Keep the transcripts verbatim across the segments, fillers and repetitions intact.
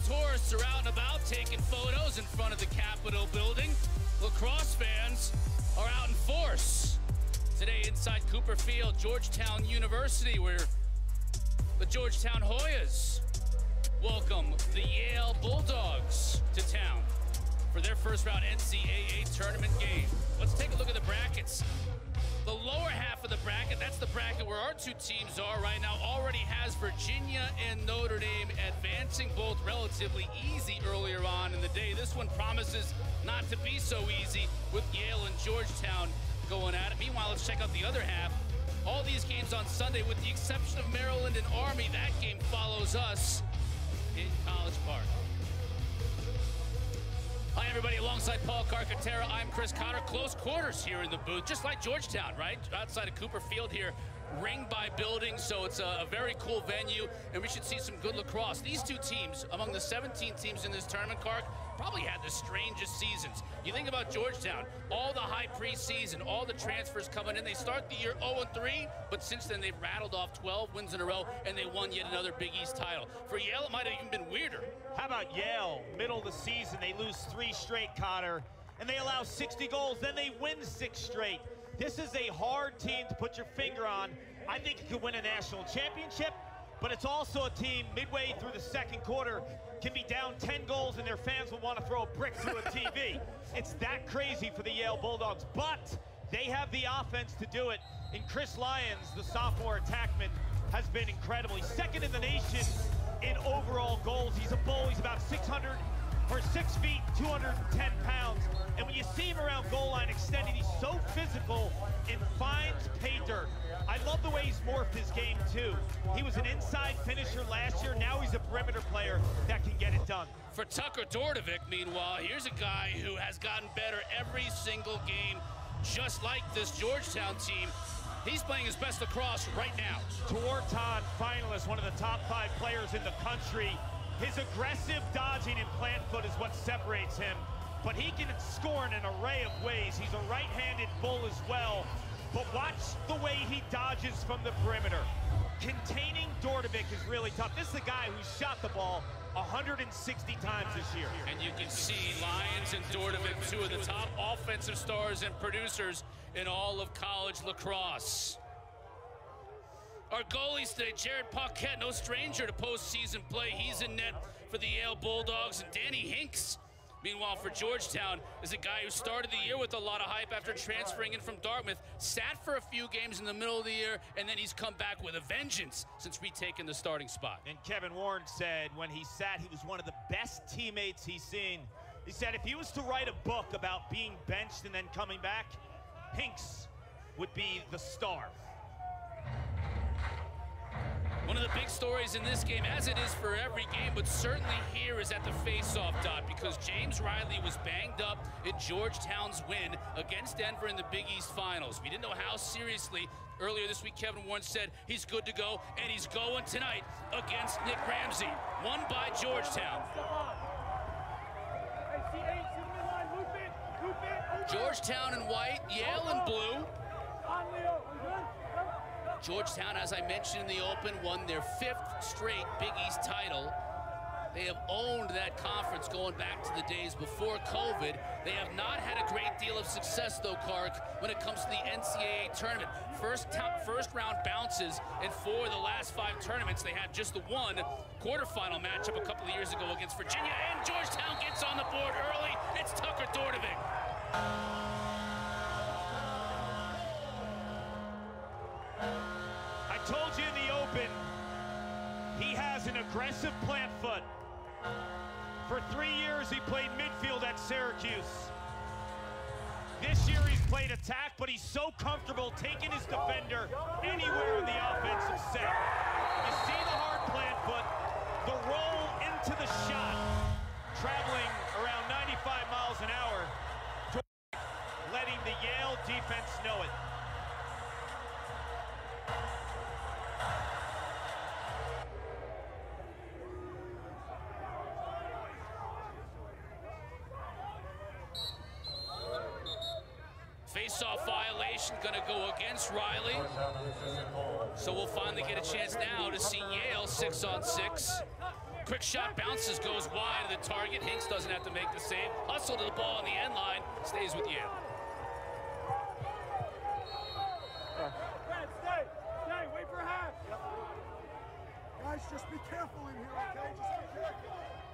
tourists are out and about taking photos in front of the Capitol building. Lacrosse fans are out in force. Today inside Cooper Field, Georgetown University, where the Georgetown Hoyas welcome the Yale Bulldogs to town for their first round N C A A tournament game. Let's take a look at the brackets. The lower half of the bracket, that's the bracket where our two teams are right now, already has Virginia and Notre Dame advancing, both relatively easy earlier on in the day. This one promises not to be so easy with Yale and Georgetown going at it. Meanwhile, let's check out the other half. All these games on Sunday, with the exception of Maryland and Army, that game follows us in College Park. Hi, everybody. Alongside Paul Carcaterra, I'm Chris Cotter. Close quarters here in the booth, just like Georgetown, right? Outside of Cooper Field here, ringed by buildings, so it's a, a very cool venue, and we should see some good lacrosse. These two teams, among the seventeen teams in this tournament, Carc, probably had the strangest seasons. You think about Georgetown, all the high preseason, all the transfers coming in. They start the year oh and three, but since then they've rattled off twelve wins in a row, and they won yet another Big East title. For Yale, it might have even been weirder. How about Yale? Middle of the season, they lose three straight, Cotter, and they allow sixty goals, then they win six straight. This is a hard team to put your finger on. I think it could win a national championship, but it's also a team midway through the second quarter can be down ten goals and their fans will want to throw a brick through a T V. It's that crazy for the Yale Bulldogs, but they have the offense to do it. And Chris Lyons, the sophomore attackman, has been incredible. He's second in the nation in overall goals. He's a bull. He's about six hundred or six feet, two hundred ten pounds. And when you see him around goal line extended, he's so physical and finds pay dirt. I love the way he's morphed his game too. He was an inside finisher last year. Now he's a perimeter player that can get it done. For Tucker Dordevic, meanwhile, here's a guy who has gotten better every single game, just like this Georgetown team. He's playing his best lacrosse right now. Georgetown finalist, one of the top five players in the country. His aggressive dodging and plant foot is what separates him, but he can score in an array of ways. He's a right-handed bull as well, but watch the way he dodges from the perimeter. Containing Dordevic is really tough. This is a guy who shot the ball one hundred sixty times this year. And you can see Lyons and Dordevic, two of the top offensive stars and producers in all of college lacrosse. Our goalies today, Jared Paquette, no stranger to postseason play. He's in net for the Yale Bulldogs. And Danny Hinks, meanwhile, for Georgetown, is a guy who started the year with a lot of hype after transferring in from Dartmouth, sat for a few games in the middle of the year, and then he's come back with a vengeance since retaking the starting spot. And Kevin Warren said when he sat, he was one of the best teammates he's seen. He said if he was to write a book about being benched and then coming back, Hinks would be the star. One of the big stories in this game, as it is for every game, but certainly here, is at the face-off dot, because James Riley was banged up in Georgetown's win against Denver in the Big East Finals. We didn't know how seriously. Earlier this week, Kevin Warren said he's good to go, and he's going tonight against Nick Ramsey. Won by Georgetown. Georgetown in white, Yale in blue. Georgetown, as I mentioned in the open, won their fifth straight Big East title. They have owned that conference going back to the days before COVID. They have not had a great deal of success, though, Carc, when it comes to the N C A A tournament. First, first round bounces in four of the last five tournaments. They had just the one quarterfinal matchup a couple of years ago against Virginia, and Georgetown gets on the board early. It's Tucker Dordevic. I told you in the open, he has an aggressive plant foot. For three years, he played midfield at Syracuse. This year, he's played attack, but he's so comfortable taking his defender anywhere in the offensive set. You see the hard plant foot, the roll into the shot, traveling around ninety-five miles an hour, letting the Yale defense know it. Face-off violation gonna go against Riley. So we'll finally get a chance now to see Yale six on six. Quick shot bounces, goes wide of the target. Hinks doesn't have to make the save. Hustle to the ball on the end line. Stays with Yale. Brad, stay. Stay. Wait for a half. Yep. Guys, just be careful in here, okay? Just be careful.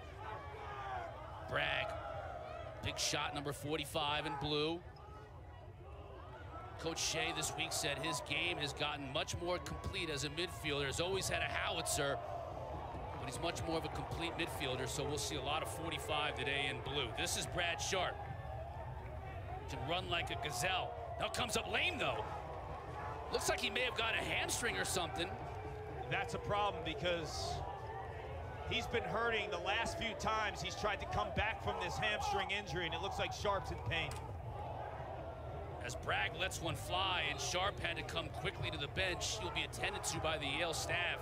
Bragg. Big shot, number forty-five in blue. Coach Shea this week said his game has gotten much more complete as a midfielder. Has always had a howitzer, but he's much more of a complete midfielder, so we'll see a lot of forty-five today in blue. This is Brad Sharp. Can run like a gazelle. Now comes up lame, though. Looks like he may have got a hamstring or something. That's a problem because he's been hurting the last few times he's tried to come back from this hamstring injury, and it looks like Sharp's in pain. As Bragg lets one fly, and Sharp had to come quickly to the bench. He'll be attended to by the Yale staff.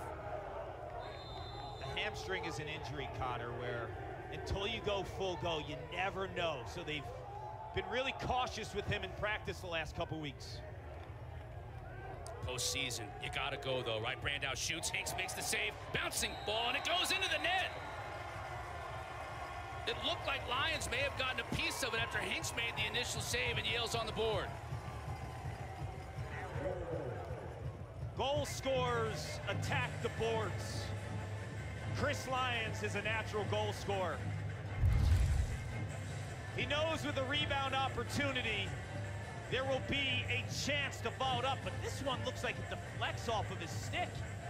The hamstring is an injury, Cotter, where until you go full go, you never know. So they've been really cautious with him in practice the last couple weeks. Postseason, you gotta go though, right? Brandow shoots, Hinks makes the save, bouncing ball, and it goes into the net. It looked like Lions may have gotten a piece of it after Hinks made the initial save, and Yale's on the board. Goal scorers attack the boards. Chris Lyons is a natural goal scorer. He knows with a rebound opportunity, there will be a chance to follow it up, but this one looks like it deflects off of his stick.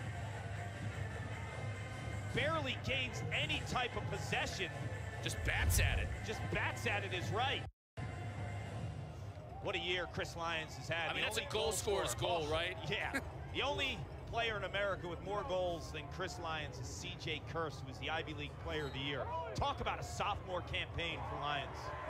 Barely gains any type of possession. Just bats at it. Just bats at it is right. What a year Chris Lyons has had. I mean, The that's a only goal scorer's goal, Oh, right? Yeah. The only player in America with more goals than Chris Lyons is C J Kurse, who was the Ivy League Player of the Year. Talk about a sophomore campaign for Lyons.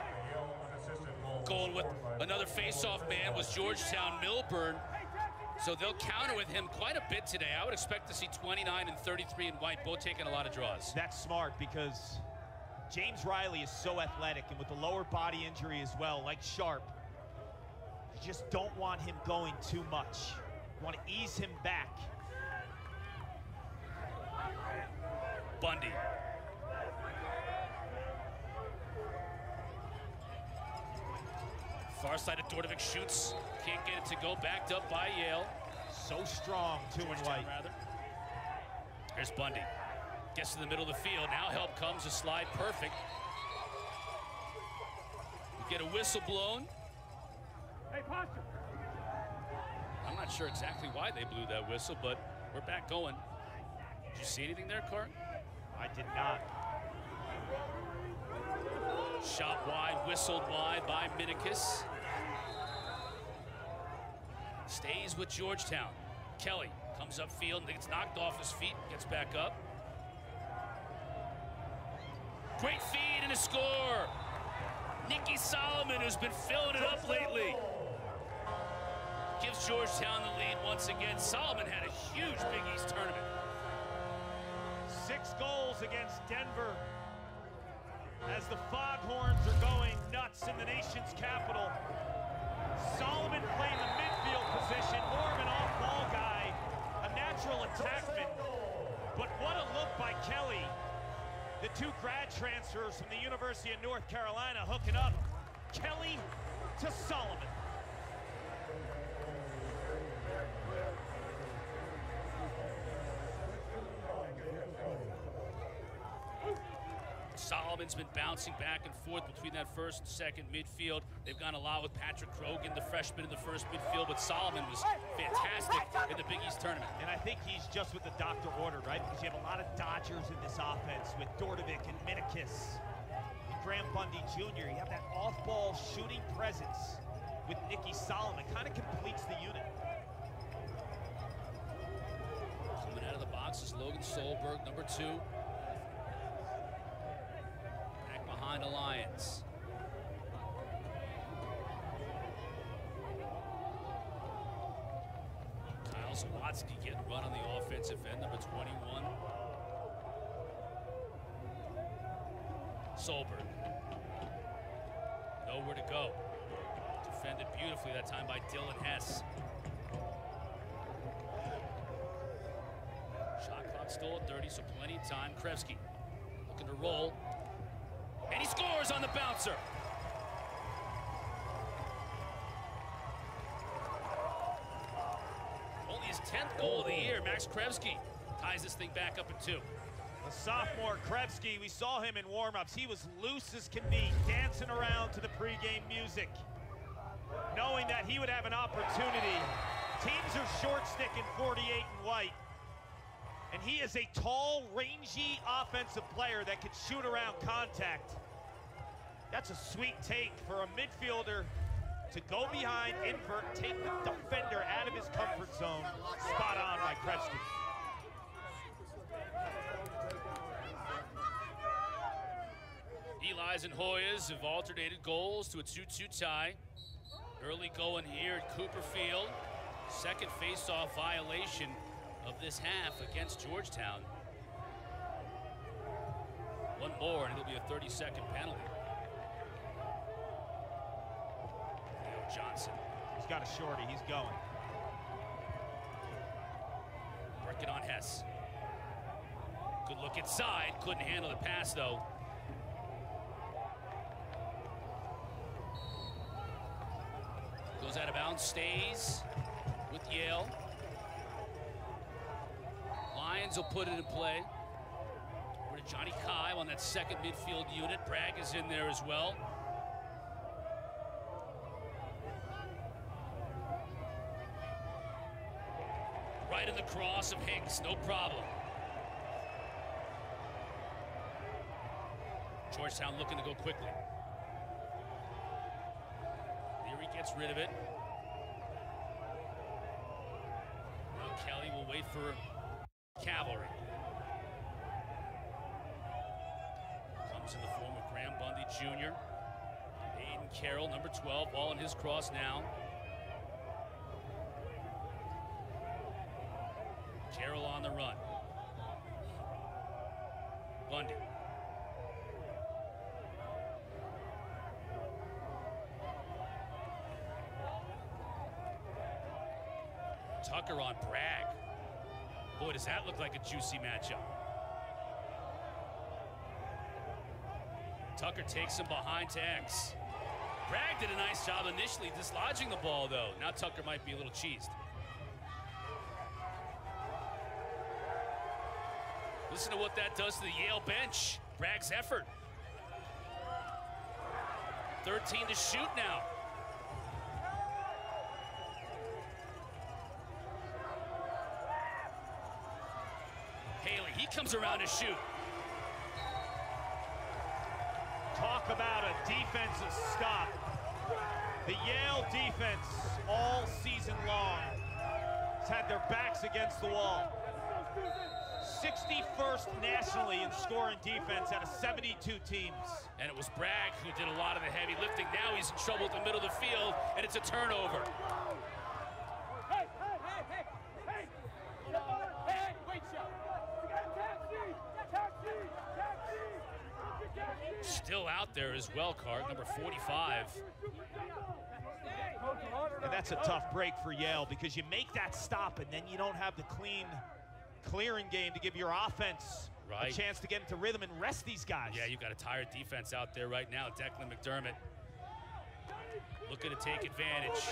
Going with another face-off man was Georgetown Milburn. So they'll counter with him quite a bit today. I would expect to see twenty-nine and thirty-three in white, both taking a lot of draws. That's smart because James Riley is so athletic, and with the lower body injury as well, like Sharp, you just don't want him going too much. You want to ease him back. Bundy. Far side of Dordovic shoots. Can't get it to go. Backed up by Yale. So strong, two and white. Rather. Here's Bundy. Gets to the middle of the field. Now help comes. A slide perfect. We get a whistle blown. Hey, posture. I'm not sure exactly why they blew that whistle, but we're back going. Did you see anything there, Cart? I did not. Shot wide, whistled wide by Minikis. Stays with Georgetown. Kelly comes upfield and gets knocked off his feet, gets back up. Great feed and a score. Nicky Solomon, who's been filling it up lately, gives Georgetown the lead once again. Solomon had a huge Big East tournament. Six goals against Denver as the Foghorns are going nuts in the nation's capital. Solomon playing the midfield position, more of an off-ball guy, a natural attackman. But what a look by Kelly. The two grad transfers from the University of North Carolina hooking up. Kelly to Solomon. Solomon's been bouncing back and forth between that first and second midfield. They've gone a lot with Patrick Krogan, the freshman in the first midfield, but Solomon was fantastic in the Big East tournament. And I think he's just with the doctor order, right? Because you have a lot of Dodgers in this offense with Dordovic and Minikis and Graham Bundy Junior You have that off-ball shooting presence with Nicky Solomon. Kind of completes the unit. Coming out of the box is Logan Solberg, number two. Behind Alliance. Kyle Zawatsky getting run on the offensive end, number twenty-one. Solberg. Nowhere to go. Defended beautifully that time by Dylan Hess. Shot clock still at thirty, so plenty of time. Krevsky looking to roll. And he scores on the bouncer. Only his tenth goal of the year. Max Krevsky ties this thing back up at two. The sophomore Krevsky, we saw him in warm-ups. He was loose as can be, dancing around to the pregame music, knowing that he would have an opportunity. Teams are short stick in forty-eight and white, and he is a tall, rangy offensive player that can shoot around contact. That's a sweet take for a midfielder to go behind, invert, take the defender out of his comfort zone. Spot on by Krevsky. Eli's and Hoyas have alternated goals to a two two tie. Early going here at Cooper Field. Second face-off violation of this half against Georgetown. One more and it'll be a thirty second penalty. Leo Johnson. He's got a shorty, he's going. Working on Hess. Good look inside, couldn't handle the pass though. Goes out of bounds, stays with Yale. Lions will put it in play. Over to Johnny Kai on that second midfield unit. Bragg is in there as well. Right in the cross of Higgs, no problem. Georgetown looking to go quickly. Leary gets rid of it. Now Kelly will wait for cavalry. Comes in the form of Graham Bundy Junior Aiden Carroll, number twelve, ball in his cross now. Carroll on the run. Bundy. Tucker on Bragg. Boy, does that look like a juicy matchup. Tucker takes him behind to X. Bragg did a nice job initially dislodging the ball, though. Now Tucker might be a little cheesed. Listen to what that does to the Yale bench. Bragg's effort. thirteen to shoot now. Haley, he comes around to shoot. Talk about a defensive stop. The Yale defense all season long has had their backs against the wall. sixty-first nationally in scoring defense out of seventy-two teams. And it was Bragg who did a lot of the heavy lifting. Now he's in trouble at the middle of the field, and it's a turnover. Hey, hey, hey, hey, hey! Hey, wait, shot! Taxi! Taxi! Taxi! Still out there as well, Cart, number forty-five. And that's a tough break for Yale because you make that stop and then you don't have the clean clearing game to give your offense right. a chance to get into rhythm and rest these guys. Yeah, you got a tired defense out there right now. Declan McDermott looking to take advantage.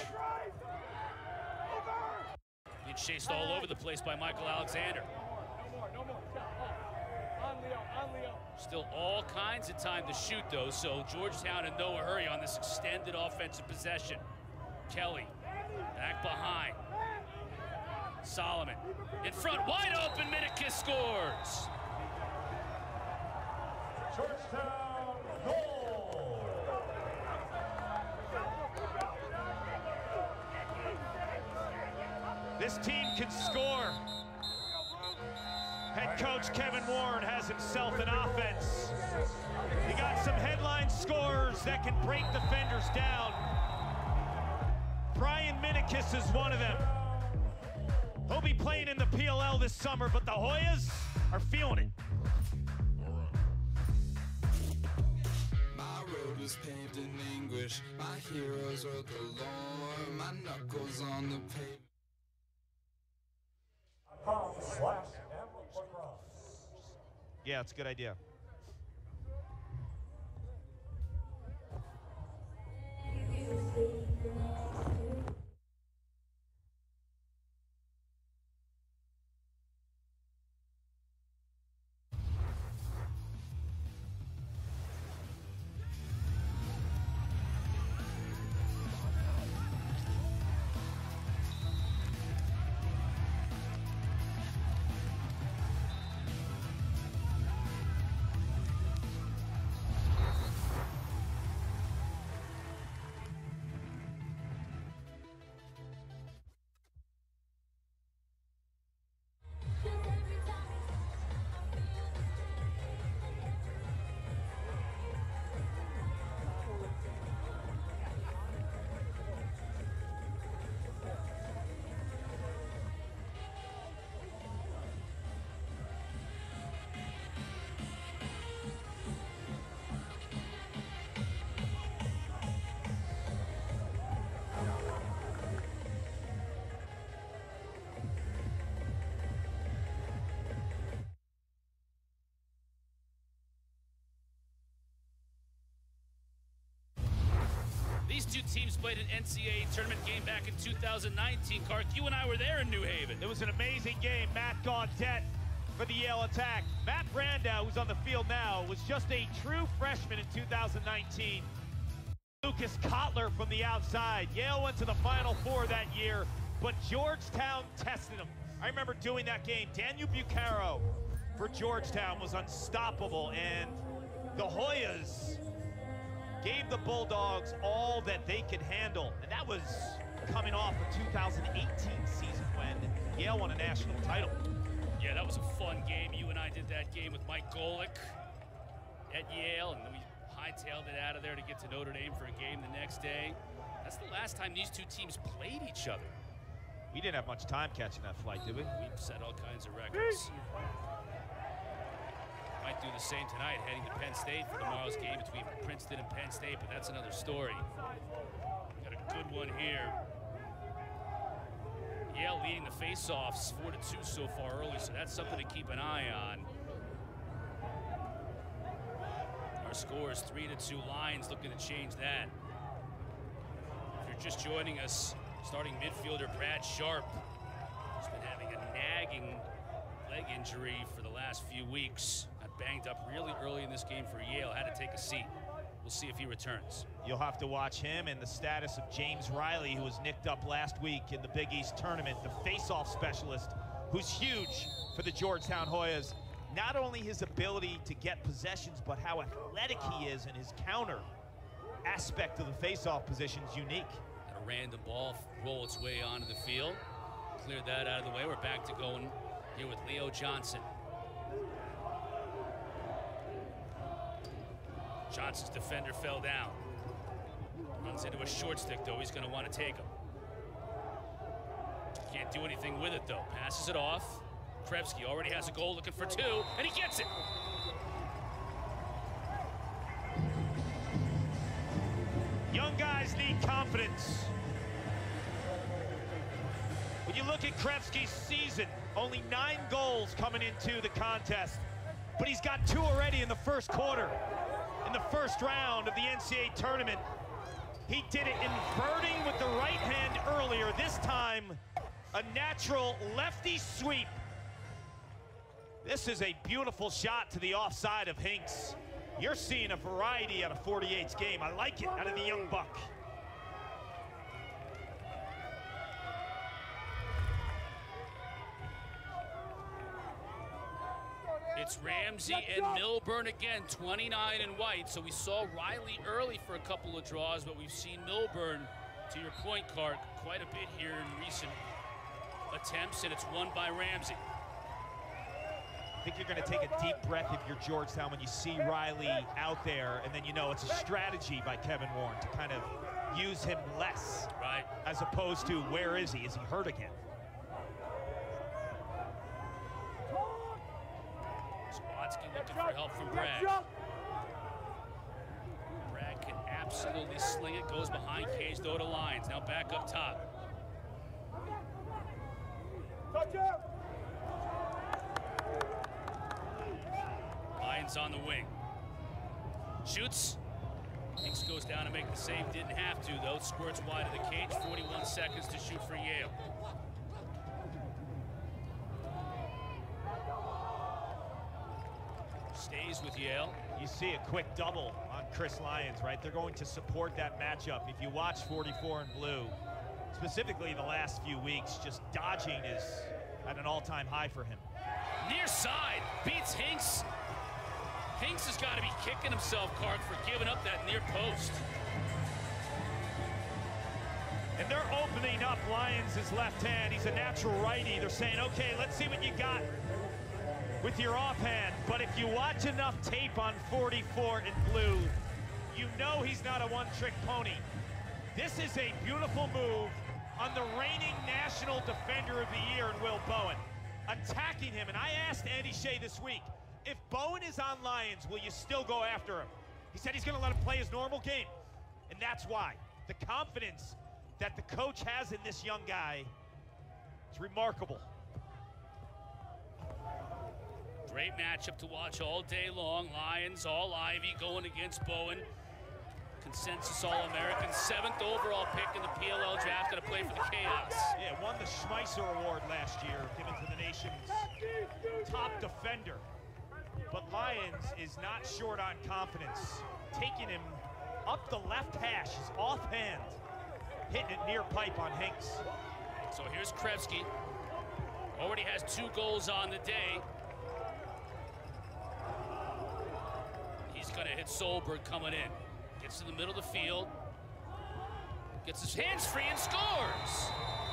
Being chased all over the place by Michael Alexander. No more, no more. On Leo, on Leo. Still all kinds of time to shoot, though, so Georgetown in no hurry on this extended offensive possession. Kelly back behind. Solomon in front, wide open, Minikis scores. Georgetown goal. This team can score. Head coach Kevin Warren has himself an offense. He got some headline scorers that can break defenders down. Brian Minikis is one of them. He'll be playing in the P L L this summer, but the Hoyas are feeling it. My road was paved in English. My heroes wrote the lore. My knuckles on the pavement. Slash M Lacrosse. Yeah, it's a good idea. two teams played an N C A A tournament game back in two thousand nineteen. Clark, you and I were there in New Haven. It was an amazing game. Matt Gaudette for the Yale attack. Matt Brandau, who's on the field now, was just a true freshman in two thousand nineteen. Lucas Kotler from the outside. Yale went to the Final Four that year, but Georgetown tested him. I remember doing that game. Daniel Bucaro for Georgetown was unstoppable, and the Hoyas gave the Bulldogs all that they could handle. And that was coming off the two thousand eighteen season when Yale won a national title. Yeah, that was a fun game. You and I did that game with Mike Golick at Yale, and then we hightailed it out of there to get to Notre Dame for a game the next day. That's the last time these two teams played each other. We didn't have much time catching that flight, did we? We set all kinds of records. Might do the same tonight, heading to Penn State for tomorrow's game between Princeton and Penn State, but that's another story. Got a good one here. Yale leading the face-offs four to two so far early, so that's something to keep an eye on. Our score is three to two. Lions looking to change that. If you're just joining us, starting midfielder Brad Sharp has been having a nagging leg injury for the last few weeks. Got banged up really early in this game for Yale. Had to take a seat. We'll see if he returns. You'll have to watch him and the status of James Riley, who was nicked up last week in the Big East tournament, the face-off specialist, who's huge for the Georgetown Hoyas. Not only his ability to get possessions, but how athletic he is, and his counter aspect of the face-off position is unique. A random ball roll its way onto the field. Cleared that out of the way. We're back to going here with Leo Johnson. Johnson's defender fell down. Runs into a short stick, though. He's going to want to take him. Can't do anything with it, though. Passes it off. Krevsky already has a goal, looking for two, and he gets it. Young guys need confidence. When you look at Krevsky's season, only nine goals coming into the contest, but he's got two already in the first quarter. In the first round of the N C A A tournament, he did it inverting with the right hand earlier. This time, a natural lefty sweep. This is a beautiful shot to the offside of Hinks. You're seeing a variety out of forty-eight's game. I like it out of the young buck. It's Ramsey and Milburn again, twenty-nine in white. So we saw Riley early for a couple of draws, but we've seen Milburn, to your point, Clark, quite a bit here in recent attempts, and it's won by Ramsey. I think you're going to take a deep breath if you're Georgetown when you see Riley out there, and then you know it's a strategy by Kevin Warren to kind of use him less, right? As opposed to where is he? Is he hurt again? Swatsky looking for help from Bragg. Bragg can absolutely sling it, goes behind cage, though to Lyons. Now back up top. Lyons on the wing. Shoots. Hinks goes down to make the save. Didn't have to, though. Squirts wide of the cage. forty-one seconds to shoot for Yale. Stays with Yale. You see a quick double on Chris Lyons, right? They're going to support that matchup. If you watch forty-four in blue, specifically the last few weeks, just dodging is at an all-time high for him. Near side, beats Hinks. Hinks has got to be kicking himself, Clark, for giving up that near post. And they're opening up Lyons' left hand. He's a natural righty. They're saying, okay, let's see what you got with your offhand. But if you watch enough tape on forty-four in blue, you know he's not a one-trick pony. This is a beautiful move on the reigning National Defender of the Year in Will Bowen, attacking him. And I asked Andy Shea this week, if Bowen is on Lyons, will you still go after him? He said he's going to let him play his normal game. And that's why. The confidence that the coach has in this young guy is remarkable. Great matchup to watch all day long. Lyons, all Ivy going against Bowen. consensus All-American, seventh overall pick in the P L L draft, going to play for the Chaos. Yeah, won the Schmeisser Award last year, given to the nation's top defender. But Lyons is not short on confidence, taking him up the left hash, his offhand, hitting it near pipe on Hinks. So here's Krevsky, already has two goals on the day. He's gonna hit Solberg coming in. Gets to the middle of the field, gets his hands free and scores!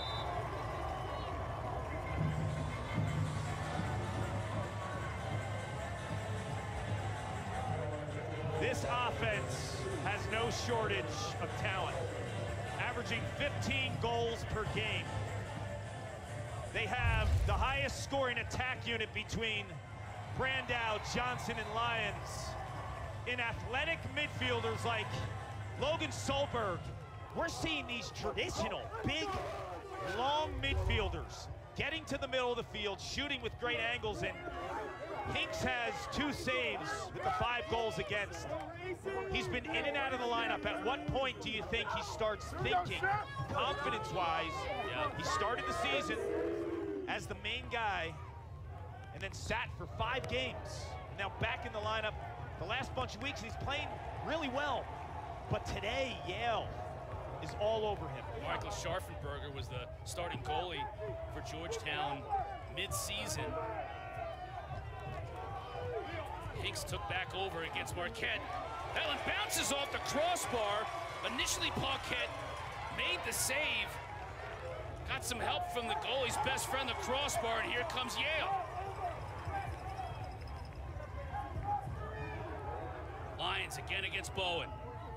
This offense has no shortage of talent, averaging fifteen goals per game. They have the highest scoring attack unit between Brandow, Johnson, and Lyons. In athletic midfielders like Logan Solberg, we're seeing these traditional, big, long midfielders getting to the middle of the field, shooting with great angles, and Hinks has two saves with the five goals against. He's been in and out of the lineup. At what point do you think he starts thinking, confidence-wise? Yeah. He started the season as the main guy and then sat for five games. Now back in the lineup the last bunch of weeks, he's playing really well. But today, Yale is all over him. Michael Scharfenberger was the starting goalie for Georgetown mid-season. Hinks took back over against Marquette. That one bounces off the crossbar. Initially, Paquette made the save. Got some help from the goalie's best friend, the crossbar, and here comes Yale. Lyons again against Bowen.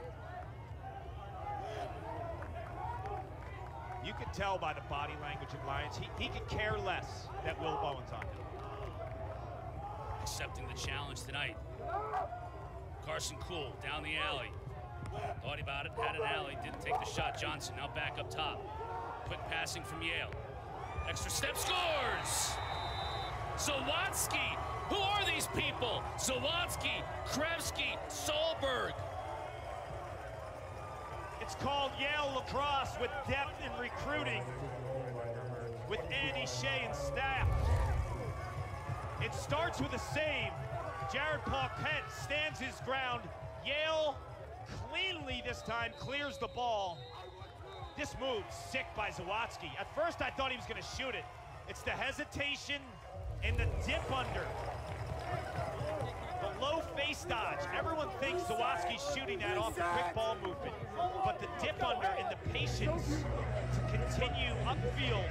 You can tell by the body language of Lyons, he, he could care less that Will Bowen's on him. Accepting the challenge tonight. Carson Kuhl down the alley. Thought about it, had an alley, didn't take the shot. Johnson now back up top. Quick passing from Yale. Extra step, scores! Zawatsky. Who are these people? Zawatsky, Krevsky, Solberg. It's called Yale Lacrosse with depth in recruiting, with Andy Shea and staff. It starts with a save. Jared Paquette stands his ground. Yale cleanly this time clears the ball. This move, sick by Zawatsky. At first I thought he was gonna shoot it. It's the hesitation and the dip under. The low face dodge. Everyone thinks Zawatsky's shooting that off the quick ball movement. But the dip under and the patience to continue upfield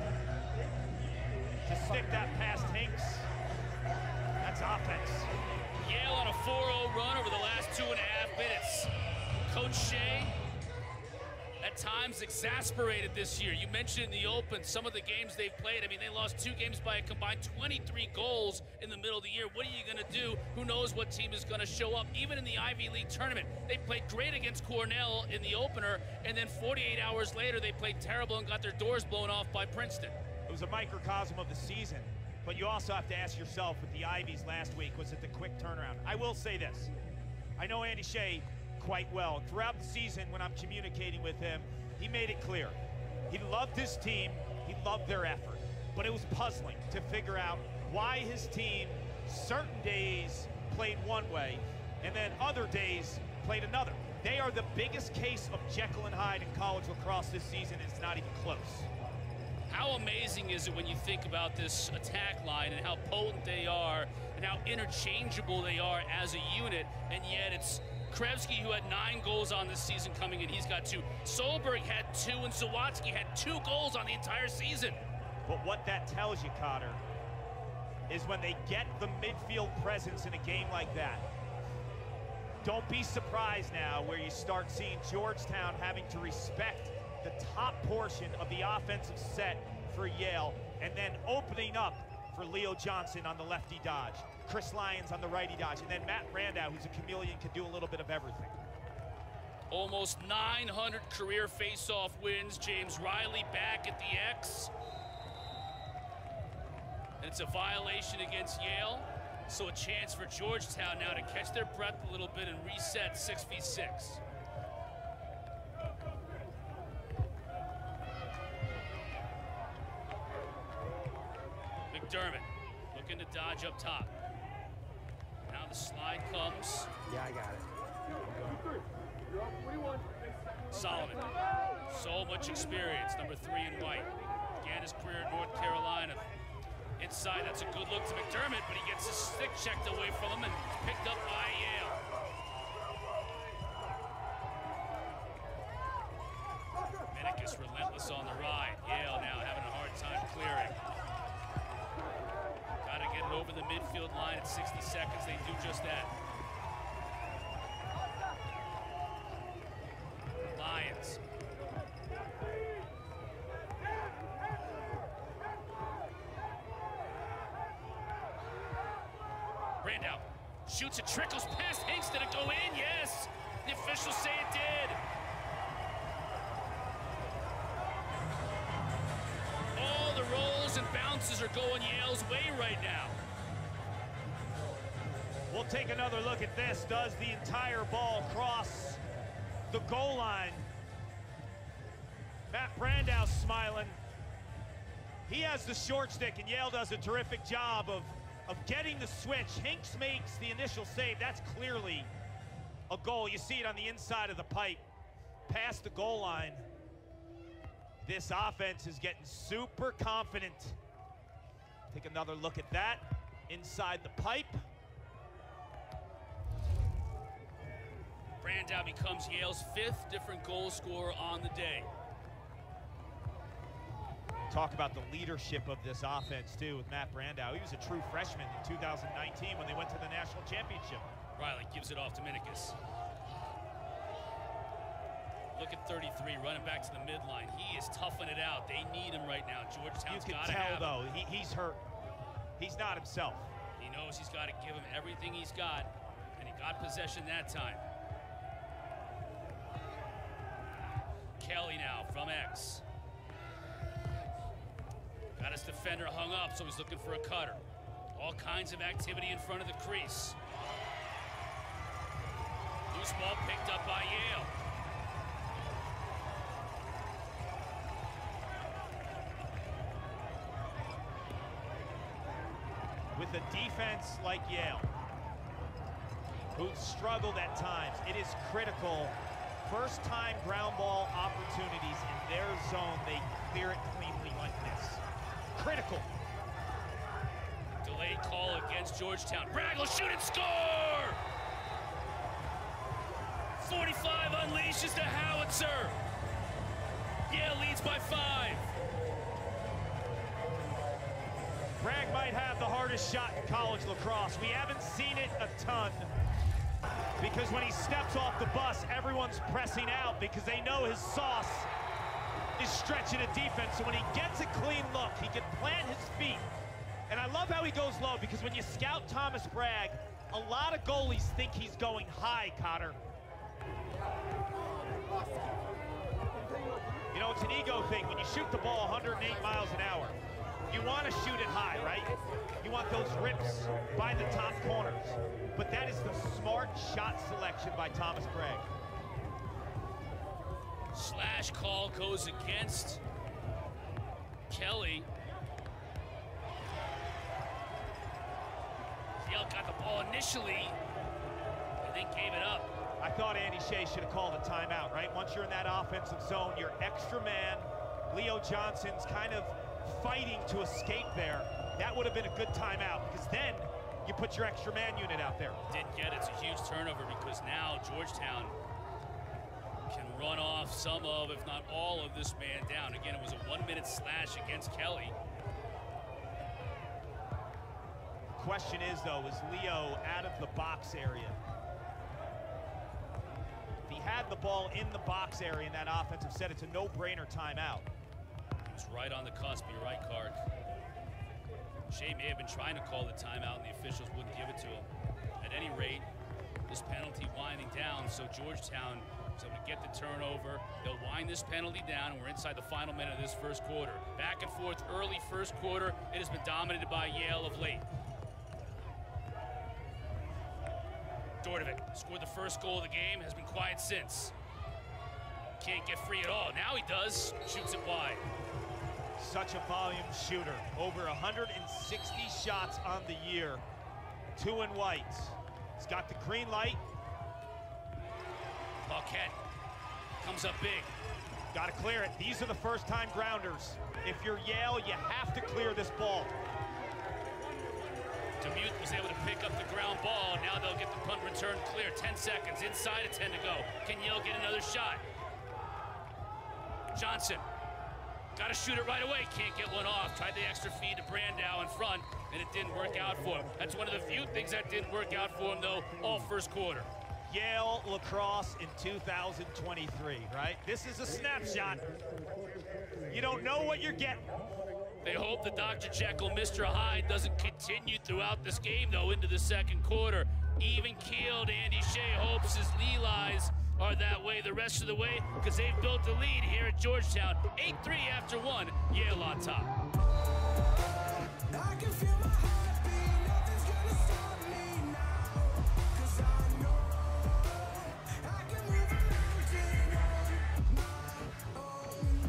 to stick that past Hinks. That's offense. Yale on a four oh run over the last two and a half minutes. Coach Shea, at times exasperated this year. You mentioned in the open some of the games they've played. I mean, they lost two games by a combined twenty-three goals in the middle of the year. What are you going to do? Who knows what team is going to show up? Even in the Ivy League tournament, they played great against Cornell in the opener, and then forty-eight hours later, they played terrible and got their doors blown off by Princeton. It was a microcosm of the season, but you also have to ask yourself with the Ivies last week, was it the quick turnaround? I will say this. I know Andy Shea quite well. Throughout the season, when I'm communicating with him, he made it clear. He loved his team, he loved their effort, but it was puzzling to figure out why his team certain days played one way and then other days played another. They are the biggest case of Jekyll and Hyde in college lacrosse this season, and it's not even close. How amazing is it when you think about this attack line and how potent they are and how interchangeable they are as a unit, and yet it's Krevsky, who had nine goals on this season coming in, he's got two. Solberg had two, and Zawatsky had two goals on the entire season. But what that tells you, Cotter, is when they get the midfield presence in a game like that, don't be surprised now where you start seeing Georgetown having to respect the top portion of the offensive set for Yale, and then opening up for Leo Johnson on the lefty dodge, Chris Lyons on the righty dodge, and then Matt Brandow, who's a chameleon, can do a little bit of everything. Almost nine hundred career face-off wins. James Riley back at the X. And it's a violation against Yale, so a chance for Georgetown now to catch their breath a little bit and reset six v six. up top. Now the slide comes. Yeah, I got it. Solomon, so much experience, number three in white. Began his career in North Carolina. Inside, that's a good look to McDermott, but he gets his stick checked away from him and picked up by Yale. Minikis relentless on the ride. Yale now having a hard time clearing. Got to get it over the midfield line at sixty seconds. They do just that. Lions. Brandow shoots, it trickles past Hinks. Did it go in? Yes. The officials say it did. All the rolls and bounces are going Yale's way right now. We'll take another look at this. Does the entire ball cross the goal line? Matt Brandow smiling. He has the short stick, and Yale does a terrific job of, of getting the switch. Hinks makes the initial save. That's clearly a goal. You see it on the inside of the pipe, past the goal line. This offense is getting super confident. Take another look at that. Inside the pipe. Brandow becomes Yale's fifth different goal scorer on the day. Talk about the leadership of this offense, too, with Matt Brandow. He was a true freshman in two thousand nineteen when they went to the national championship. Riley gives it off to Minikis. Look at thirty-three, running back to the midline. He is toughing it out. They need him right now. Georgetown's got to have him. You can tell, though, he, he's hurt. He's not himself. He knows he's got to give him everything he's got, and he got possession that time. Kelly now from X. Got his defender hung up, so he's looking for a cutter. All kinds of activity in front of the crease. Loose ball picked up by Yale. With a defense like Yale, who's struggled at times, it is critical. First time ground ball opportunities in their zone, they clear it cleanly like this. Critical. Delayed call against Georgetown. Bragg will shoot and score! forty-five unleashes the howitzer. Yale leads by five. Bragg might have the hardest shot in college lacrosse. We haven't seen it a ton because when he steps off the bus, everyone's pressing out because they know his sauce is stretching a defense. So when he gets a clean look, he can plant his feet. And I love how he goes low because when you scout Thomas Bragg, a lot of goalies think he's going high, Cotter. You know, it's an ego thing. When you shoot the ball one hundred eight miles an hour, you want to shoot it high, right? You want those rips by the top corners. But that is the smart shot selection by Thomas Bragg. Slash call goes against Kelly. Yale got the ball initially, and then gave it up. I thought Andy Shea should have called a timeout, right? Once you're in that offensive zone, you're extra man. Leo Johnson's kind of fighting to escape there. That would have been a good timeout because then you put your extra man unit out there. Didn't get it. It's a huge turnover because now Georgetown can run off some of, if not all of this man down. Again, it was a one-minute slash against Kelly. The question is, though, is Leo out of the box area? If he had the ball in the box area in that offensive set, it's a no-brainer timeout. He was right on the cusp. You're right, Clark. Shea may have been trying to call the timeout, and the officials wouldn't give it to him. At any rate, this penalty winding down, so Georgetown is able to get the turnover. They'll wind this penalty down, and we're inside the final minute of this first quarter. Back and forth early first quarter. It has been dominated by Yale of late. Dordovic scored the first goal of the game, has been quiet since. Can't get free at all. Now he does. Shoots it wide. Such a volume shooter. Over one hundred sixty shots on the year. Two in whites. He's got the green light. Paquette comes up big. Got to clear it. These are the first-time grounders. If you're Yale, you have to clear this ball. Demuth was able to pick up the ground ball. Now they'll get the punt return clear. ten seconds, inside of ten to go. Can Yale get another shot? Johnson, got to shoot it right away. Can't get one off. Tried the extra feed to Brandow in front, and it didn't work out for him. That's one of the few things that didn't work out for him, though, all first quarter. Yale lacrosse in two thousand twenty-three, right? This is a snapshot. You don't know what you're getting. They hope that Doctor Jekyll, Mister Hyde doesn't continue throughout this game, though, into the second quarter. Even-keeled Andy Shea hopes his Lelis are that way the rest of the way because they've built a lead here at Georgetown. eight three after one, Yale on top. I can feel my heart beat, nothing's gonna stop me now. 'Cause I know I can move a mountain on my own.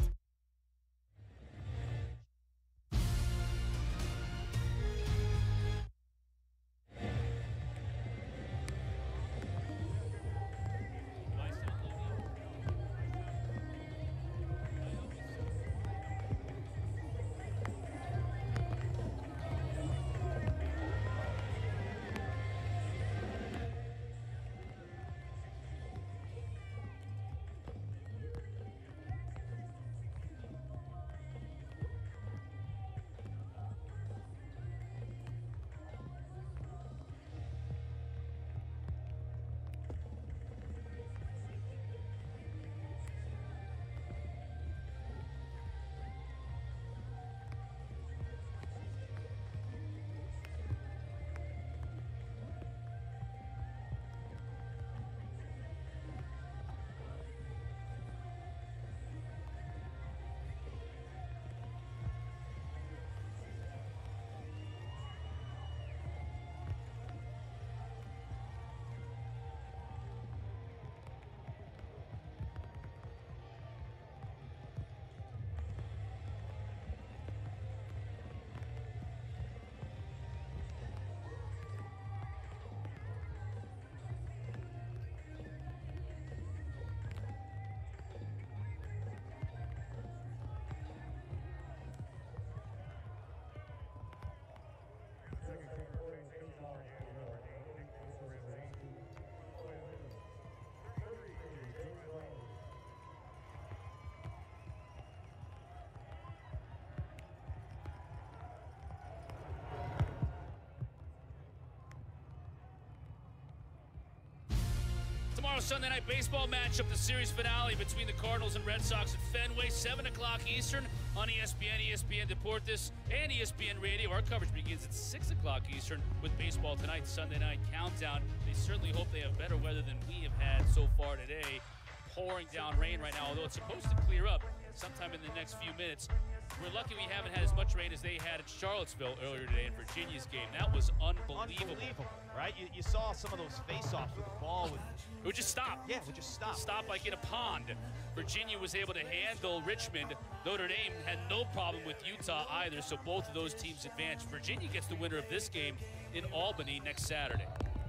Tomorrow, Sunday night baseball matchup, the series finale between the Cardinals and Red Sox at Fenway, seven o'clock Eastern on E S P N, E S P N Deportes, and E S P N Radio. Our coverage begins at six o'clock Eastern with baseball tonight, Sunday night countdown. They certainly hope they have better weather than we have had so far today. Pouring down rain right now, although it's supposed to clear up sometime in the next few minutes. We're lucky we haven't had as much rain as they had at Charlottesville earlier today in Virginia's game. That was unbelievable. Unbelievable, right? You, you saw some of those face-offs with the ball. With, it would just stop. Yeah, it would just stop. Stop like in a pond. Virginia was able to handle Richmond. Notre Dame had no problem with Utah either, so both of those teams advanced. Virginia gets the winner of this game in Albany next Saturday.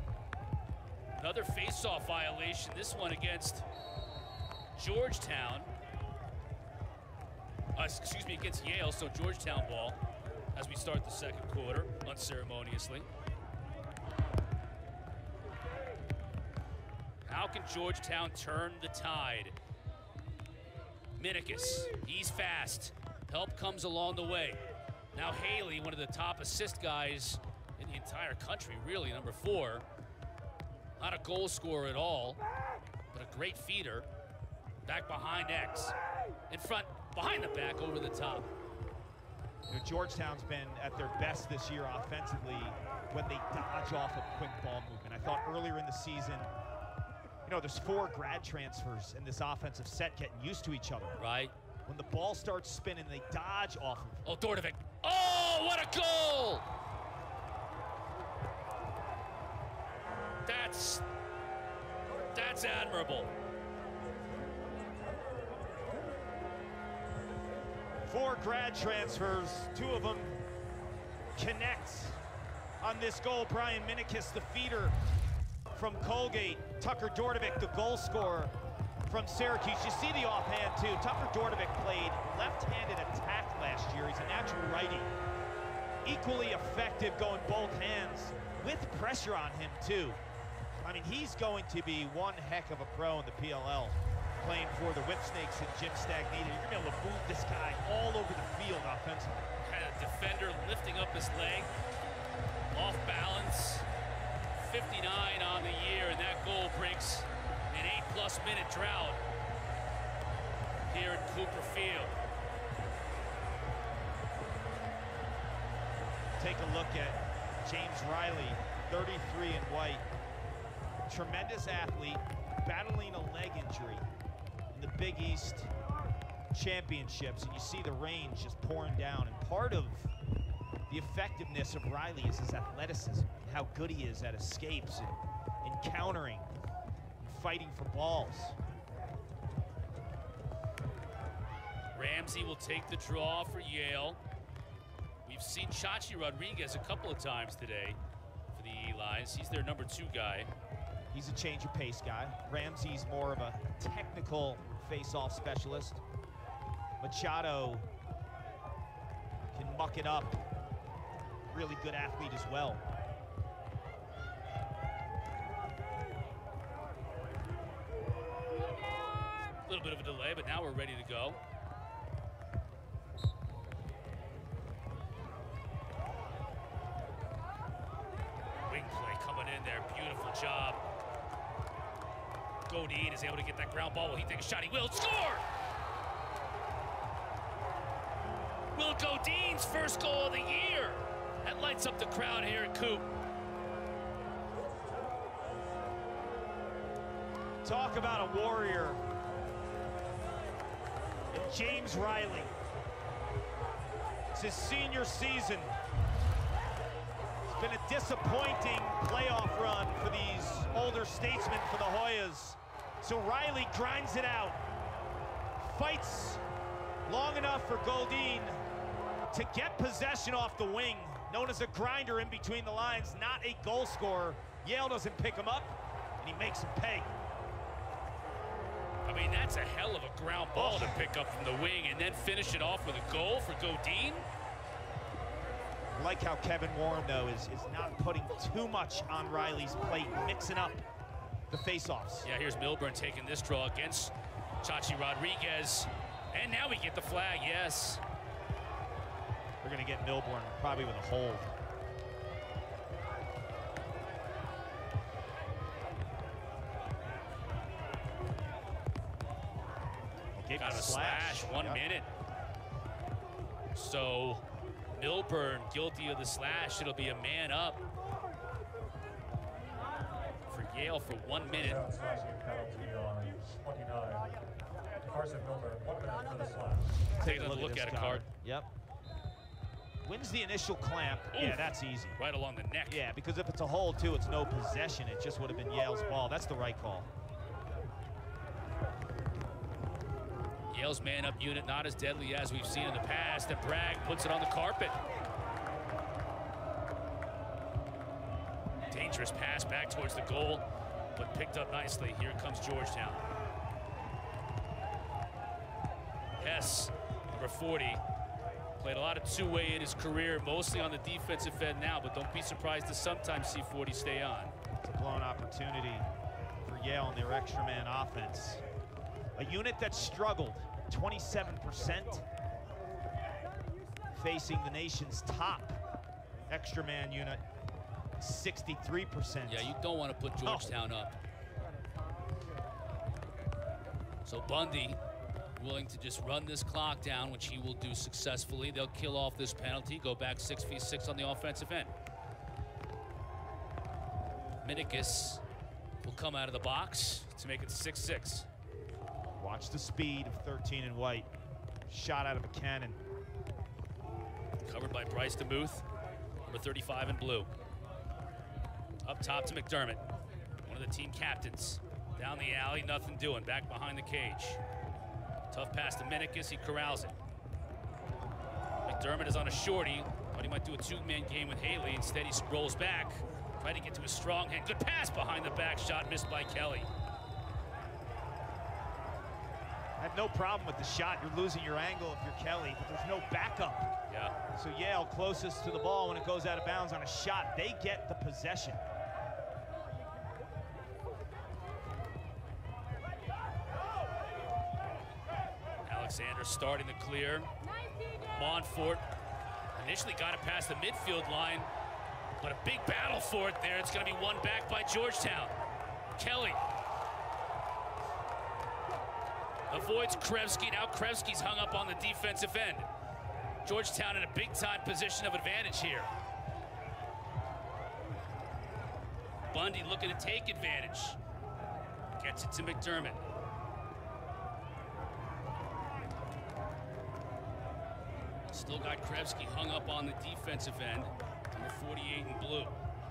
Another face-off violation, this one against Georgetown. Uh, excuse me, against Yale, so Georgetown ball as we start the second quarter unceremoniously. How can Georgetown turn the tide? Minikis, he's fast. Help comes along the way. Now Haley, one of the top assist guys in the entire country, really, number four. Not a goal scorer at all, but a great feeder. Back behind X. In front, behind the back, over the top. You know, Georgetown's been at their best this year offensively when they dodge off a quick ball movement. I thought earlier in the season, you know, there's four grad transfers in this offensive set getting used to each other. Right. When the ball starts spinning, they dodge off of it. Oh, Dordovic. Oh, what a goal! That's, that's admirable. Four grad transfers, two of them connect on this goal. Brian Minikis, the feeder from Colgate. Tucker Dordovic, the goal scorer from Syracuse. You see the offhand too. Tucker Dordovic played left-handed attack last year. He's a natural righty. Equally effective going both hands with pressure on him too. I mean, he's going to be one heck of a pro in the P L L, playing for the Whipsnakes and Jim Stagnita. You're gonna be able to move this guy all over the field offensively. Had a defender lifting up his leg, off balance, fifty-nine on the year, and that goal breaks an eight-plus minute drought here at Cooper Field. Take a look at James Riley, thirty-three in white. Tremendous athlete, battling a leg injury in the Big East Championships, and you see the range just pouring down. And part of the effectiveness of Riley is his athleticism, and how good he is at escapes and, and countering and fighting for balls. Ramsey will take the draw for Yale. We've seen Chachi Rodriguez a couple of times today for the Eli's. He's their number two guy. He's a change of pace guy. Ramsey's more of a technical face-off specialist. Machado can muck it up. Really good athlete as well. A little bit of a delay, but now we're ready to go. Wing play coming in there, beautiful job. Godin is able to get that ground ball. Will he take a shot? He will score! Will Godin's first goal of the year. That lights up the crowd here at Coop. Talk about a warrior. And James Riley. It's his senior season. It's been a disappointing playoff run for these older statesmen for the Hoyas. So Riley grinds it out. Fights long enough for Godin to get possession off the wing. Known as a grinder in between the lines, not a goal scorer. Yale doesn't pick him up, and he makes him pay. I mean, that's a hell of a ground ball to pick up from the wing and then finish it off with a goal for Godin. I like how Kevin Warren, though, is, is not putting too much on Riley's plate, mixing up the face-offs. Yeah, here's Milburn taking this draw against Chachi Rodriguez. And now we get the flag, yes. We're gonna get Milburn probably with a hold. Got a slash, one yep. minute. So Milburn guilty of the slash. It'll be a man up for Yale for one minute. Take a look, look at a card. Yep. Wins the initial clamp. Oof. Yeah, that's easy. Right along the neck. Yeah, because if it's a hold too, it's no possession. It just would have been Yale's ball. That's the right call. Yale's man-up unit not as deadly as we've seen in the past, and Bragg puts it on the carpet. Dangerous pass back towards the goal, but picked up nicely. Here comes Georgetown. Hess, number forty, played a lot of two-way in his career, mostly on the defensive end now, but don't be surprised to sometimes see forty stay on. It's a blown opportunity for Yale in their extra man offense. A unit that struggled, twenty-seven percent, facing the nation's top extra man unit, sixty-three percent. Yeah, you don't want to put Georgetown oh. up. So Bundy willing to just run this clock down, which he will do successfully. They'll kill off this penalty, go back six v six on the offensive end. Minikis will come out of the box to make it six six. Watch the speed of thirteen in white. Shot out of a cannon. Covered by Bryce DeMuth, number thirty-five in blue. Up top to McDermott, one of the team captains. Down the alley, nothing doing, back behind the cage. Tough pass to Minikis, he corrals it. McDermott is on a shorty. Thought he might do a two-man game with Haley. Instead, he rolls back. Tried to get to his strong hand. Good pass behind the back. Shot missed by Kelly. I have no problem with the shot. You're losing your angle if you're Kelly, but there's no backup. Yeah. So Yale closest to the ball when it goes out of bounds on a shot. They get the possession. Alexander starting to clear. Montfort initially got it past the midfield line, but a big battle for it there. It's going to be won back by Georgetown. Kelly avoids Krevsky. Now Krevsky's hung up on the defensive end. Georgetown in a big-time position of advantage here. Bundy looking to take advantage. Gets it to McDermott. Still got Krevsky hung up on the defensive end. Number forty-eight in blue.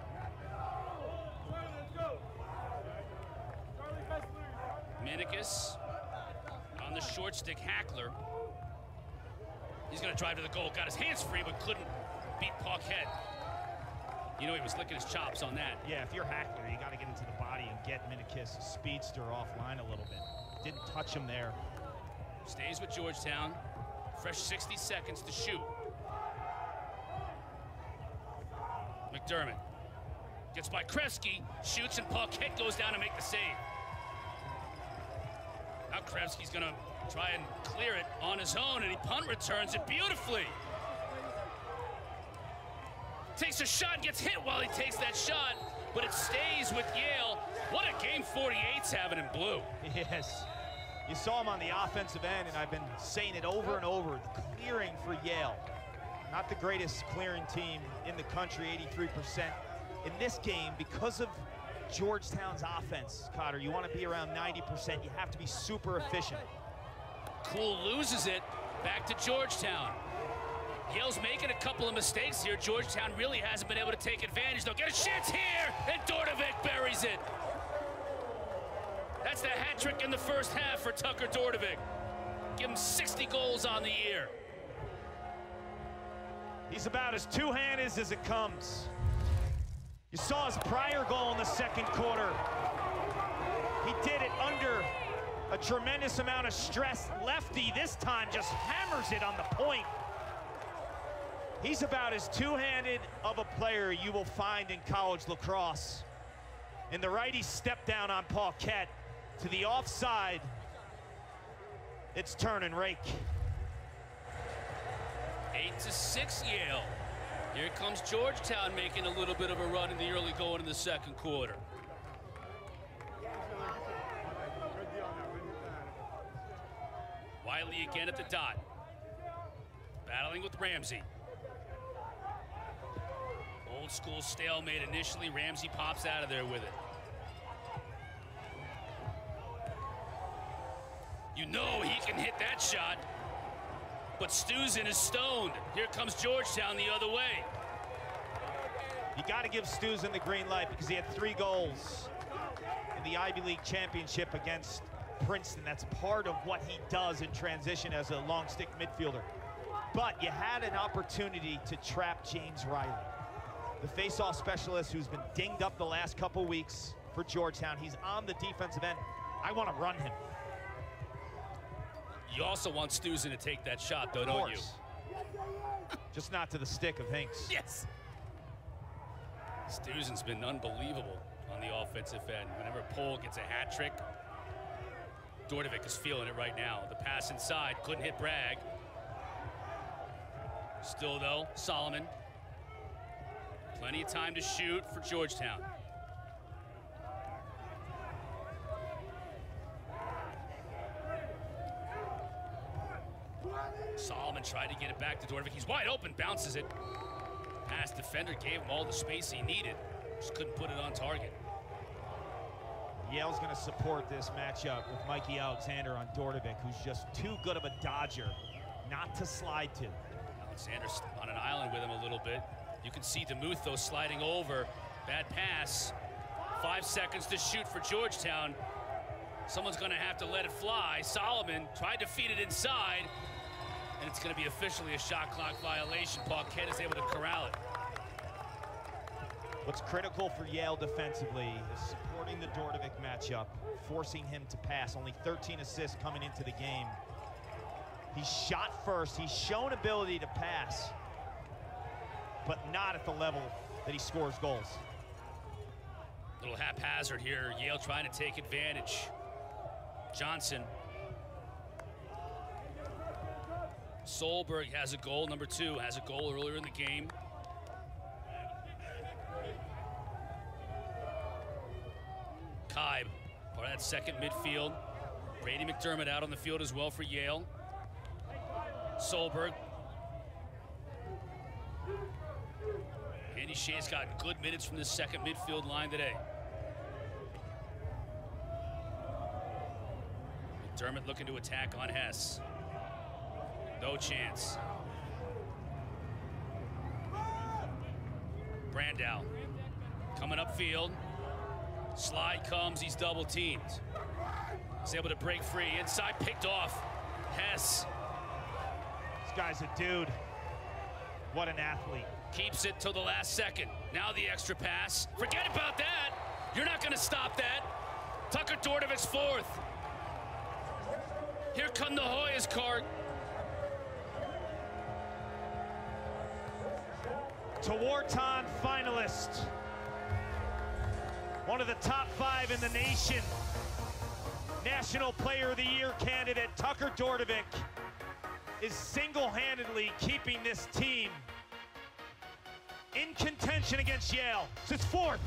Minikis on the short stick. Hackler. He's going to drive to the goal. Got his hands free, but couldn't beat Paquette. You know, he was licking his chops on that. Yeah, if you're Hackler, you got to get into the body and get Minikis, a speedster, offline a little bit. Didn't touch him there. Stays with Georgetown. Fresh sixty seconds to shoot. McDermott gets by Krevsky, shoots, and Paquette goes down to make the save. Now Krevsky's gonna try and clear it on his own, and he punt returns it beautifully. Takes a shot, gets hit while he takes that shot, but it stays with Yale. What a game forty-eight's having in blue. Yes. You saw him on the offensive end, and I've been saying it over and over. The clearing for Yale. Not the greatest clearing team in the country, eighty-three percent. In this game, because of Georgetown's offense, Cotter, you want to be around ninety percent. You have to be super efficient. Cool loses it. Back to Georgetown. Yale's making a couple of mistakes here. Georgetown really hasn't been able to take advantage. They'll get a chance here, and Dordevic buries it. That's the hat trick in the first half for Tucker Dordevic. Give him sixty goals on the year. He's about as two-handed as it comes. You saw his prior goal in the second quarter. He did it under a tremendous amount of stress. Lefty this time just hammers it on the point. He's about as two-handed of a player you will find in college lacrosse. And the righty step down on Paquette to the offside. It's turn and rake. Eight to six Yale. Here comes Georgetown making a little bit of a run in the early going in the second quarter. Wiley again at the dot. Battling with Ramsey. Old school stalemate initially. Ramsey pops out of there with it. You know he can hit that shot, but Stuzen is stoned. Here comes Georgetown the other way. You got to give Stuzen the green light because he had three goals in the Ivy League championship against Princeton. That's part of what he does in transition as a long stick midfielder. But you had an opportunity to trap James Riley, the face-off specialist who's been dinged up the last couple weeks for Georgetown. He's on the defensive end. I want to run him. You also want Stuzen to take that shot, though, don't you? Just not to the stick of Hinks. Yes. Stuzen's been unbelievable on the offensive end. Whenever Pohl gets a hat trick, Dordevic is feeling it right now. The pass inside, couldn't hit Bragg. Still, though, Solomon. Plenty of time to shoot for Georgetown. Solomon tried to get it back to Dordevic. He's wide open, bounces it. Pass defender gave him all the space he needed. Just couldn't put it on target. Yale's going to support this matchup with Mikey Alexander on Dordevic, who's just too good of a dodger not to slide to. Alexander's on an island with him a little bit. You can see DeMuth, though, sliding over. Bad pass. Five seconds to shoot for Georgetown. Someone's going to have to let it fly. Solomon tried to feed it inside. And it's going to be officially a shot clock violation. Paquette is able to corral it. What's critical for Yale defensively is supporting the Dordovic matchup, forcing him to pass. Only thirteen assists coming into the game. He's shot first. He's shown ability to pass, but not at the level that he scores goals. Little haphazard here. Yale trying to take advantage. Johnson. Solberg has a goal. Number two has a goal earlier in the game. Kaib, part of that second midfield. Brady McDermott out on the field as well for Yale. Solberg. Andy Shea's got good minutes from the second midfield line today. McDermott looking to attack on Hess. No chance. Brandow coming upfield. Slide comes, he's double teamed. He's able to break free, inside picked off. Hess. This guy's a dude. What an athlete. Keeps it till the last second. Now the extra pass. Forget about that. You're not gonna stop that. Tucker Dordovic's fourth. Here come the Hoyas cart. Georgetown finalist. One of the top five in the nation. National Player of the Year candidate Tucker Dordovic is single-handedly keeping this team in contention against Yale. It's his fourth.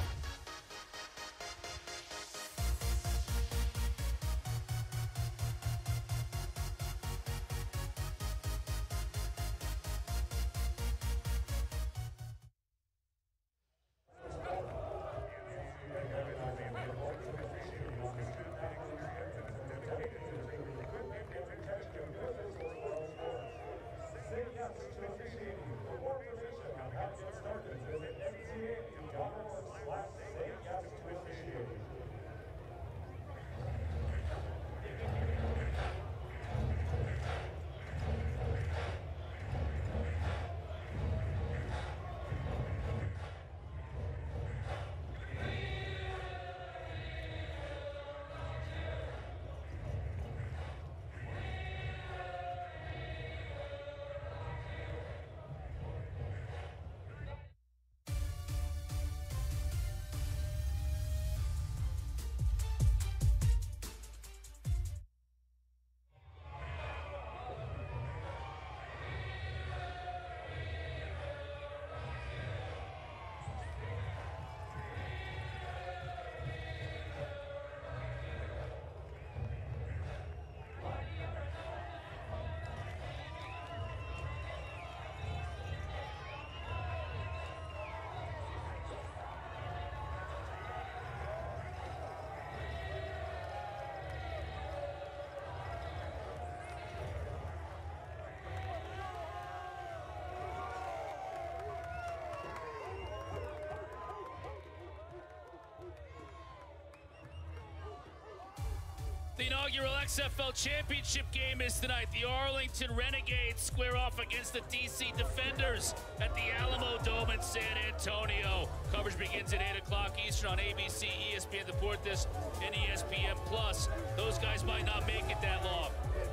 The inaugural X F L Championship game is tonight. The Arlington Renegades square off against the D C Defenders at the Alamo Dome in San Antonio. Coverage begins at eight o'clock Eastern on A B C, E S P N Deportes, and E S P N Plus. Those guys might not make it that long.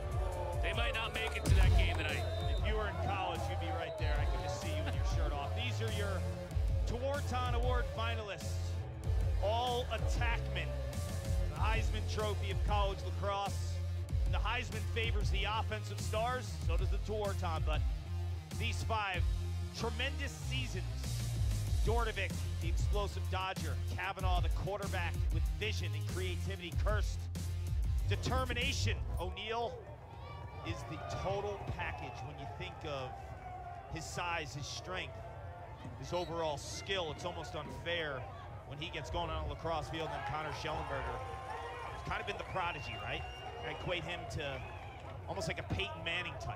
They might not make it to that game tonight. If you were in college, you'd be right there. I can just see you with your shirt off. These are your Georgetown Award finalists, all attackmen. The Heisman Trophy of college lacrosse. And the Heisman favors the offensive stars, so does the Georgetown, but these five tremendous seasons. Dordovic, the explosive Dodger. Kavanaugh, the quarterback with vision and creativity. Kirst, determination. O'Neal is the total package when you think of his size, his strength, his overall skill. It's almost unfair when he gets going on a lacrosse field and Connor Schellenberger. He's kind of been the prodigy, right? I equate him to almost like a Peyton Manning type.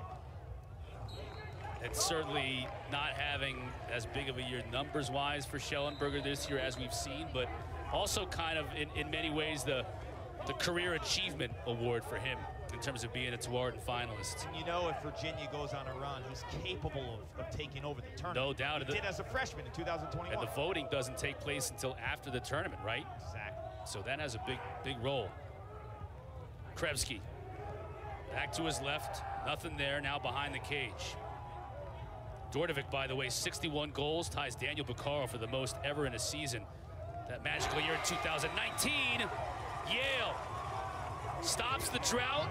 It's certainly not having as big of a year numbers-wise for Schellenberger this year as we've seen, but also kind of in, in many ways the the Career Achievement Award for him in terms of being a Tewaaraton finalist. And you know, if Virginia goes on a run, he's capable of, of taking over the tournament. No doubt. He the, did as a freshman in two thousand twenty-one. And the voting doesn't take place until after the tournament, right? Exactly. So that has a big, big role. Krebsky, back to his left, nothing there, now behind the cage. Dordovic, by the way, sixty-one goals, ties Daniel Beccaro for the most ever in a season. That magical year in two thousand nineteen, Yale stops the drought.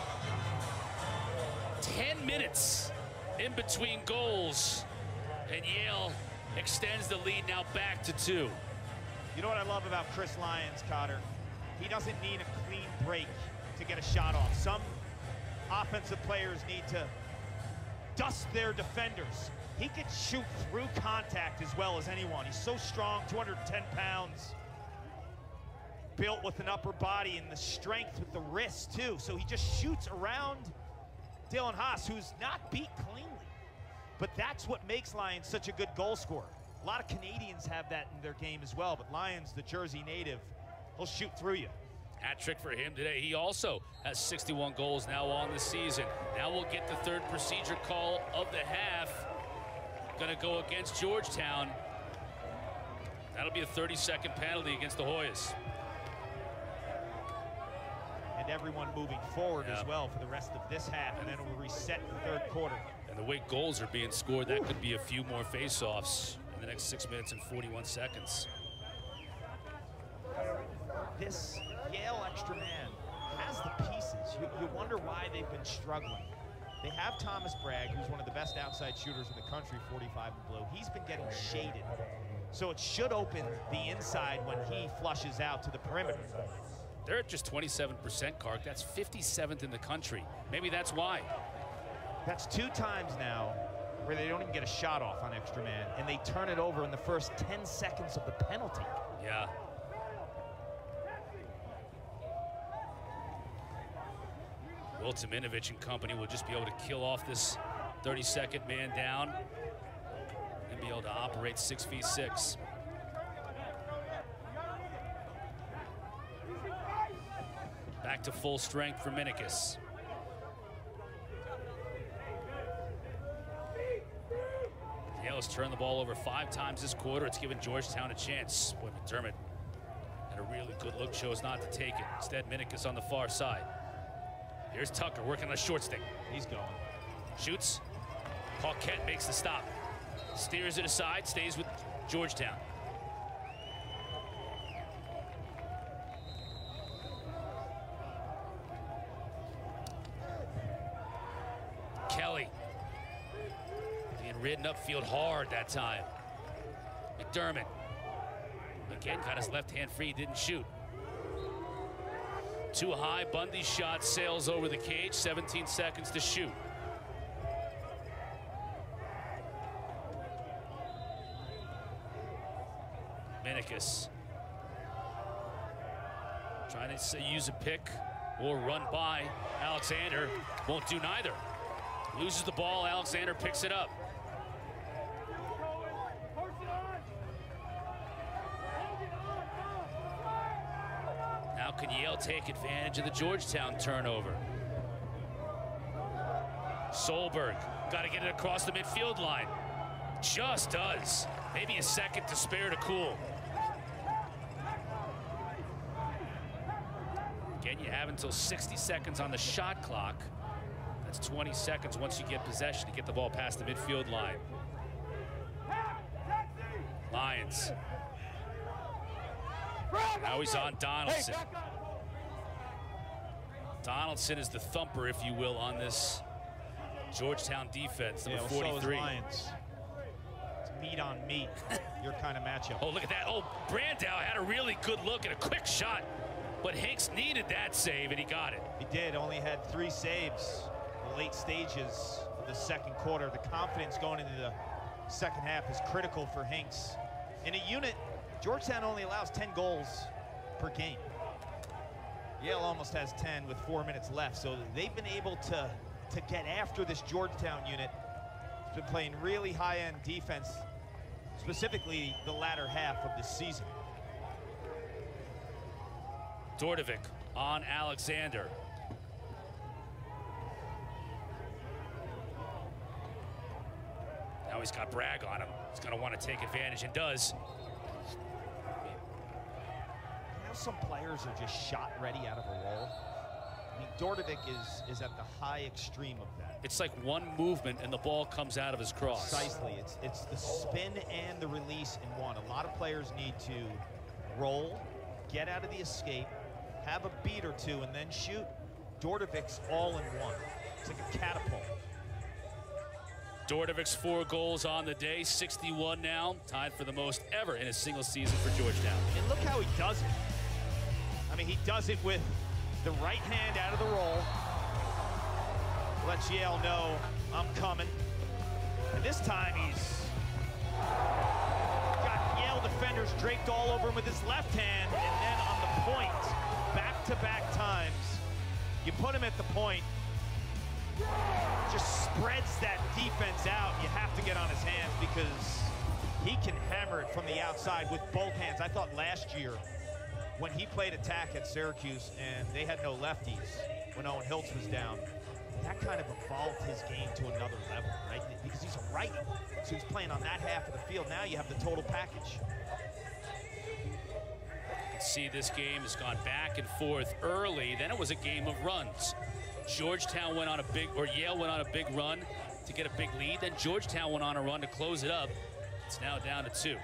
ten minutes in between goals, and Yale extends the lead now back to two. You know what I love about Chris Lyons, Cotter? He doesn't need a clean break to get a shot off. Some offensive players need to dust their defenders. He can shoot through contact as well as anyone. He's so strong, two hundred ten pounds, built with an upper body and the strength with the wrist too. So he just shoots around Dylan Haas, who's not beat cleanly. But that's what makes Lyons such a good goal scorer. A lot of Canadians have that in their game as well, but Lyons, the Jersey native, he'll shoot through you. Hat trick for him today. He also has sixty-one goals now on the season. Now we'll get the third procedure call of the half. Gonna go against Georgetown. That'll be a thirty second penalty against the Hoyas. And everyone moving forward yeah. as well for the rest of this half, and then it will reset in the third quarter. And the way goals are being scored, that could be a few more face-offs in the next six minutes and forty-one seconds. This Yale extra man has the pieces. You, you wonder why they've been struggling. They have Thomas Bragg, who's one of the best outside shooters in the country, forty-five and below. He's been getting shaded. So it should open the inside when he flushes out to the perimeter. They're at just twenty-seven percent, Kark. That's fifty-seventh in the country. Maybe that's why. That's two times now where they don't even get a shot off on extra man, and they turn it over in the first ten seconds of the penalty. Yeah. Will Timinovich and company will just be able to kill off this thirty second man down and be able to operate six v six. Back to full strength for Minikis. Yale has turned the ball over five times this quarter. It's given Georgetown a chance. Boy, McDermott had a really good look, chose not to take it. Instead, Minikis on the far side. Here's Tucker working on a short stick. He's going. Shoots. Paquette makes the stop. Steers it aside, stays with Georgetown. Kelly being ridden upfield hard that time. McDermott again got his left hand free, didn't shoot. Too high, Bundy's shot sails over the cage, seventeen seconds to shoot. Minikis trying to use a pick or run by. Alexander won't do neither. Loses the ball, Alexander picks it up. Now can Yale take advantage of the Georgetown turnover? Solberg, got to get it across the midfield line. Just does. Maybe a second to spare to cool. Again, you have until sixty seconds on the shot clock. That's twenty seconds once you get possession to get the ball past the midfield line. Lyons. Now he's on Donaldson. Donaldson is the thumper, if you will, on this Georgetown defense, number yeah, well, forty-three. So is Lyons. It's meat on meat, your kind of matchup. Oh, look at that. Oh, Brandow had a really good look and a quick shot, but Hinks needed that save, and he got it. He did, only had three saves in the late stages of the second quarter. The confidence going into the second half is critical for Hinks. In a unit, Georgetown only allows ten goals per game. Yale almost has ten with four minutes left, so they've been able to, to get after this Georgetown unit. It's been playing really high-end defense, specifically the latter half of the season. Dordovic on Alexander. Now he's got Bragg on him. He's going to want to take advantage and does. You know, some players are just shot ready out of a roll. I mean, Dordovic is, is at the high extreme of that. It's like one movement and the ball comes out of his cross. Precisely. It's, it's the spin and the release in one. A lot of players need to roll, get out of the escape, have a beat or two, and then shoot. Dordovic's all in one. It's like a catapult. Dordovic's four goals on the day, sixty-one now, tied for the most ever in a single season for Georgetown. And look how he does it. I mean, he does it with the right hand out of the roll. Lets Yale know, I'm coming. And this time he's got Yale defenders draped all over him with his left hand, and then on the point, back-to-back times, you put him at the point, just spreads that defense out. You have to get on his hands because he can hammer it from the outside with both hands. I thought last year when he played attack at Syracuse and they had no lefties when Owen Hiltz was down, that kind of evolved his game to another level, right? Because he's a righty, so he's playing on that half of the field. Now you have the total package. You can see this game has gone back and forth early. Then it was a game of runs. Georgetown went on a big, or Yale went on a big run to get a big lead. Then Georgetown went on a run to close it up. It's now down to two.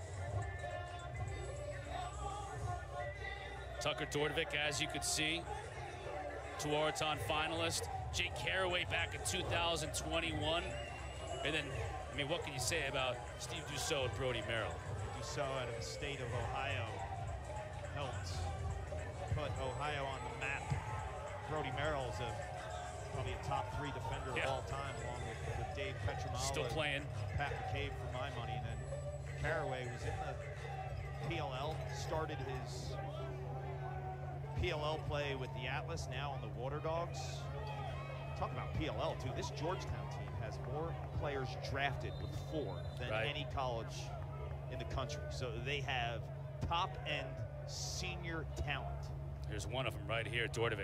Tucker Dordovic, as you could see, Tewaaraton finalist. Jake Carraway back in two thousand twenty-one. And then, I mean, what can you say about Steve Dussault and Brody Merrill? Dussault out of the state of Ohio helped put Ohio on the map. Brody Merrill is a, probably a top three defender yeah. of all time, along with, with Dave Petramala. Still playing. Pat McCabe for my money. And then Carraway was in the P L L, started his P L L play with the Atlas, now on the Water Dogs. Talk about P L L too. This Georgetown team has more players drafted with four than right. any college in the country. So they have top-end senior talent. Here's one of them right here, Dordovic.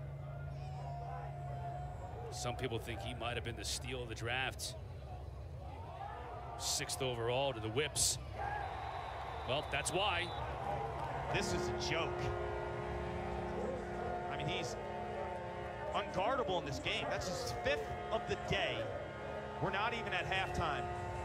Some people think he might have been the steal of the draft. Sixth overall to the Whips. Well, that's why. This is a joke. I mean, he's unguardable in this game. That's his fifth of the day. We're not even at halftime.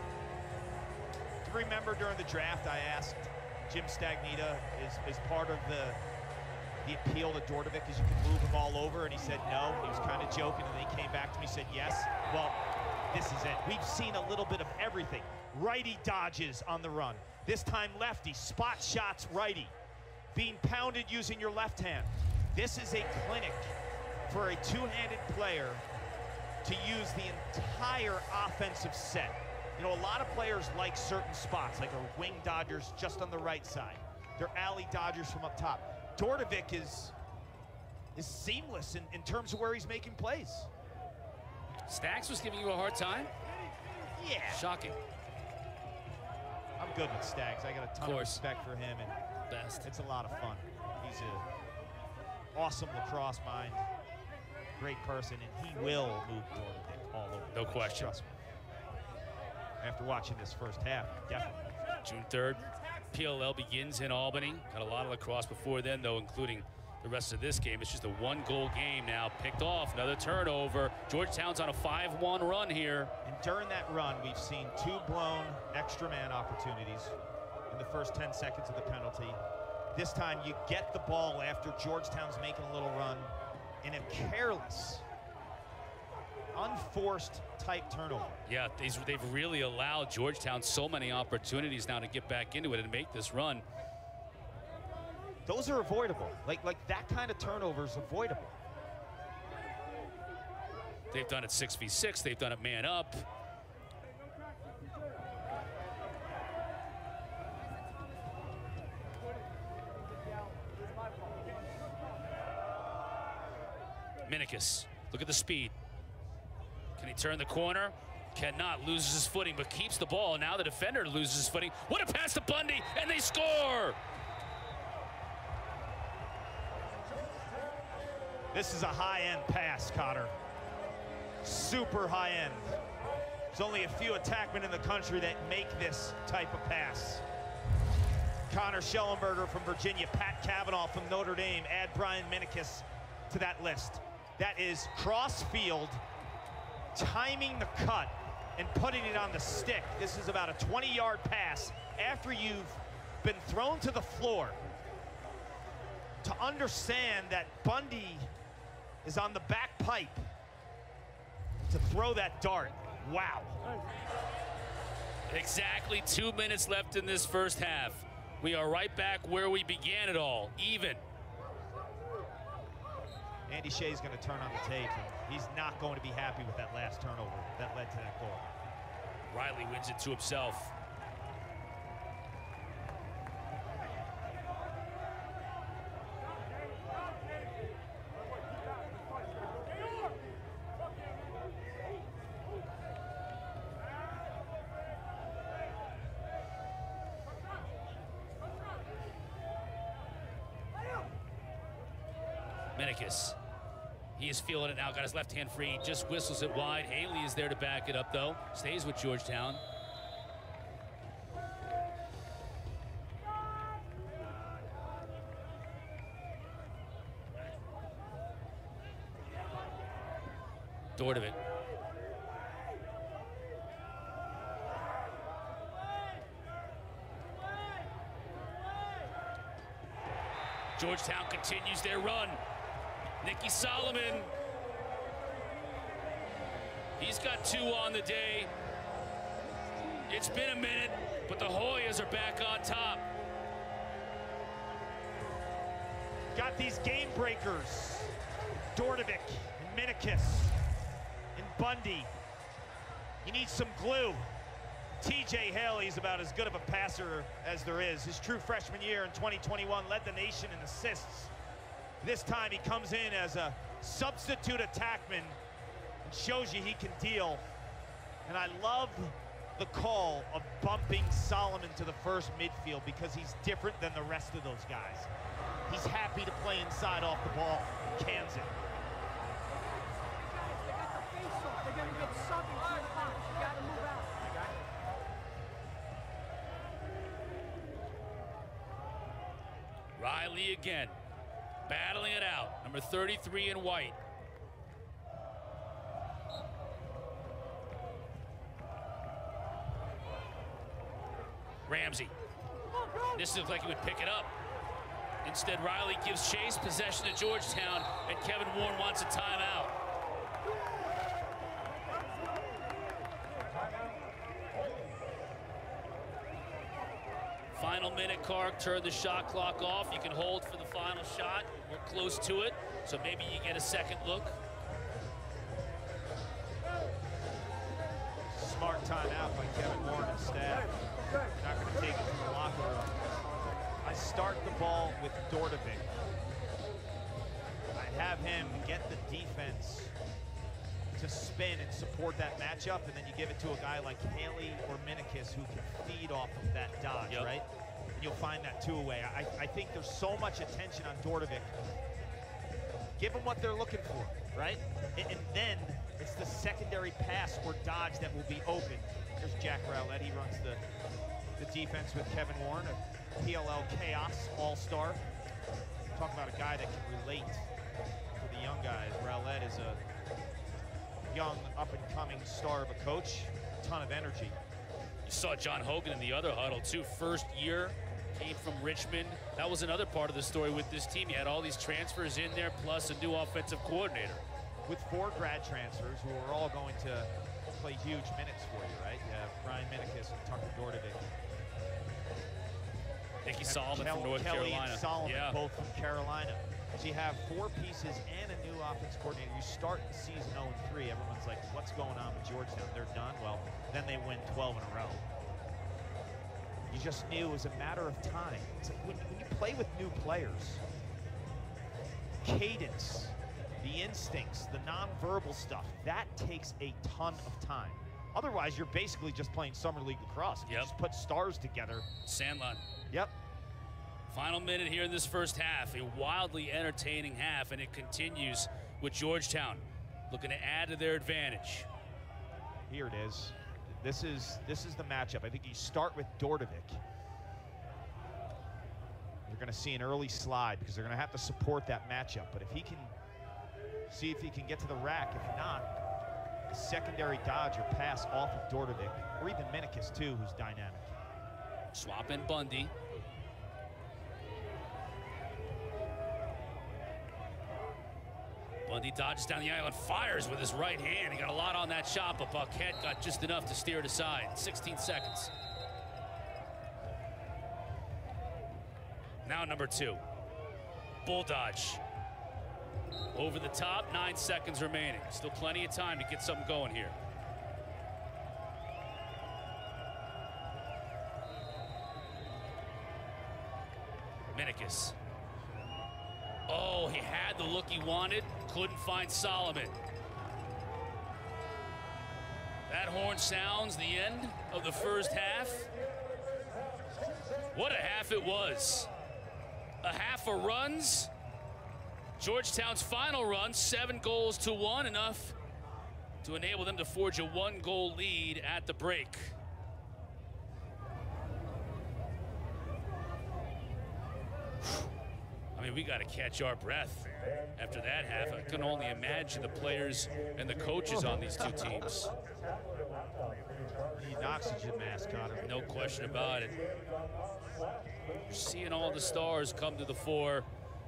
Do you remember during the draft, I asked Jim Stagnita, is, is part of the the appeal to Dordovic is you can move him all over, and he said no. He was kind of joking, and then he came back to me and said yes. Well, this is it. We've seen a little bit of everything. Righty dodges on the run. This time lefty, spot shots righty. Being pounded using your left hand. This is a clinic for a two-handed player to use the entire offensive set. You know, a lot of players like certain spots, like our wing dodgers just on the right side. They're alley dodgers from up top. Dordovic is is seamless in, in terms of where he's making plays. Staggs was giving you a hard time? Yeah. Shocking. I'm good with Staggs. I got a ton of, of respect for him, and best. It's a lot of fun. He's a awesome lacrosse mind, great person, and he will move Dordovic all over. No question. Trust me. After watching this first half, definitely. June third, P L L begins in Albany. Got a lot of lacrosse before then, though, including the rest of this game. It's just a one-goal game now. Picked off, another turnover. Georgetown's on a five one run here. And during that run, we've seen two blown extra man opportunities in the first ten seconds of the penalty. This time, you get the ball after Georgetown's making a little run in a careless, unforced type turnover. Yeah, these, they've really allowed Georgetown so many opportunities now to get back into it and make this run. Those are avoidable. Like, like that kind of turnover is avoidable. They've done it six v six. They've done it man up. Minikis, look at the speed. Can he turn the corner? Cannot, loses his footing, but keeps the ball. Now the defender loses his footing. What a pass to Bundy, and they score! This is a high-end pass, Cotter. Super high-end. There's only a few attackmen in the country that make this type of pass. Connor Schellenberger from Virginia, Pat Cavanaugh from Notre Dame, add Brian Minikis to that list. That is cross-field, timing the cut and putting it on the stick. This is about a twenty yard pass after you've been thrown to the floor. To understand that Bundy is on the back pipe to throw that dart. Wow. Exactly two minutes left in this first half. We are right back where we began it all, even. Andy Shea's going to turn on the tape, and he's not going to be happy with that last turnover that led to that goal. Riley wins it to himself. Minikis. He is feeling it now, got his left hand free, just whistles it wide. Haley is there to back it up, though. Stays with Georgetown. Dordovic. Georgetown continues their run. Nicky Solomon. He's got two on the day. It's been a minute, but the Hoyas are back on top. Got these game breakers. Dordovic and Minikis and Bundy. You need some glue. T J Haley's about as good of a passer as there is. His true freshman year in twenty twenty-one led the nation in assists. This time he comes in as a substitute attackman and shows you he can deal. And I love the call of bumping Solomon to the first midfield because he's different than the rest of those guys. He's happy to play inside off the ball, cans it. They got the face off. They're gonna get subbing to the box. You gotta move out. Riley again, battling it out. Number thirty-three in white. Ramsey. This looks like he would pick it up. Instead, Riley gives chase, possession to Georgetown, and Kevin Warren wants a timeout. Final minute, Clark, turn the shot clock off. You can hold for the final shot. We're close to it, so maybe you get a second look. Smart timeout by Kevin Warren and staff. You're not going to take it from the locker room. I start the ball with Dordovic. I have him get the defense to spin and support that matchup, and then you give it to a guy like Haley or Minikis who can feed off of that dodge, yep. Right? And you'll find that two-away. I, I think there's so much attention on Dordovic. Give them what they're looking for, right? And, and then it's the secondary pass or dodge that will be open. Here's Jack Rowlett. He runs the, the defense with Kevin Warren, a P L L Chaos all-star. Talk about a guy that can relate to the young guys. Rowlett is a young, up-and-coming star of a coach, a ton of energy. You saw John Hogan in the other huddle, too. First year, came from Richmond. That was another part of the story with this team. You had all these transfers in there, plus a new offensive coordinator. With four grad transfers who are all going to play huge minutes for you, right? You have Brian Minikis and Tucker Dordovic. Nicky Solomon Kel from North Kelly Carolina. And Solomon, yeah. both from Carolina. So you have four pieces and a new offense coordinator. You start the season oh and three. Everyone's like, what's going on with Georgetown? They're done. Well, then they win twelve in a row. You just knew it was a matter of time. It's like when, when you play with new players, cadence, the instincts, the nonverbal stuff, that takes a ton of time. Otherwise, you're basically just playing Summer League lacrosse. You yep. just put stars together. Sandlot. Yep. Final minute here in this first half, a wildly entertaining half, and it continues with Georgetown looking to add to their advantage. Here it is. This is this is the matchup. I think you start with Dordovic. You're going to see an early slide because they're going to have to support that matchup. But if he can see if he can get to the rack, if not, a secondary dodge or pass off of Dordovic, or even Minikis too, who's dynamic. Swap in Bundy. Bundy dodges down the island, fires with his right hand. He got a lot on that shot, but Buckhead got just enough to steer it aside. sixteen seconds. Now number two. Bull dodge. Over the top, nine seconds remaining. Still plenty of time to get something going here. Minikis. Oh, he had the look he wanted, couldn't find Solomon. That horn sounds the end of the first half. What a half it was. A half of runs. Georgetown's final run, seven goals to one, enough to enable them to forge a one-goal lead at the break. I mean, we got to catch our breath after that half. I can only imagine the players and the coaches on these two teams. Need an oxygen mask, Connor. No question about it. You're seeing all the stars come to the fore.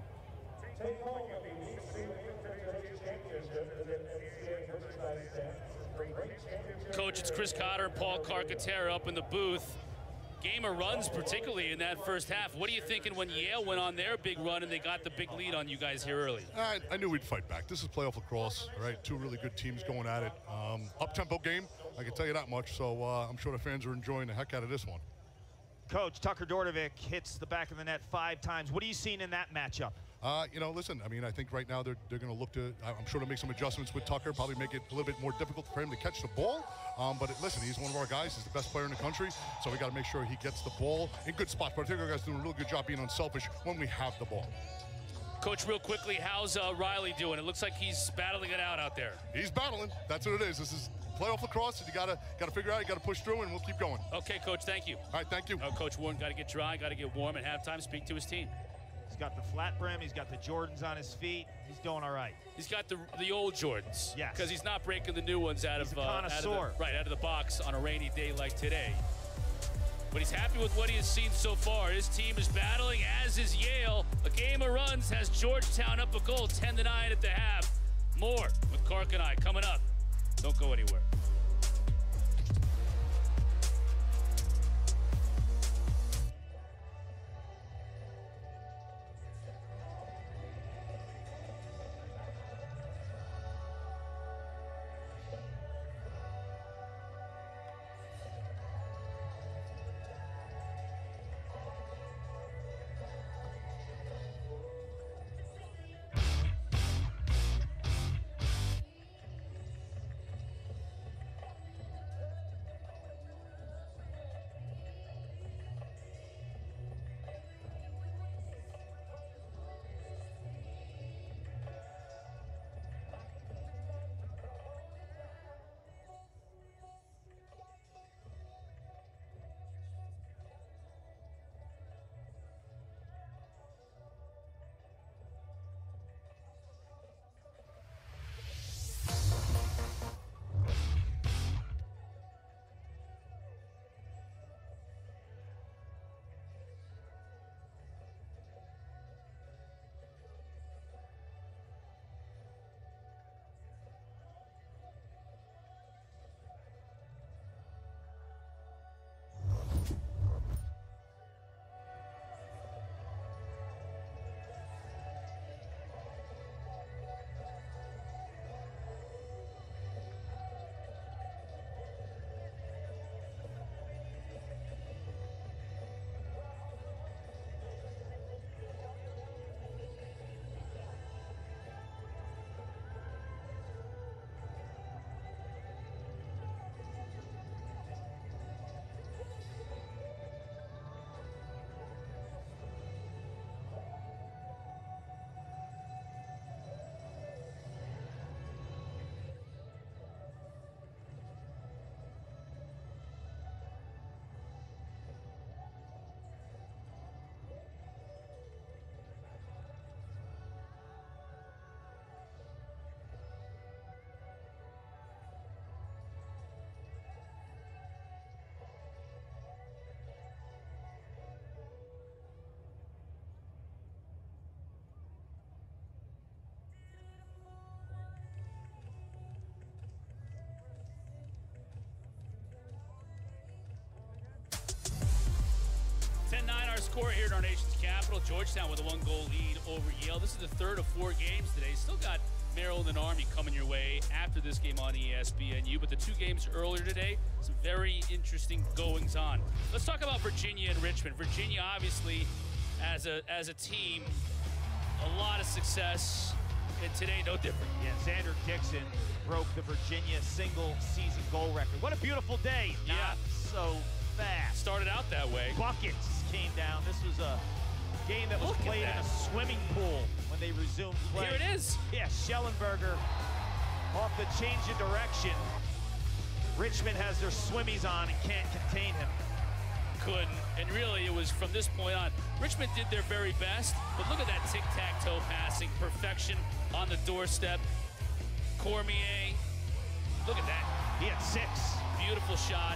Coach, it's Chris Cotter and Paul Carcaterra up in the booth. Game of runs, particularly in that first half. What are you thinking when Yale went on their big run and they got the big lead on you guys here early? I, I knew we'd fight back. This is playoff lacrosse, all right? Two really good teams going at it. Um, up-tempo game, I can tell you that much. So uh, I'm sure the fans are enjoying the heck out of this one. Coach, Tucker Dordovic hits the back of the net five times. What are you seeing in that matchup? Uh, you know, listen, I mean, I think right now they're, they're going to look to, I'm sure to make some adjustments with Tucker, probably make it a little bit more difficult for him to catch the ball. Um, but it, listen, he's one of our guys. He's the best player in the country. So we got to make sure he gets the ball in good spots. But I think our guys doing a real good job being unselfish when we have the ball. Coach, real quickly, how's uh, Riley doing? It looks like he's battling it out out there. He's battling. That's what it is. This is playoff lacrosse. And you got to got to figure out, you got to push through, and we'll keep going. Okay, Coach, thank you. All right, thank you. Oh, Coach Warren, got to get dry, got to get warm at halftime, speak to his team. He's got the flat brim. He's got the Jordans on his feet. He's doing all right. He's got the the old Jordans. Yes. Because he's not breaking the new ones out He's of, a uh, out of the, right out of the box on a rainy day like today. But he's happy with what he has seen so far. His team is battling, as is Yale. A game of runs has Georgetown up a goal, ten to nine at the half. More with Kark and I coming up. Don't go anywhere. score here in our nation's capital. Georgetown with a one-goal lead over Yale. This is the third of four games today. Still got Maryland and Army coming your way after this game on E S P N U, but the two games earlier today, some very interesting goings-on. Let's talk about Virginia and Richmond. Virginia, obviously, as a as a team, a lot of success, and today no different. Yeah, Xander Dixon broke the Virginia single-season goal record. What a beautiful day. Yeah. Not so fast. Started out that way. Buckets came down. This was a game that was Look at played that. in a swimming pool when they resumed play. Here it is. Yeah, Schellenberger off the change in direction. Richmond has their swimmies on and can't contain him. Couldn't, and really it was from this point on. Richmond did their very best, but look at that tic-tac-toe passing, perfection on the doorstep. Cormier, look at that. He had six. Beautiful shot.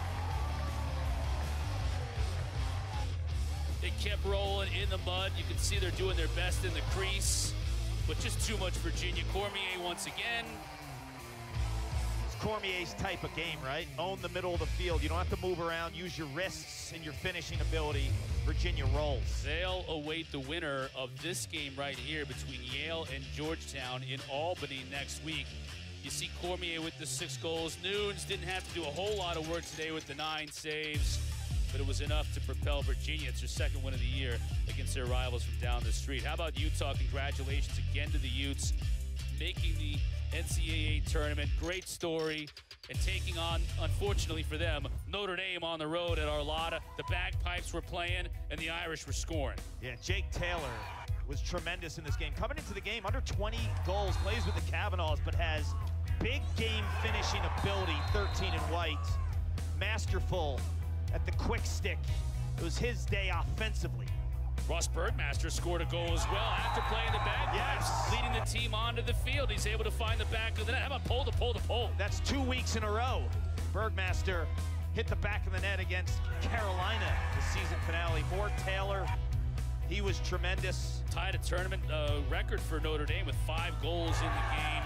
They kept rolling in the mud. You can see they're doing their best in the crease, but just too much Virginia. Cormier once again. It's Cormier's type of game, right? Own the middle of the field. You don't have to move around. Use your wrists and your finishing ability. Virginia rolls. They'll await the winner of this game right here between Yale and Georgetown in Albany next week. You see Cormier with the six goals. Nunes didn't have to do a whole lot of work today with the nine saves, but it was enough to propel Virginia. It's their second win of the year against their rivals from down the street. How about Utah? Congratulations again to the Utes, making the N C double A tournament. Great story. And taking on, unfortunately for them, Notre Dame on the road at Arlada. The bagpipes were playing, and the Irish were scoring. Yeah, Jake Taylor was tremendous in this game. Coming into the game, under twenty goals, plays with the Kavanaughs, but has big game finishing ability, thirteen in white. Masterful at the quick stick. It was his day offensively. Ross Bergmaster scored a goal as well after playing the bagpipes, Yes. leading the team onto the field. He's able to find the back of the net. How about pole to pole to pole? That's two weeks in a row. Bergmaster hit the back of the net against Carolina, the season finale. More Taylor, he was tremendous. Tied a tournament uh, record for Notre Dame with five goals in the game.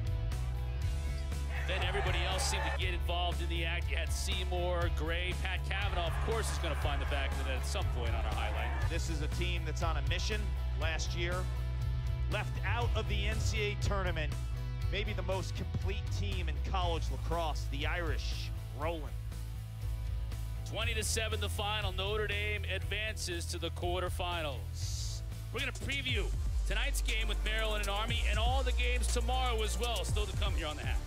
Then everybody else seemed to get involved in the act. You had Seymour, Gray, Pat Cavanaugh, of course, is going to find the back of the net at some point on our highlight. This is a team that's on a mission. Last year, left out of the N C double A tournament. Maybe the most complete team in college lacrosse, the Irish, rolling. twenty to seven the final. Notre Dame advances to the quarterfinals. We're going to preview tonight's game with Maryland and Army and all the games tomorrow as well. Still to come here on the Hat.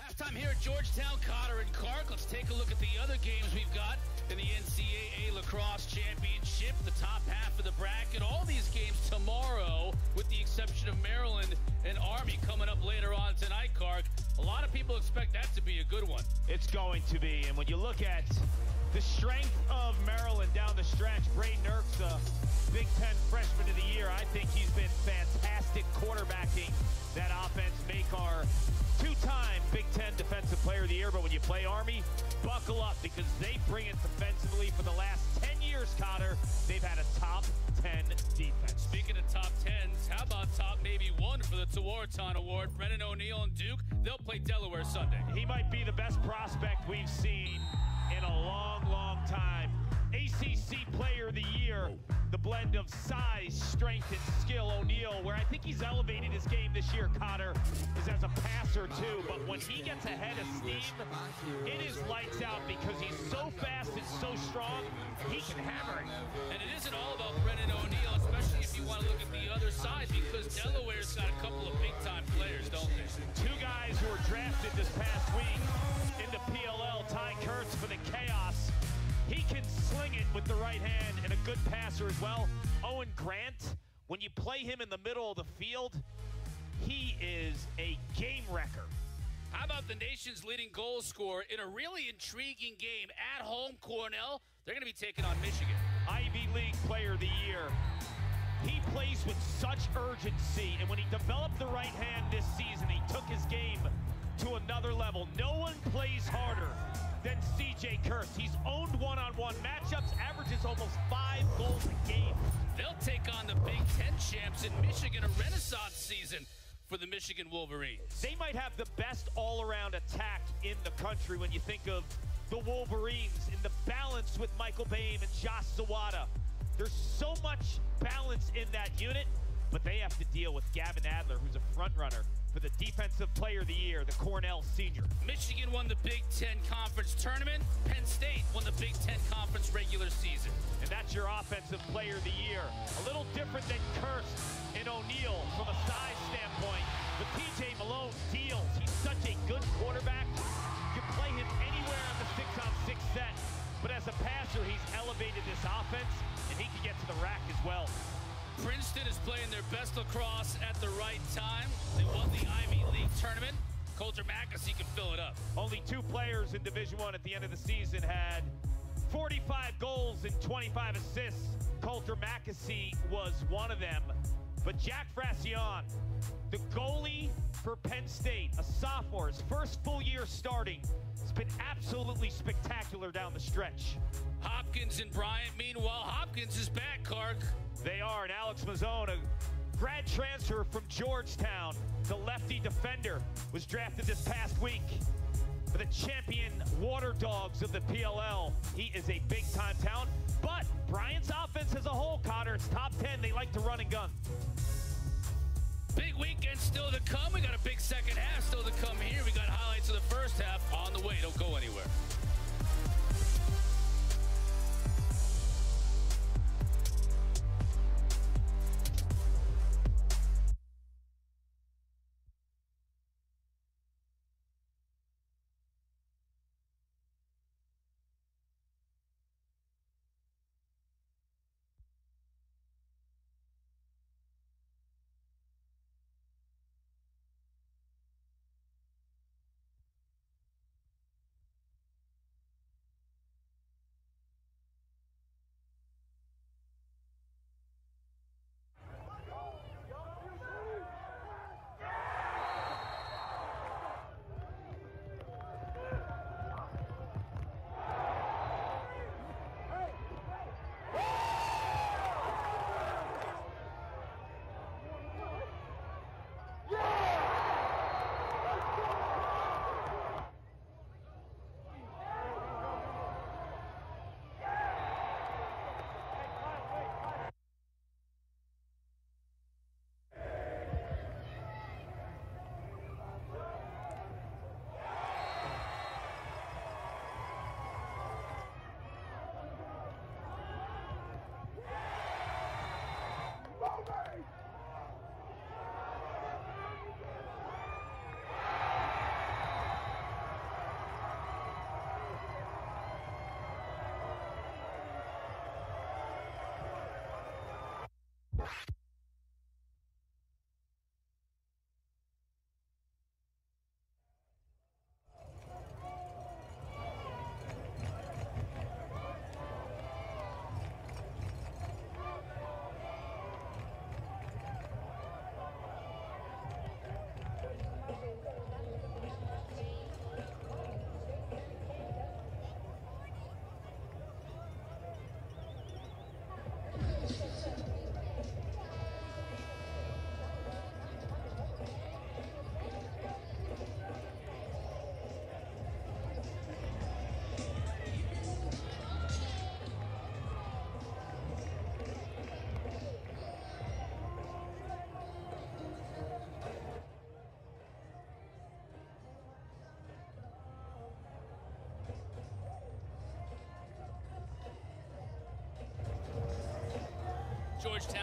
Halftime here at Georgetown, Cotter and Clark. Let's take a look at the other games we've got in the N C double A Lacrosse Championship, the top half of the bracket. All these games tomorrow, with the exception of Maryland and Army coming up later on tonight, Clark. A lot of people expect that to be a good one. It's going to be, and when you look at the strength of Maryland down the stretch, Braden Nurk's a Big Ten Freshman of the Year. I think he's been fantastic quarterbacking that offense, make our two-time Big Ten Defensive Player of the Year. But when you play Army, buckle up, because they bring it defensively for the last ten years, Cotter. They've had a top ten defense. Speaking of top tens, how about top maybe one for the Georgetown Award? Brennan O'Neill and Duke, they'll play Delaware Sunday. He might be the best prospect we've seen in a long, long time. A C C Player of the Year, the blend of size, strength, and skill. O'Neill, where I think he's elevated his game this year, Cotter, is as a passer too. But when he gets ahead of steam, it is lights out, because he's so fast and so strong, he can hammer it. And it isn't all about Brennan O'Neill, especially if you want to look at the other side, because Delaware's got a couple of big-time players, don't they? Two guys who were drafted this past week in the P L L, Ty Kurtz for the Chaos. He can sling it with the right hand, and a good passer as well. Owen Grant, when you play him in the middle of the field, he is a game wrecker. How about the nation's leading goal scorer in a really intriguing game at home, Cornell? They're going to be taking on Michigan. Ivy League Player of the Year. He plays with such urgency, and when he developed the right hand this season, he took his game to another level. No one plays harder than C J Kurtz. He's owned one-on-one matchups, averages almost five goals a game. They'll take on the Big Ten champs in Michigan, a renaissance season for the Michigan Wolverines. They might have the best all-around attack in the country when you think of the Wolverines and the balance with Michael Boehm and Josh Zawada. There's so much balance in that unit, but they have to deal with Gavin Adler, who's a front-runner for the Defensive Player of the Year, the Cornell senior. Michigan won the Big Ten Conference Tournament. Penn State won the Big Ten Conference regular season. And that's your Offensive Player of the Year. A little different than Kurtz and O'Neill from a size standpoint, but T J Malone deals. He's such a good quarterback. You can play him anywhere on the six-on-six set, but as a passer, he's elevated this offense, and he can get to the rack as well. Princeton is playing their best lacrosse at the right time. They won the Ivy League tournament. Coulter Mackesy can fill it up. Only two players in Division One at the end of the season had forty-five goals and twenty-five assists. Coulter Mackesy was one of them. But Jack Fracion, the goalie for Penn State, a sophomore, his first full year starting, has been absolutely spectacular down the stretch. Hopkins and Bryant, meanwhile, Hopkins is back, Clark. They are, and Alex Mazzone, a grad transfer from Georgetown, the lefty defender, was drafted this past week for the champion Water Dogs of the P L L. He is a big-time talent, but Bryant's offense as a whole, Cotter, it's top ten. They like to run and gun. Big weekend still to come. We got a big second half still to come here. We got highlights of the first half on the way. Don't go anywhere.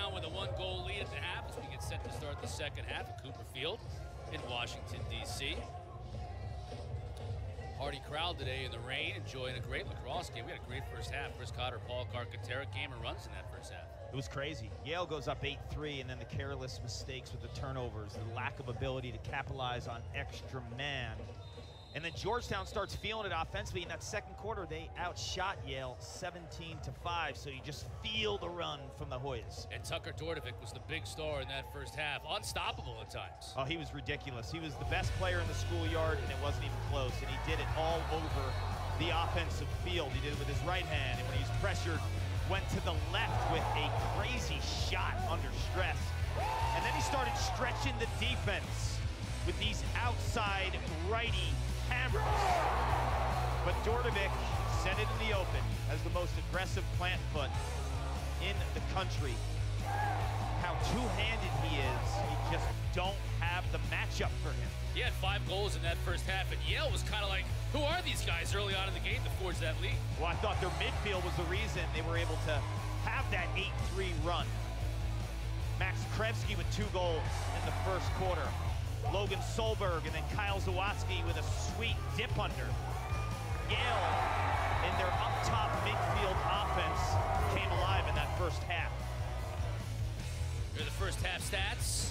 Georgetown with a one-goal lead at the half as we get set to start the second half at Cooper Field in Washington, D C Hardy crowd today in the rain, enjoying a great lacrosse game. We had a great first half. Chris Cotter, Paul Carcaterra came and runs in that first half. It was crazy. Yale goes up eight three, and then the careless mistakes with the turnovers, the lack of ability to capitalize on extra man. And then Georgetown starts feeling it offensively. In that second quarter, they outshot Yale seventeen to five, so you just feel the run from the Hoyas. And Tucker Dordovic was the big star in that first half. Unstoppable at times. Oh, he was ridiculous. He was the best player in the schoolyard, and it wasn't even close. And he did it all over the offensive field. He did it with his right hand, and when he's pressured, went to the left with a crazy shot under stress. And then he started stretching the defense with these outside righty hammers. But Dordovic set it in the open as the most aggressive plant foot in the country. How two-handed he is, you just don't have the matchup for him. He had five goals in that first half, and Yale was kind of like, who are these guys early on in the game to forge that lead? Well, I thought their midfield was the reason they were able to have that eight three run. Max Krevsky with two goals in the first quarter. Logan Solberg and then Kyle Zawatsky with a sweet dip under. Yale, in their up-top midfield offense, came alive in that first half. Here are the first half stats.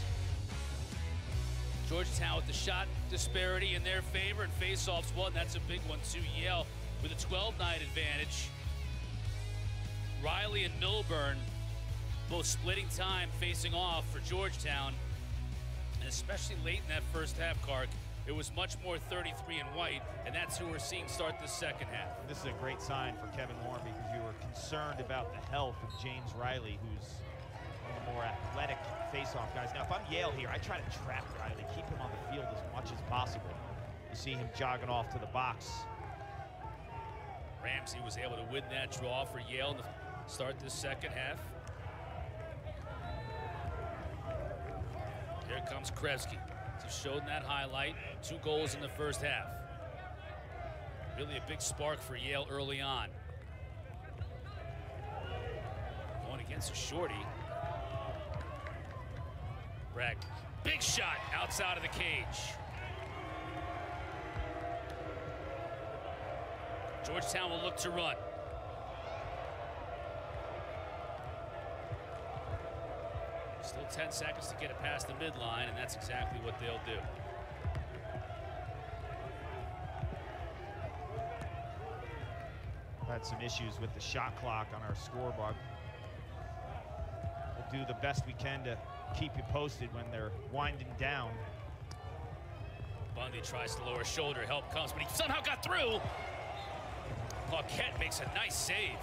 Georgetown with the shot disparity in their favor, and face-offs won. That's a big one, too. Yale with a twelve nine advantage. Riley and Milburn both splitting time facing off for Georgetown. And especially late in that first half, Kark, it was much more thirty-three and white, and that's who we're seeing start the second half. This is a great sign for Kevin Moore because you were concerned about the health of James Riley, who's one of the more athletic face-off guys. Now, if I'm Yale here, I try to trap Riley, keep him on the field as much as possible. You see him jogging off to the box. Ramsey was able to win that draw for Yale to start the second half. Here comes Krevsky. He showed in that highlight, two goals in the first half. Really a big spark for Yale early on. Going against a shorty. Bragg, big shot outside of the cage. Georgetown will look to run. Still ten seconds to get it past the midline, and that's exactly what they'll do. Had some issues with the shot clock on our scoreboard. We'll do the best we can to keep you posted when they're winding down. Bundy tries to lower shoulder, help comes, but he somehow got through. Paquette makes a nice save.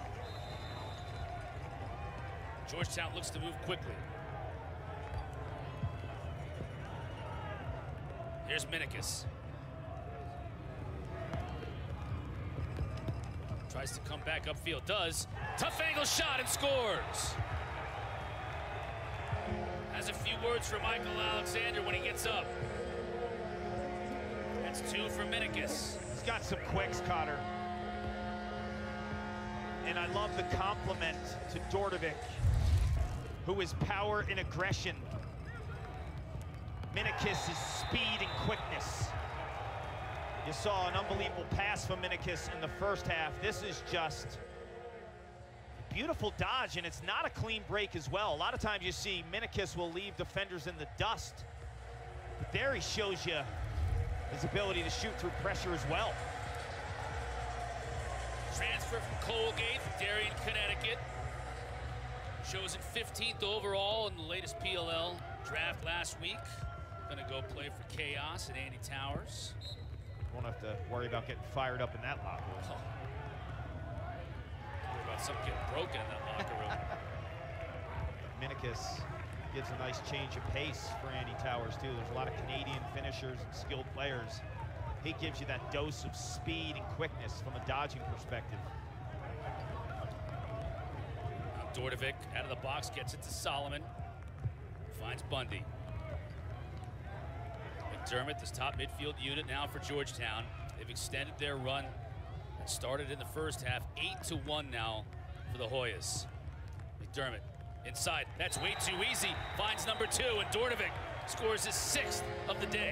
Georgetown looks to move quickly. Here's Minikis. Tries to come back upfield, does. Tough angle shot and scores. Has a few words for Michael Alexander when he gets up. That's two for Minikis. He's got some quicks, Cotter. And I love the compliment to Dordovic, who is power and aggression. Minikis is speed and quickness. You saw an unbelievable pass from Minikis in the first half. This is just a beautiful dodge, and it's not a clean break as well. A lot of times you see Minikis will leave defenders in the dust. But there he shows you his ability to shoot through pressure as well. Transfer from Colgate from Darien, Connecticut. Chosen fifteenth overall in the latest P L L draft last week. Gonna go play for Chaos at Andy Towers. Won't have to worry about getting fired up in that locker room. Oh. Worry about something getting broken in that locker room. Minikis gives a nice change of pace for Andy Towers too. There's a lot of Canadian finishers and skilled players. He gives you that dose of speed and quickness from a dodging perspective. Dordovic out of the box, gets it to Solomon. Finds Bundy. McDermott, this top midfield unit now for Georgetown. They've extended their run that started in the first half. Eight to one now for the Hoyas. McDermott Inside, that's way too easy. Finds number two, and Dordovic scores his sixth of the day.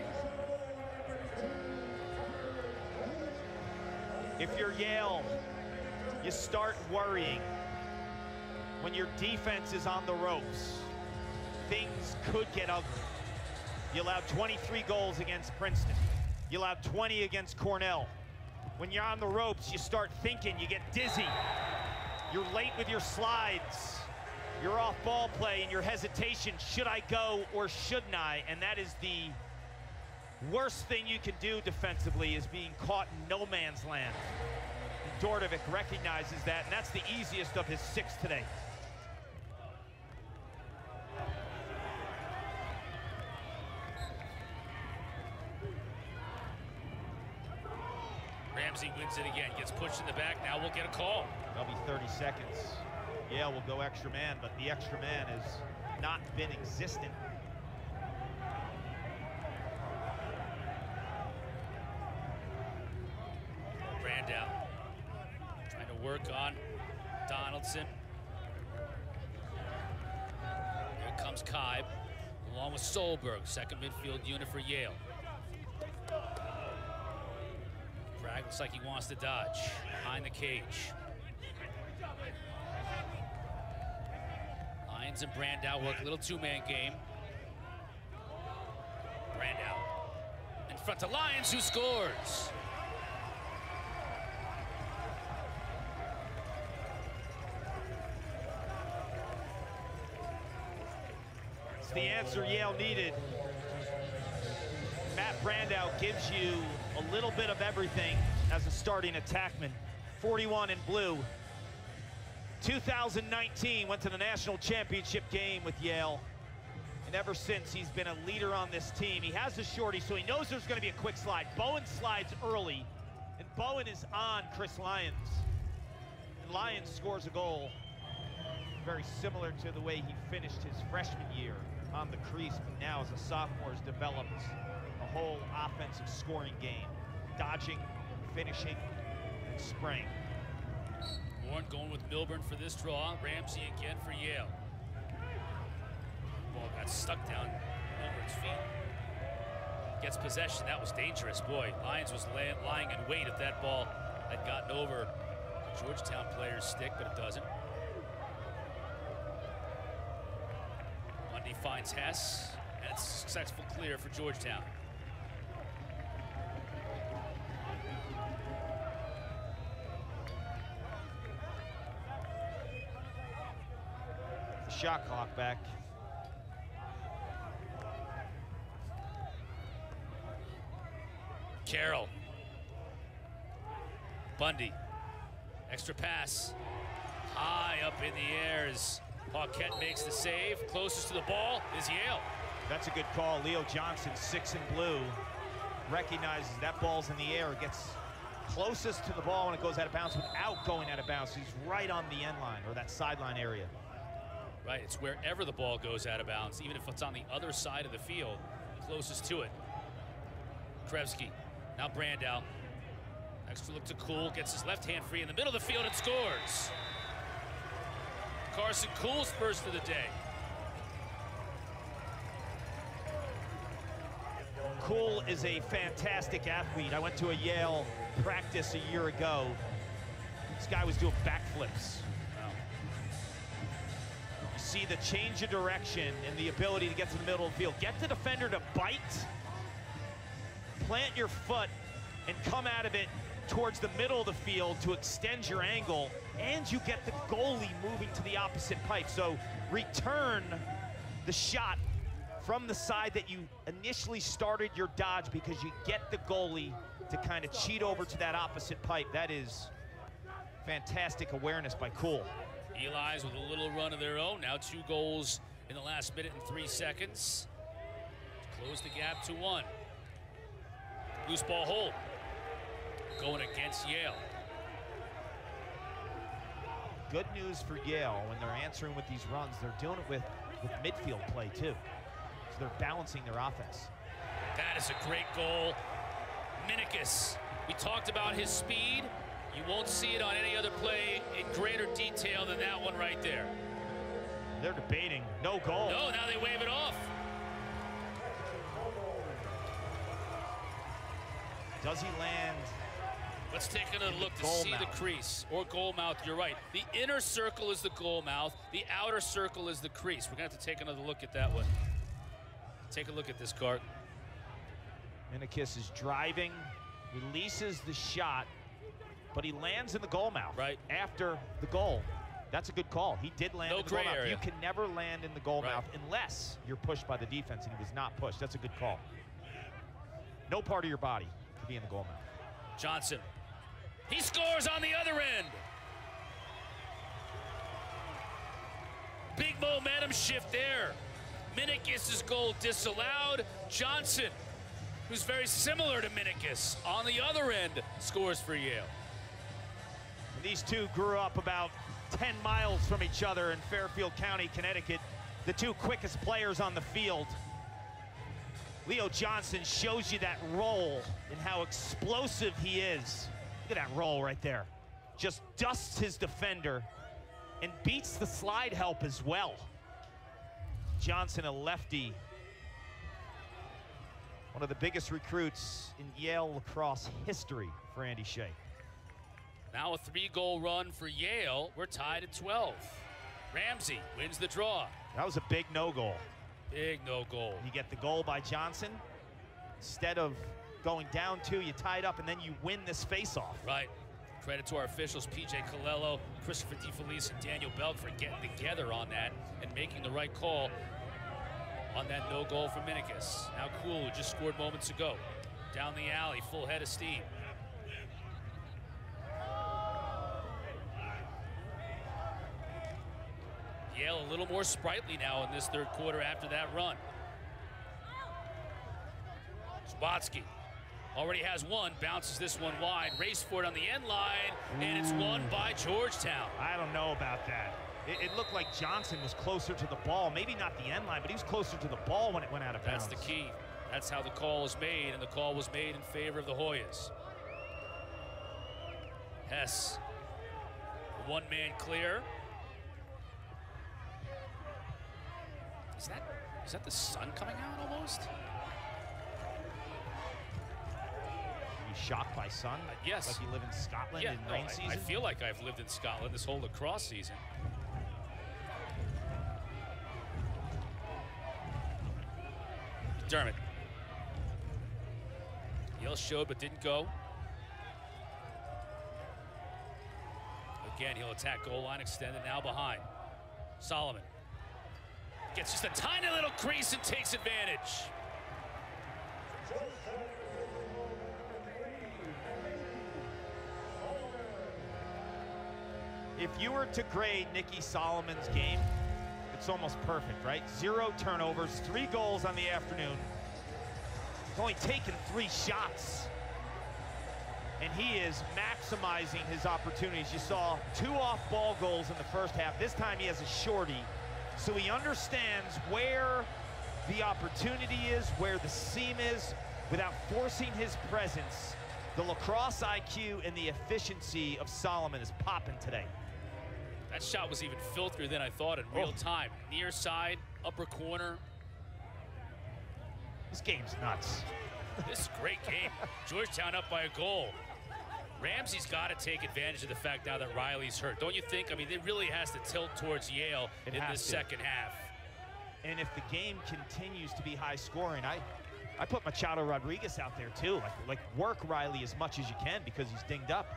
If you're Yale, you start worrying when your defense is on the ropes. Things could get ugly. You allowed twenty-three goals against Princeton. You allowed twenty against Cornell. When you're on the ropes, you start thinking, you get dizzy. You're late with your slides. You're off ball play and your hesitation, should I go or shouldn't I? And that is the worst thing you can do defensively, is being caught in no man's land. And Dordovic recognizes that, and that's the easiest of his six today. Ramsey wins it again, gets pushed in the back. Now we'll get a call. That'll be thirty seconds. Yale will go extra man, but the extra man has not been existent. Brandow trying to work on Donaldson. Here comes Kibe, along with Solberg, second midfield unit for Yale. Bragg looks like he wants to dodge behind the cage. Lyons and Brandow work a little two-man game. Brandow in front of Lyons, who scores. It's the answer Yale needed. Matt Brandow gives you a little bit of everything as a starting attackman. forty-one in blue. two thousand nineteen, went to the national championship game with Yale. And ever since, he's been a leader on this team. He has a shorty, so he knows there's going to be a quick slide. Bowen slides early, and Bowen is on Chris Lyons. And Lyons scores a goal very similar to the way he finished his freshman year on the crease, but now as a sophomore has developed a whole offensive scoring game. Dodging, finishing, and spraying. Warren going with Milburn for this draw. Ramsey again for Yale. Ball got stuck down Milburn's feet. Gets possession. That was dangerous. Boy, Lyons was lay lying in wait if that ball had gotten over the Georgetown player's stick, but it doesn't. Bundy finds Hess, and it's a successful clear for Georgetown. Shot clock back. Carroll. Bundy. Extra pass. High up in the air as Paquette makes the save. Closest to the ball is Yale. That's a good call. Leo Johnson, six in blue, recognizes that ball's in the air. Gets closest to the ball when it goes out of bounds without going out of bounds. He's right on the end line or that sideline area. Right, it's wherever the ball goes out of bounds, even if it's on the other side of the field, closest to it. Krevsky, now Brandow. Extra look to Kuhl, gets his left hand free in the middle of the field and scores. Carson Kuhl's first of the day. Kuhl is a fantastic athlete. I went to a Yale practice a year ago. This guy was doing backflips. See the change of direction and the ability to get to the middle of the field. Get the defender to bite, plant your foot, and come out of it towards the middle of the field to extend your angle, and you get the goalie moving to the opposite pipe. So return the shot from the side that you initially started your dodge, because you get the goalie to kind of cheat over to that opposite pipe. That is fantastic awareness by Kuhl. Eli's with a little run of their own. Now two goals in the last minute and three seconds. Close the gap to one. Loose ball hold. Going against Yale. Good news for Yale when they're answering with these runs. They're doing it with, with midfield play too. So they're balancing their offense. That is a great goal. Minikis. We talked about his speed. You won't see it on any other play in greater detail than that one right there. They're debating. No goal. No, now they wave it off. Does he land? Let's take another look to goal see mouth. the crease or goal mouth. You're right. The inner circle is the goal mouth. The outer circle is the crease. We're going to have to take another look at that one. Take a look at this, Cart. Minikis is driving, releases the shot, but he lands in the goal mouth. Right. After the goal. That's a good call. He did land No in the goal gray mouth. area. You can never land in the goal Right. mouth unless you're pushed by the defense, and he was not pushed. That's a good call. No part of your body could be in the goal mouth. Johnson. He scores on the other end. Big momentum shift there. Minikis' goal disallowed. Johnson, who's very similar to Minikis, on the other end, scores for Yale. And these two grew up about ten miles from each other in Fairfield County, Connecticut. The two quickest players on the field. Leo Johnson shows you that roll and how explosive he is. Look at that roll right there. Just dusts his defender and beats the slide help as well. Johnson, a lefty. One of the biggest recruits in Yale lacrosse history for Andy Shea. Now a three-goal run for Yale. We're tied at twelve. Ramsey wins the draw. That was a big no-goal. Big no goal. You get the goal by Johnson. Instead of going down two, you tie it up, and then you win this face-off. Right. Credit to our officials, P J Colello, Christopher DeFelice, and Daniel Belk for getting together on that and making the right call on that no goal for Minikis. Now Cool, who just scored moments ago. Down the alley, full head of steam. Yale a little more sprightly now in this third quarter after that run. Zwatsky already has one, bounces this one wide, race for it on the end line, and it's won by Georgetown. I don't know about that. It, it looked like Johnson was closer to the ball, maybe not the end line, but he was closer to the ball when it went out of bounds. That's the key. That's how the call is made, and the call was made in favor of the Hoyas. Hess, one man clear. Is that, is that the sun coming out almost? Are you shocked by sun? Uh, yes. Like you live in Scotland Yeah, in no, rain I, season? I feel like I've lived in Scotland this whole lacrosse season. Dermott. Yale showed but didn't go. Again, he'll attack goal line, extended now behind. Solomon gets just a tiny little crease and takes advantage. If you were to grade Nicky Solomon's game, it's almost perfect, right? Zero turnovers, three goals on the afternoon. He's only taken three shots. And he is maximizing his opportunities. You saw two off-ball goals in the first half. This time he has a shorty. So he understands where the opportunity is, where the seam is, without forcing his presence. The lacrosse I Q and the efficiency of Solomon is popping today. That shot was even filthier than I thought in real Oh. time. Near side, upper corner. This game's nuts. This is a great game. Georgetown up by a goal. Ramsey's got to take advantage of the fact now that Riley's hurt. Don't you think? I mean, it really has to tilt towards Yale It in has this to. second half. And if the game continues to be high scoring, I, I put Machado Rodriguez out there too. Like, like work Riley as much as you can because he's dinged up.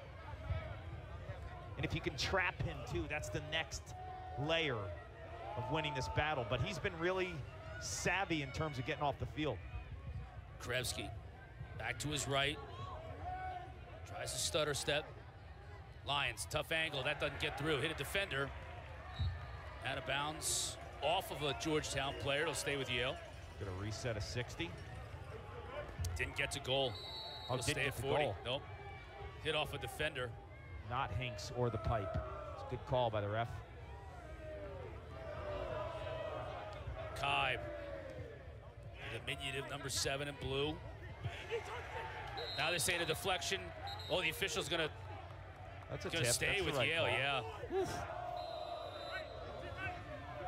And if you can trap him too, that's the next layer of winning this battle. But he's been really savvy in terms of getting off the field. Krevsky back to his right. Tries to stutter step. Lyons, tough angle. That doesn't get through. Hit a defender. Out of bounds. Off of a Georgetown player. It'll stay with Yale. Gonna reset a sixty. Didn't get to goal. Oh, It'll didn't stay get at to forty. goal. Nope. Hit off a defender. Not Hinks or the pipe. It's a good call by the ref. Kaib. Diminutive number seven in blue. Now they're saying a deflection. Oh, the official's gonna, That's a gonna tip. stay That's the with right Yale, call. yeah.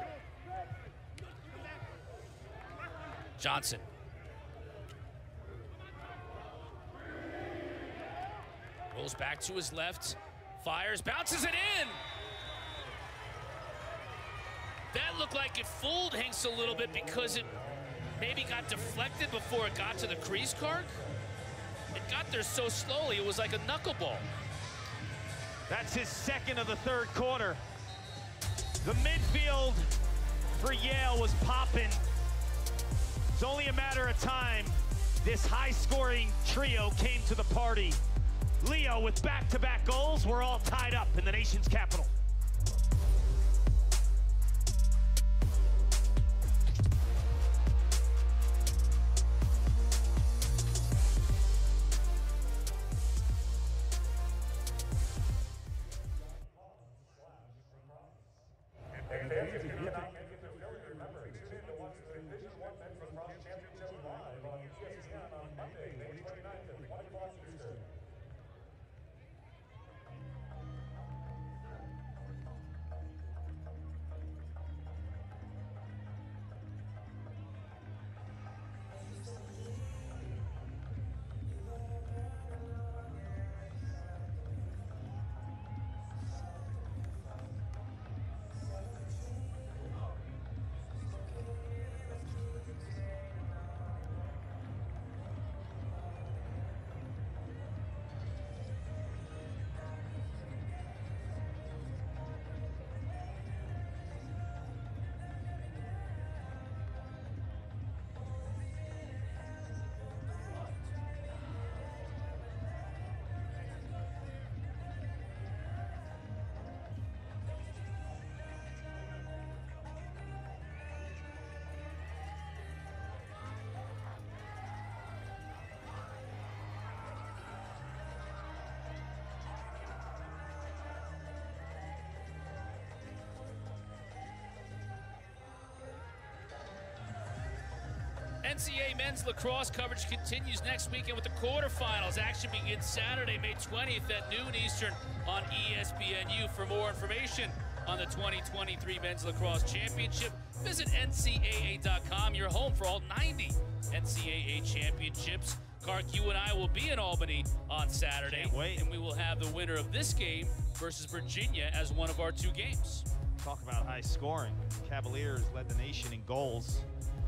Johnson. Rolls back to his left, fires, bounces it in. That looked like it fooled Hinks a little bit because it maybe got deflected before it got to the crease, Kark. It got there so slowly, it was like a knuckleball. That's his second of the third quarter. The midfield for Yale was popping. It's only a matter of time. This high-scoring trio came to the party. Leo with back-to-back goals. We're all tied up in the nation's capital. N C A A men's lacrosse coverage continues next weekend with the quarterfinals. Action begins Saturday, May twentieth at noon Eastern on E S P N U. For more information on the twenty twenty-three Men's Lacrosse Championship, visit N C A A dot com, your home for all ninety N C A A championships. Kark, you and I will be in Albany on Saturday. Can't wait. And we will have the winner of this game versus Virginia as one of our two games. Talk about high scoring. Cavaliers led the nation in goals.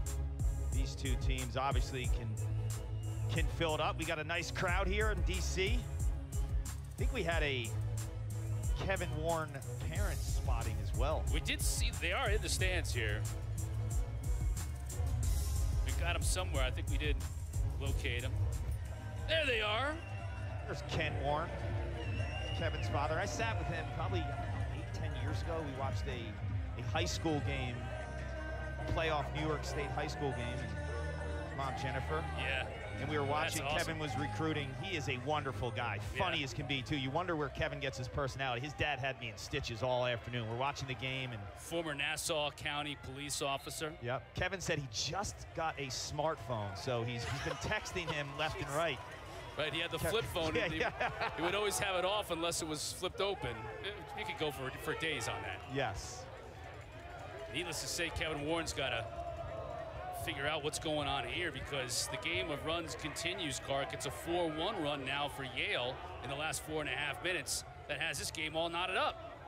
These two teams obviously can can fill it up. We got a nice crowd here in D C. I think we had a Kevin Warren parent spotting as well. We did see, they are in the stands here. We got them somewhere. I think we did locate them. There they are. There's Ken Warren, Kevin's father. I sat with him probably eight, ten years ago. We watched a, a high school game, playoff New York State high school game, and mom Jennifer. Yeah. And we were watching. Awesome. Kevin was recruiting. He is a wonderful guy, funny Yeah. as can be too. You wonder where Kevin gets his personality. His dad had me in stitches all afternoon. We're watching the game, and Former Nassau County police officer. yep. Kevin said he just got a smartphone, so he's he's been texting him left and right. Right, he had the flip phone. Yeah, and he, yeah. he would always have it off unless it was flipped open. He could go for for days on that. Yes. Needless to say, Kevin Warren's got to figure out what's going on here because the game of runs continues, Kark. It's a four one run now for Yale in the last four and a half minutes that has this game all knotted up.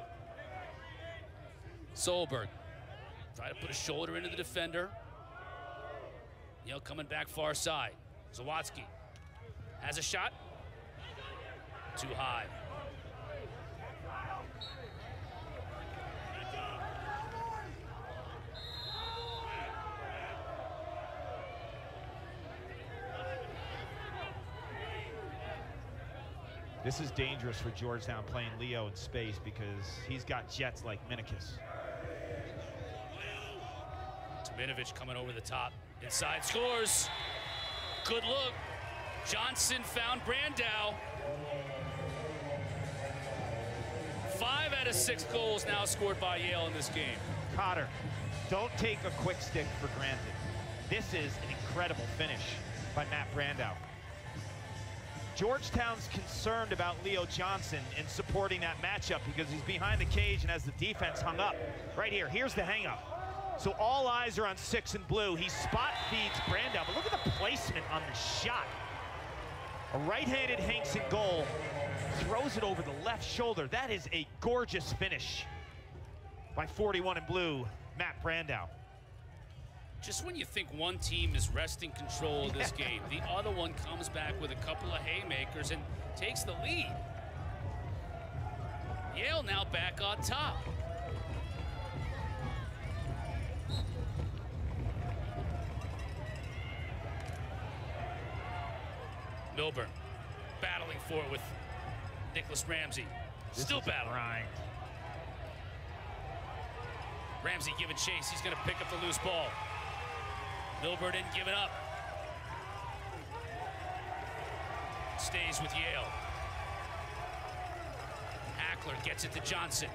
Solberg try to put a shoulder into the defender. Yale coming back far side. Zawadzki has a shot. Too high. This is dangerous for Georgetown playing Leo in space because he's got jets like Minikis. Tominovic coming over the top. Inside scores. Good look. Johnson found Brandow. Five out of six goals now scored by Yale in this game. Cotter, don't take a quick stick for granted. This is an incredible finish by Matt Brandow. Georgetown's concerned about Leo Johnson and supporting that matchup because he's behind the cage and has the defense hung up. Right here, here's the hang up. So all eyes are on six and blue. He spot feeds Brandau, but look at the placement on the shot. A right-handed Hanks in goal, throws it over the left shoulder. That is a gorgeous finish by forty-one in blue, Matt Brandau. Just when you think one team is wresting control of this game, the other one comes back with a couple of haymakers and takes the lead. Yale now back on top. Milburn battling for it with Nicholas Ramsey. This Still is battling. Grind. Ramsey giving chase. He's going to pick up the loose ball. Milburn didn't give it up. Stays with Yale. Hackler gets it to Johnson.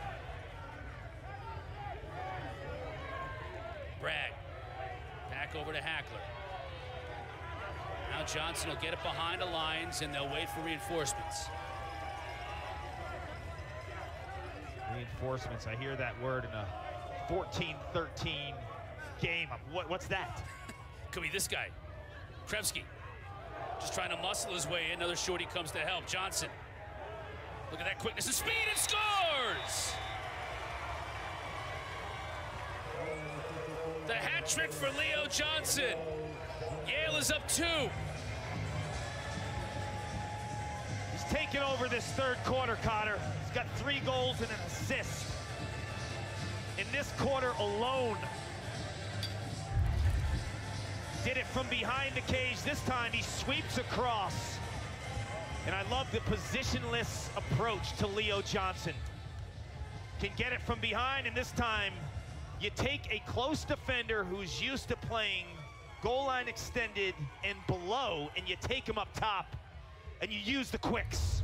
Bragg. Back over to Hackler. Now Johnson will get it behind the lines and they'll wait for reinforcements. Reinforcements, I hear that word in a fourteen thirteen game. What, what's that? Could be this guy, Krevsky. Just trying to muscle his way in. Another shorty comes to help. Johnson. Look at that quickness and speed, and scores! The hat trick for Leo Johnson. Yale is up two. He's taken over this third quarter, Cotter. He's got three goals and an assist. In this quarter alone. Did it from behind the cage. This time he sweeps across. And I love the positionless approach to Leo Johnson. Can get it from behind, and this time you take a close defender who's used to playing goal line extended and below, and you take him up top, and you use the quicks.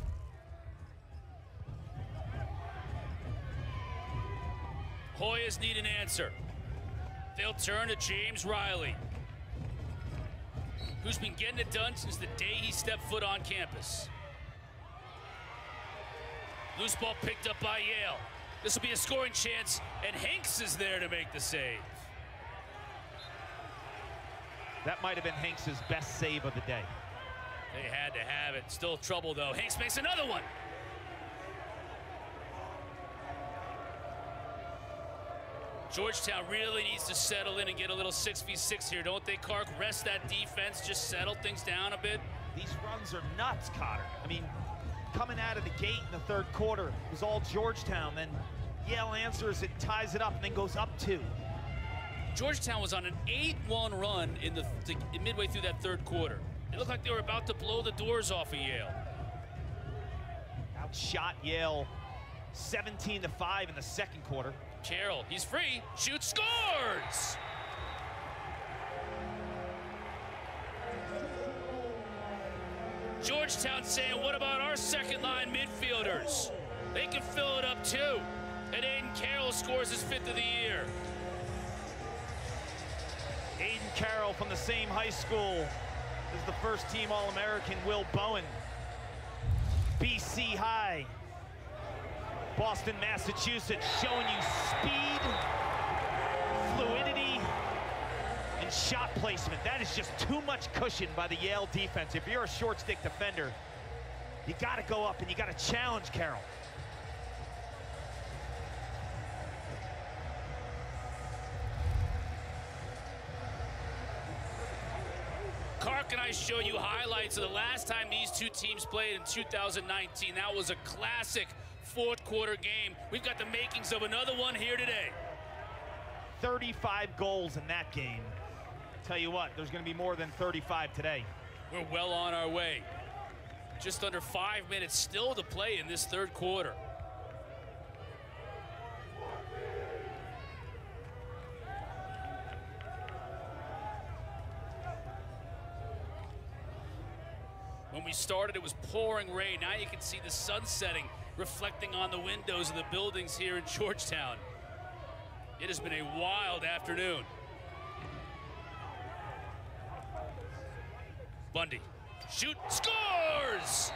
Hoyas need an answer. They'll turn to James Riley, who's been getting it done since the day he stepped foot on campus. Loose ball picked up by Yale. This will be a scoring chance, and Hanks is there to make the save. That might have been Hanks' best save of the day. They had to have it. Still trouble, though. Hanks makes another one. Georgetown really needs to settle in and get a little six v six here, don't they, Clark? Rest that defense, just settle things down a bit. These runs are nuts, Cotter. I mean, coming out of the gate in the third quarter, it was all Georgetown. Then Yale answers it, ties it up, and then goes up two. Georgetown was on an eight one run in the, the midway through that third quarter. It looked like they were about to blow the doors off of Yale. Outshot Yale seventeen to five in the second quarter. Carroll, he's free, shoots, scores! Georgetown saying, what about our second line midfielders? They can fill it up too. And Aiden Carroll scores his fifth of the year. Aiden Carroll from the same high school as the first team All-American Will Bowen. B C High. Boston, Massachusetts, showing you speed, fluidity, and shot placement. That is just too much cushion by the Yale defense. If you're a short stick defender, you got to go up and you got to challenge Carroll. Clark and I show you highlights of the last time these two teams played in two thousand nineteen. That was a classic fourth quarter game. We've got the makings of another one here today. thirty-five goals in that game. Tell you what, there's going to be more than thirty-five today. We're well on our way. Just under five minutes still to play in this third quarter. When we started, it was pouring rain. Now you can see the sun setting, reflecting on the windows of the buildings here in Georgetown. It has been a wild afternoon. Bundy, shoot, scores!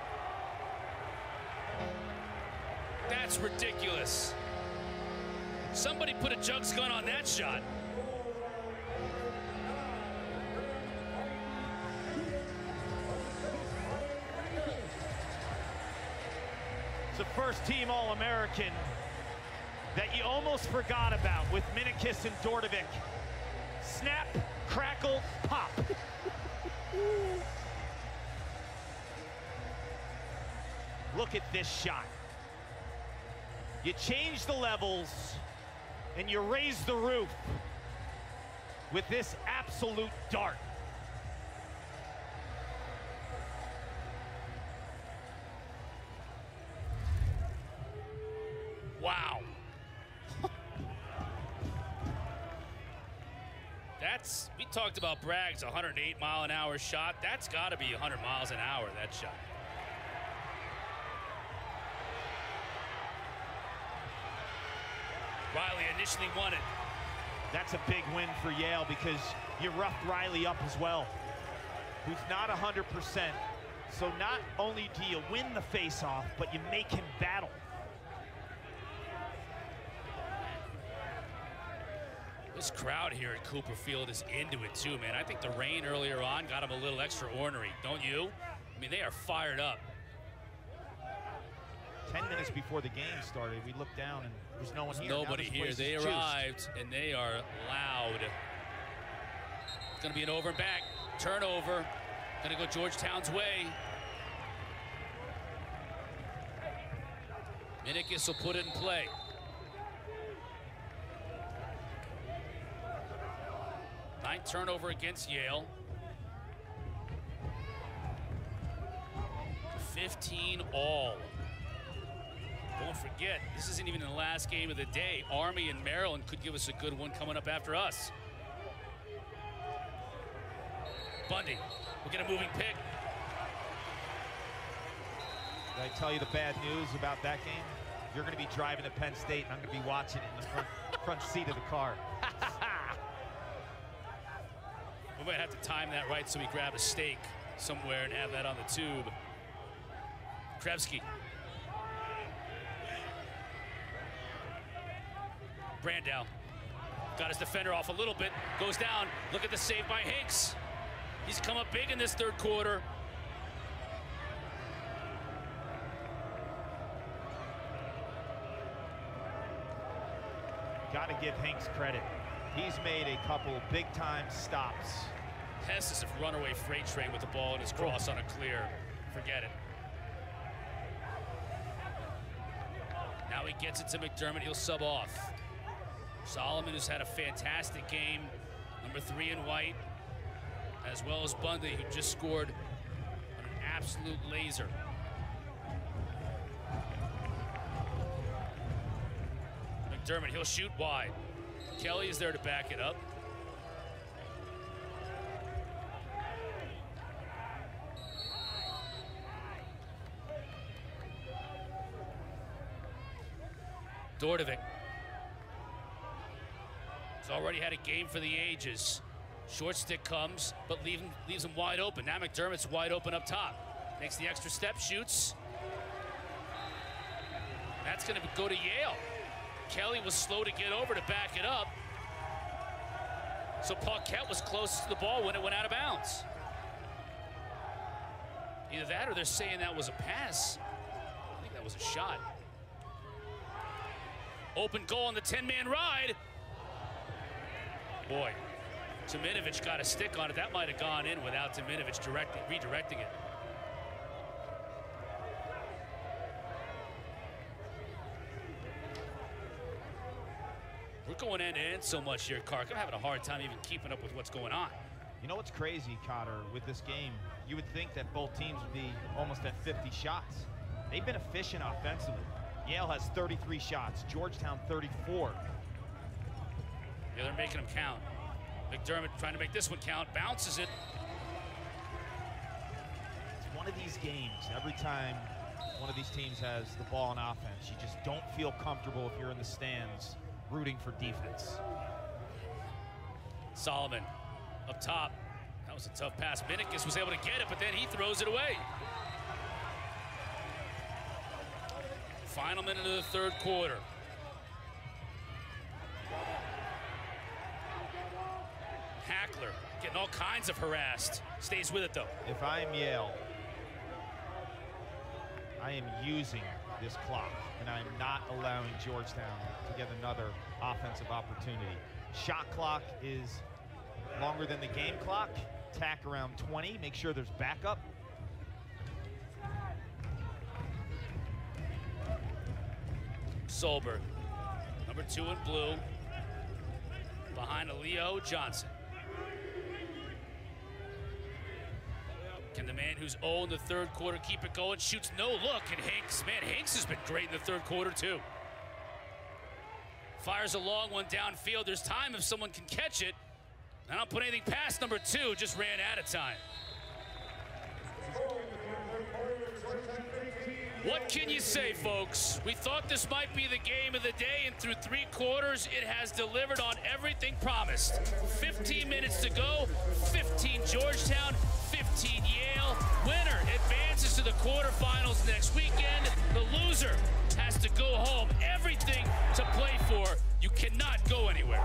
That's ridiculous. Somebody put a jugs gun on that shot. It's a first-team All-American that you almost forgot about with Minikis and Dordovic. Snap, crackle, pop. Look at this shot. You change the levels and you raise the roof with this absolute dart. Wow. That's, we talked about Bragg's one hundred eight mile an hour shot. That's got to be one hundred miles an hour, that shot. Riley initially won it. That's a big win for Yale because you roughed Riley up as well, who's not one hundred percent. So not only do you win the face-off, but you make him battle. This crowd here at Cooper Field is into it too, man. I think the rain earlier on got them a little extra ornery, don't you? I mean, they are fired up. Ten minutes before the game started, we looked down and there's no one There's here. nobody here. They arrived and they are loud. It's gonna be an over and back. Turnover. Gonna go Georgetown's way. Minikis will put it in play. Ninth turnover against Yale. fifteen all. Don't forget, this isn't even the last game of the day. Army and Maryland could give us a good one coming up after us. Bundy will get a moving pick. Did I tell you the bad news about that game? You're going to be driving to Penn State, and I'm going to be watching it in the front, front seat of the car. We might have to time that right so we grab a steak somewhere and have that on the tube. Krebsky. Brandow got his defender off a little bit, goes down. Look at the save by Hinks. He's come up big in this third quarter. Got to give Hinks credit. He's made a couple big-time stops. Hess is a runaway freight train with the ball in his cross on a clear. Forget it. Now he gets it to McDermott. He'll sub off. Solomon, who's had a fantastic game, number three in white, as well as Bundy, who just scored on an absolute laser. McDermott, he'll shoot wide. Kelly is there to back it up. Dordovic. He's already had a game for the ages. Short stick comes, but leave him, leaves him wide open. Now McDermott's wide open up top. Makes the extra step, shoots. That's going to go to Yale. Kelly was slow to get over to back it up. So Paquette was closest to the ball when it went out of bounds. Either that or they're saying that was a pass. I think that was a shot. Open goal on the ten-man ride. Boy, Tominovic got a stick on it. That might have gone in without Tominovic directing, redirecting it. We're going end to end so much here, Kark. I'm having a hard time even keeping up with what's going on. You know what's crazy, Cotter, with this game? You would think that both teams would be almost at fifty shots. They've been efficient offensively. Yale has thirty-three shots, Georgetown thirty-four. Yeah, they're making them count. McDermott trying to make this one count, bounces it. It's one of these games, every time one of these teams has the ball on offense, you just don't feel comfortable if you're in the stands rooting for defense. Solomon up top. That was a tough pass. Minikis was able to get it, but then he throws it away. Final minute of the third quarter. Hackler getting all kinds of harassed. Stays with it, though. If I'm Yale, I am using this clock, and I'm not allowing Georgetown to get another offensive opportunity. Shot clock is longer than the game clock. Tack around twenty. Make sure there's backup. Solberg, number two in blue, behind Leo Johnson. Can the man who's oh in the third quarter keep it going? Shoots no look, and Hanks, man, Hanks has been great in the third quarter too. Fires a long one downfield. There's time if someone can catch it. I don't put anything past number two, just ran out of time. What can you say, folks? We thought this might be the game of the day, and through three quarters, it has delivered on everything promised. fifteen minutes to go, fifteen Georgetown, fifteen Yale. Winner advances to the quarterfinals next weekend. The loser has to go home. Everything to play for. You cannot go anywhere.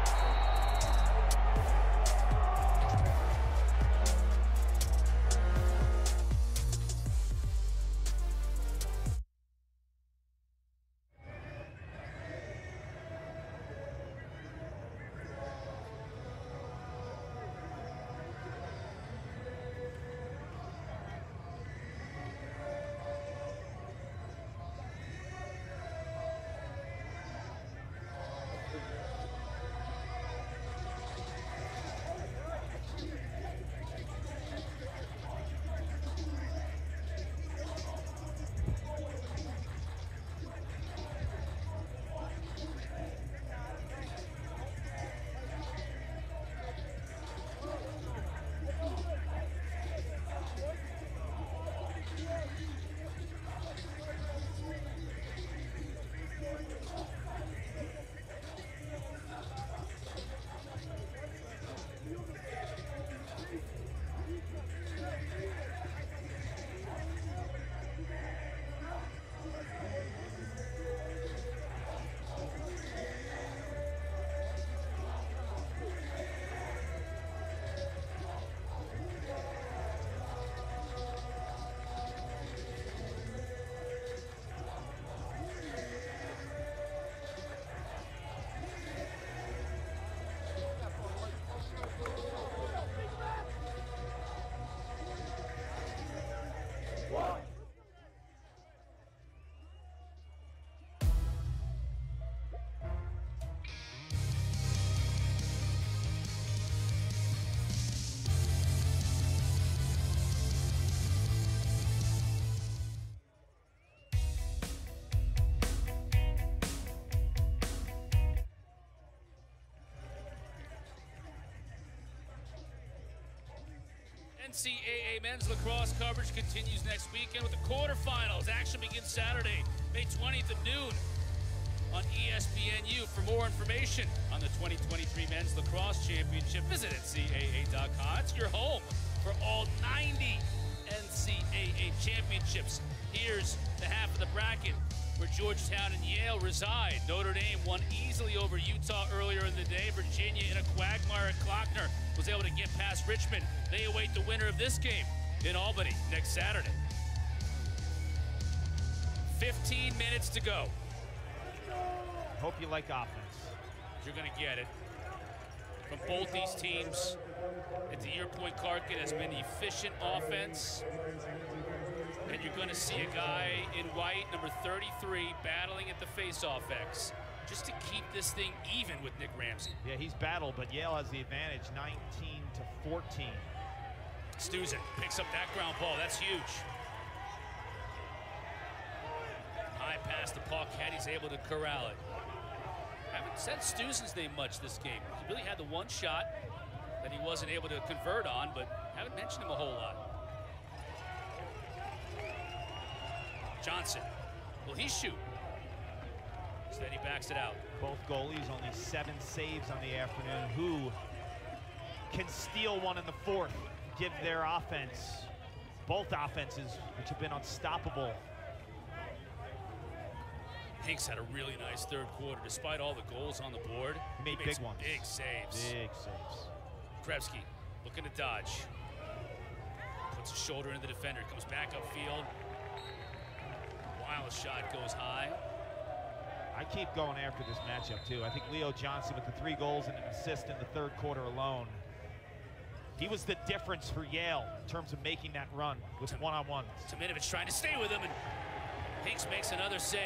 N C A A men's lacrosse coverage continues next weekend with the quarterfinals. Action begins Saturday, May twentieth at noon on E S P N U. For more information on the twenty twenty-three Men's Lacrosse Championship, visit N C A A dot com. It's your home for all ninety N C A A championships. Here's the half of the bracket where Georgetown and Yale reside. Notre Dame won easily over Utah earlier in the day. Virginia, in a quagmire at Klockner, was able to get past Richmond. They await the winner of this game in Albany next Saturday. fifteen minutes to go. Hope you like offense. You're going to get it from both these teams. At the Year Point Karkin has been efficient offense. And you're going to see a guy in white, number thirty-three, battling at the face-off X, just to keep this thing even with Nick Ramsey. Yeah, he's battled, but Yale has the advantage, nineteen to fourteen. Stuzen picks up that ground ball. That's huge. High pass to Paquette. He's able to corral it. Haven't said Stuzen's name much this game. He really had the one shot that he wasn't able to convert on, but haven't mentioned him a whole lot. Johnson, will he shoot? Instead he backs it out. Both goalies only seven saves on the afternoon. Who can steal one in the fourth, give their offense, both offenses, which have been unstoppable. Hanks had a really nice third quarter, despite all the goals on the board. He made he big some ones. Big saves. Big saves. Krebsky looking to dodge. Puts a shoulder into the defender, comes back upfield. Wild shot goes high. I keep going after this matchup too. I think Leo Johnson with the three goals and an assist in the third quarter alone. He was the difference for Yale in terms of making that run with one-on-ones. Tominovic trying to stay with him, and Hinks makes another save.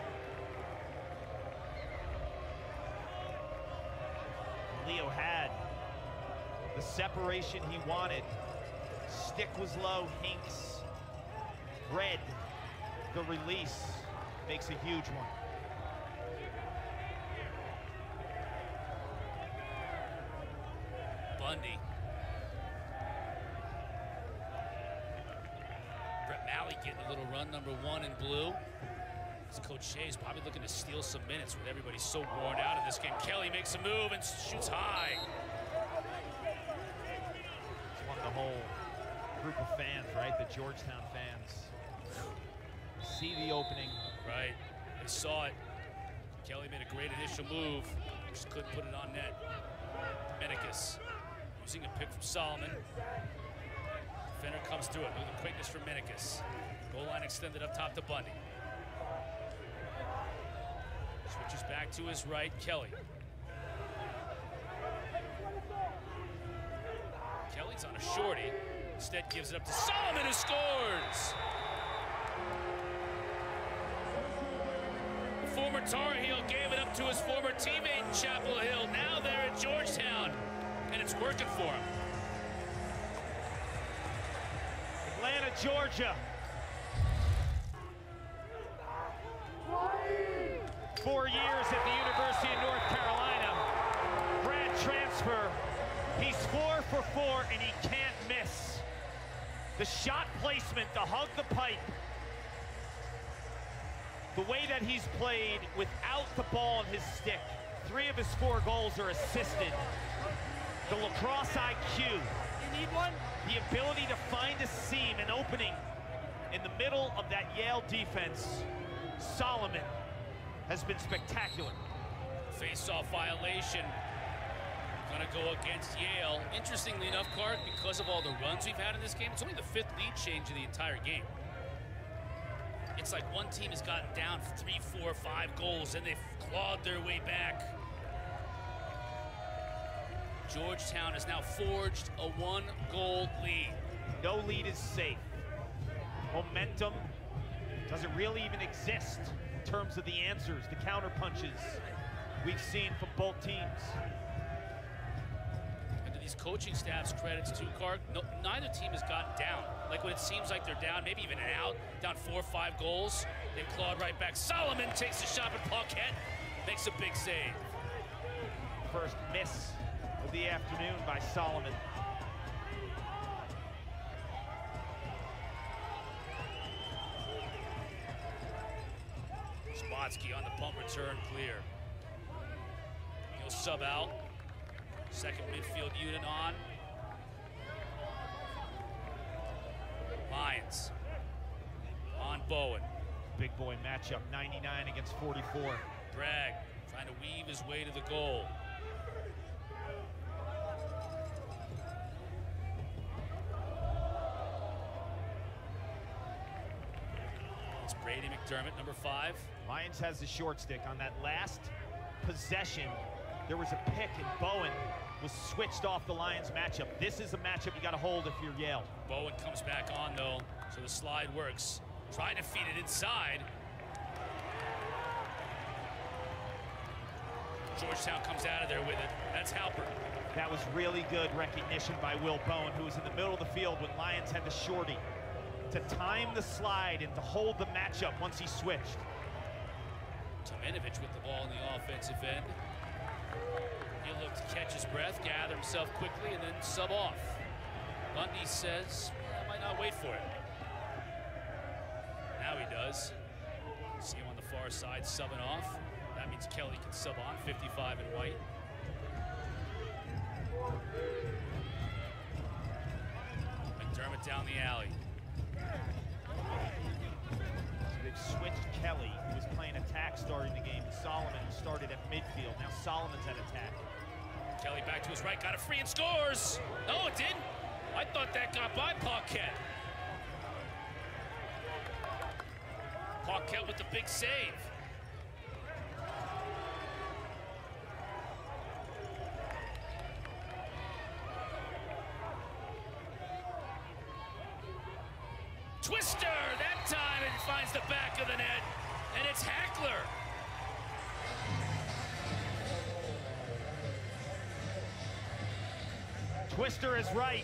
Leo had the separation he wanted. Stick was low, Hinks read the release, makes a huge one. Bundy. Brett Malley getting a little run, number one in blue. As Coach Shea is probably looking to steal some minutes with everybody so worn out in this game. Kelly makes a move and shoots high. It's won the whole group of fans, right? The Georgetown fans. See the opening. Right, they saw it. Kelly made a great initial move, just couldn't put it on net. Menikis using a pick from Solomon. Defender comes through it. Look at the quickness from Menikis. Goal line extended up top to Bundy. Switches back to his right, Kelly. Kelly's on a shorty. Instead gives it up to Solomon, who scores! The former Tar Heel gave it up to his former teammate in Chapel Hill. Now they're at Georgetown, and it's working for him. Atlanta, Georgia. Four years at the University of North Carolina. Grad transfer. He's four for four, and he can't miss. The shot placement, the hug the pipe. The way that he's played without the ball in his stick. Three of his four goals are assisted. The lacrosse I Q. You need one? The ability to find a seam, an opening in the middle of that Yale defense. Solomon has been spectacular. Face-off violation. Gonna go against Yale. Interestingly enough, Clark, because of all the runs we've had in this game, it's only the fifth lead change of the entire game. It's like one team has gotten down three, four, five goals, and they've clawed their way back. Georgetown has now forged a one-goal lead. No lead is safe. Momentum doesn't really even exist in terms of the answers, the counter punches we've seen from both teams. And to these coaching staffs' credits too, Clark, no, neither team has gotten down. Like when it seems like they're down, maybe even an out, down four or five goals, they've clawed right back. Solomon takes the shot, but Paquette makes a big save. First miss of the afternoon by Solomon. Spotsky on the pump return, clear. He'll sub out. Second midfield unit on. Lions on Bowen. Big boy matchup, ninety-nine against forty-four. Bragg trying to weave his way to the goal. It's Brady McDermott, number five. Lions has the short stick. On that last possession, there was a pick and Bowen was switched off the Lions matchup. This is a matchup you got to hold if you're Yale. Bowen comes back on though, so the slide works. Trying to feed it inside. Georgetown comes out of there with it. That's Halpert. That was really good recognition by Will Bowen, who was in the middle of the field when Lions had the shorty, to time the slide and to hold the matchup once he switched. Tominovic with the ball in the offensive end. He'll look to catch his breath, gather himself quickly, and then sub off. Bundy says, I might not wait for it. Now he does. See him on the far side subbing off. That means Kelly can sub on, fifty-five in white. McDermott down the alley. So they've switched Kelly, who was playing attack starting the game, and Solomon, who started at midfield. Now Solomon's at attack. Kelly back to his right, got a free and scores. No, it didn't. I thought that got by Paquette. Paquette with the big save. Twister, that time it finds the back of the net, and it's Hackler. Twister is right.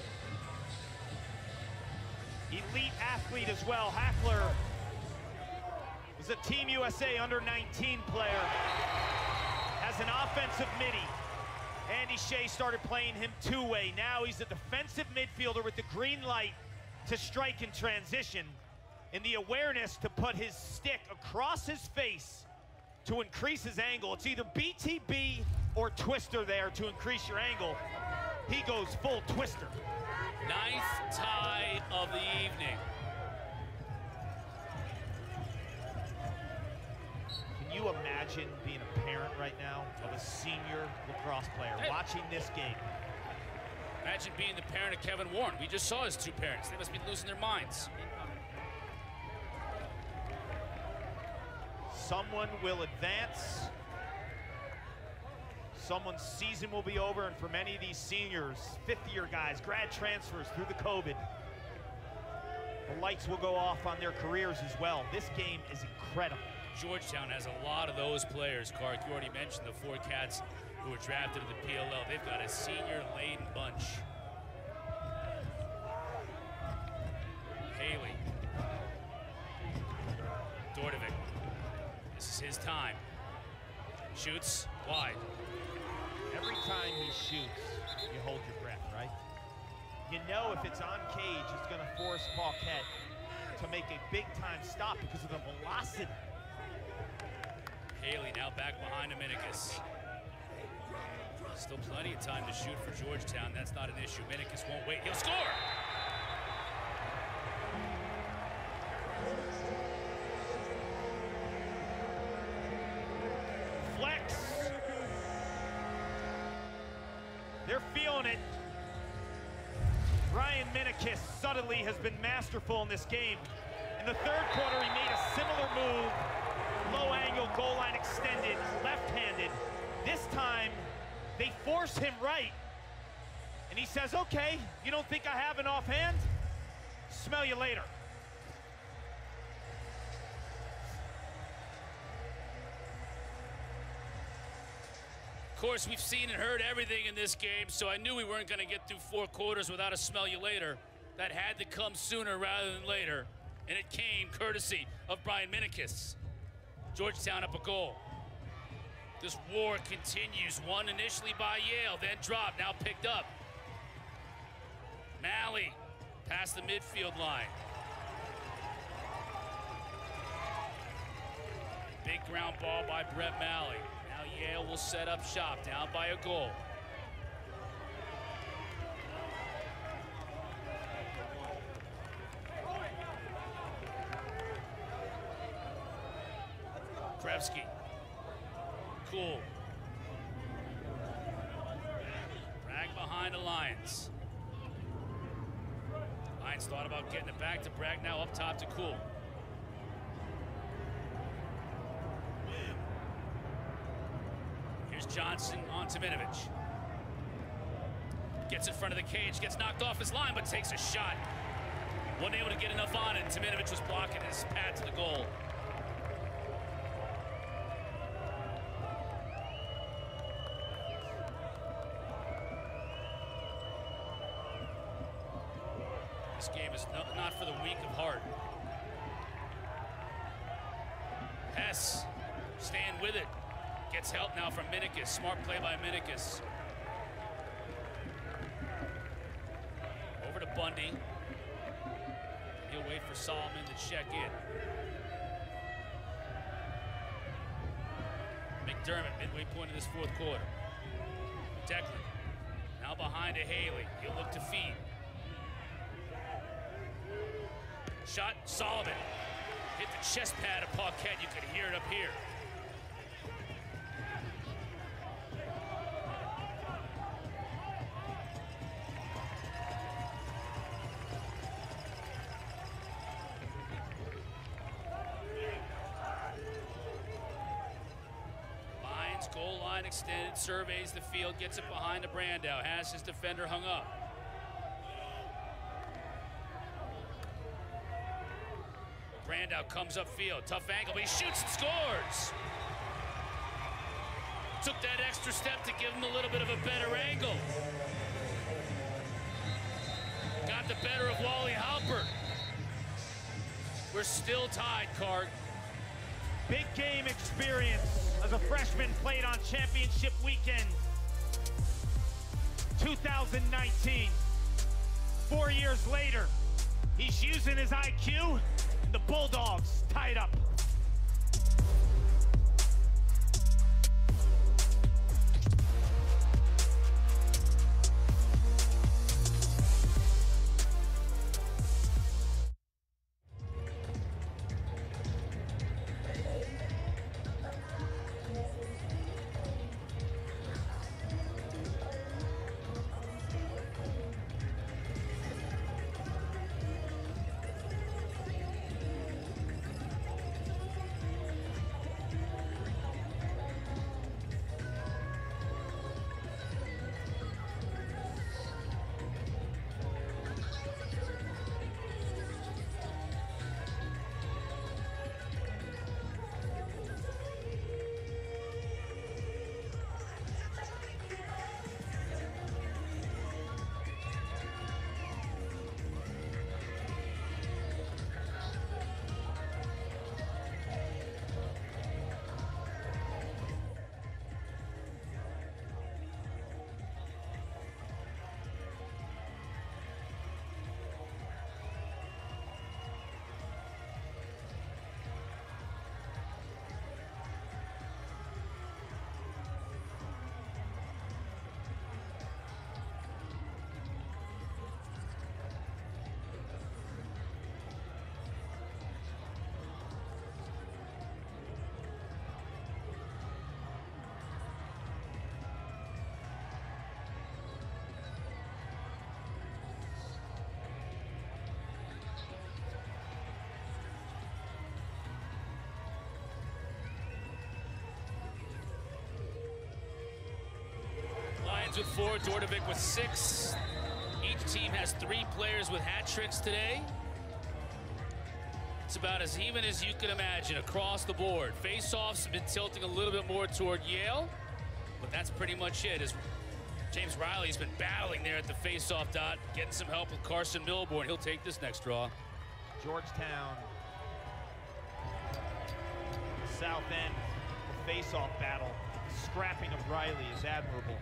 Elite athlete as well. Hackler is a Team U S A under nineteen player. Has an offensive midi. Andy Shea started playing him two-way. Now he's a defensive midfielder with the green light to strike in transition, and the awareness to put his stick across his face to increase his angle. It's either B T B or Twister there to increase your angle. He goes full Twister. Ninth tie of the evening. Can you imagine being a parent right now of a senior lacrosse player Hey. watching this game? Imagine being the parent of Kevin Warren. We just saw his two parents. They must be losing their minds. Someone will advance. Someone's season will be over, and for many of these seniors, fifth-year guys, grad transfers through the COVID, the lights will go off on their careers as well. This game is incredible. Georgetown has a lot of those players, Clark. You already mentioned the four cats who were drafted in the P L L. They've got a senior-laden bunch. Haley. Dordovic. This is his time. Shoots wide. Every time he shoots, you hold your breath, right? You know if it's on cage, it's going to force Paquette to make a big-time stop because of the velocity. Haley now back behind Dominicus. Still plenty of time to shoot for Georgetown. That's not an issue. Dominicus won't wait. He'll score! Flex. They're feeling it. Ryan Minikis subtly has been masterful in this game. In the third quarter, he made a similar move. Low angle, goal line extended, left-handed. This time, they force him right. And he says, okay, you don't think I have an offhand? Smell you later. Of course, we've seen and heard everything in this game, so I knew we weren't going to get through four quarters without a smell you later. That had to come sooner rather than later, and it came courtesy of Brian Minikis. Georgetown up a goal. This war continues, won initially by Yale, then dropped, now picked up. Malley past the midfield line. Big ground ball by Brett Malley. Now Yale will set up shop, down by a goal. Krevsky. Cool. Bragg behind the Lions. Lions thought about getting it back to Bragg, now up top to Cool. Here's Johnson on Tominovic. Gets in front of the cage, gets knocked off his line, but takes a shot. Wasn't able to get enough on it. Tominovic was blocking his path to the goal. This game is no, not for the weak of heart. Hess staying with it. Gets help now from Minikis. Smart play by Minikis. Over to Bundy. He'll wait for Solomon to check in. McDermott, midway point of this fourth quarter. Declan, now behind to Haley. He'll look to feed. Shot, Solomon. Hit the chest pad of Paquette. You could hear it up here. Goal line extended, surveys the field, gets it behind the Brandow, has his defender hung up. Brandow comes upfield, tough angle, but he shoots and scores. Took that extra step to give him a little bit of a better angle. Got the better of Wally Halpert. We're still tied, Cart. Big game experience as a freshman played on championship weekend. two thousand nineteen. Four years later, he's using his I Q, and the Bulldogs tie it up. With four, Dordovic with six. Each team has three players with hat tricks today. It's about as even as you can imagine across the board. Face-offs have been tilting a little bit more toward Yale, but that's pretty much it. As James Riley's been battling there at the face-off dot, getting some help with Carson Milborn. He'll take this next draw. Georgetown, south end, the face-off battle. Scrapping of Riley is admirable.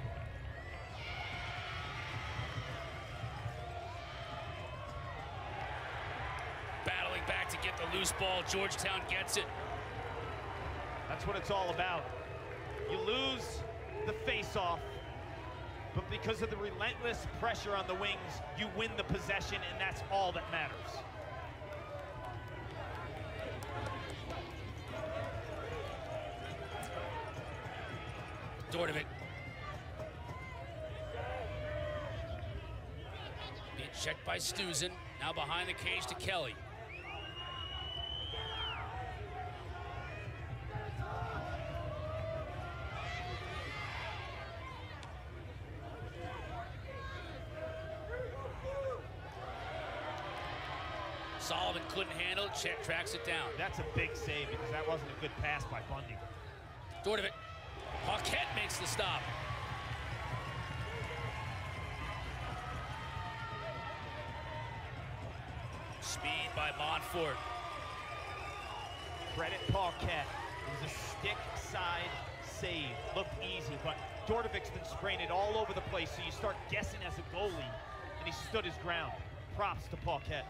Battling back to get the loose ball. Georgetown gets it. That's what it's all about. You lose the face-off, but because of the relentless pressure on the wings, you win the possession, and that's all that matters. Dordovic. Being checked by Stuzen. Now behind the cage to Kelly. Sullivan couldn't handle it, Check, tracks it down. That's a big save because that wasn't a good pass by Bundy. Dordovic. Paquette makes the stop. Speed by Montfort. Credit Paquette. It was a stick side save. Looked easy, but Dordovic's been spraying it all over the place, so you start guessing as a goalie, and he stood his ground. Props to Paquette.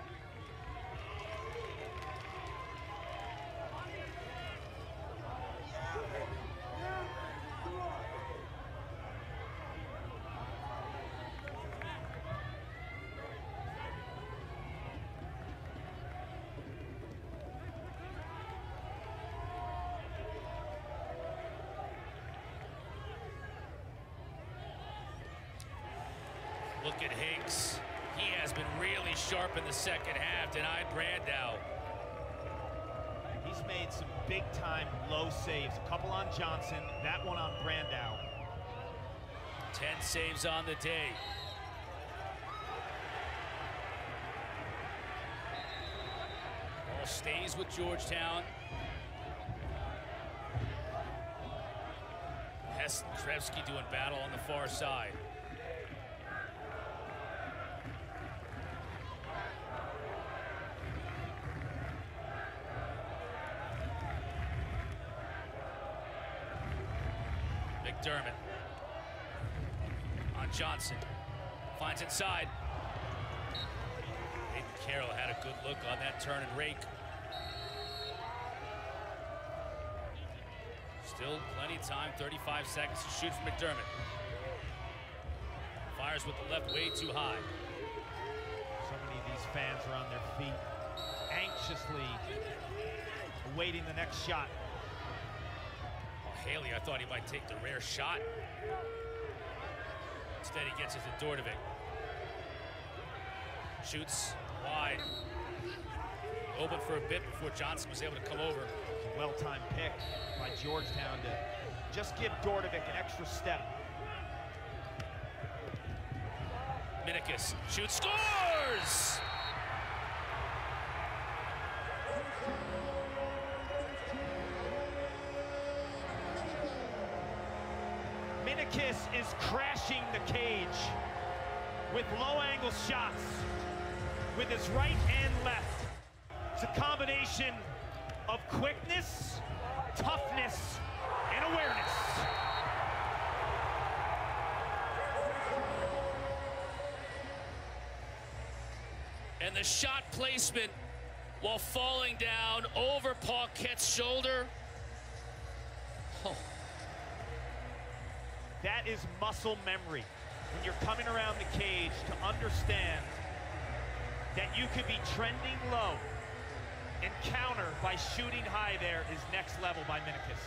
Look at Hinks. He has been really sharp in the second half. Denied Brandow. He's made some big-time low saves. A couple on Johnson, that one on Brandow. ten saves on the day. Ball stays with Georgetown. Hess and Krevsky doing battle on the far side. McDermott on Johnson, finds inside. Hayden Carroll had a good look on that turn and rake. Still plenty of time, thirty-five seconds to shoot from McDermott. Fires with the left way too high. So many of these fans are on their feet, anxiously awaiting the next shot. Haley, I thought he might take the rare shot. Instead, he gets it to Dordovic. Shoots wide. Open for a bit before Johnson was able to come over. It's a well-timed pick by Georgetown to just give Dordovic an extra step. Minikis shoots, scores! Minikis is crashing the cage with low-angle shots with his right and left. It's a combination of quickness, toughness, and awareness. And the shot placement while falling down over Paquette's shoulder. Oh. That is muscle memory. When you're coming around the cage to understand that you could be trending low and counter by shooting high there is next level by Minikis.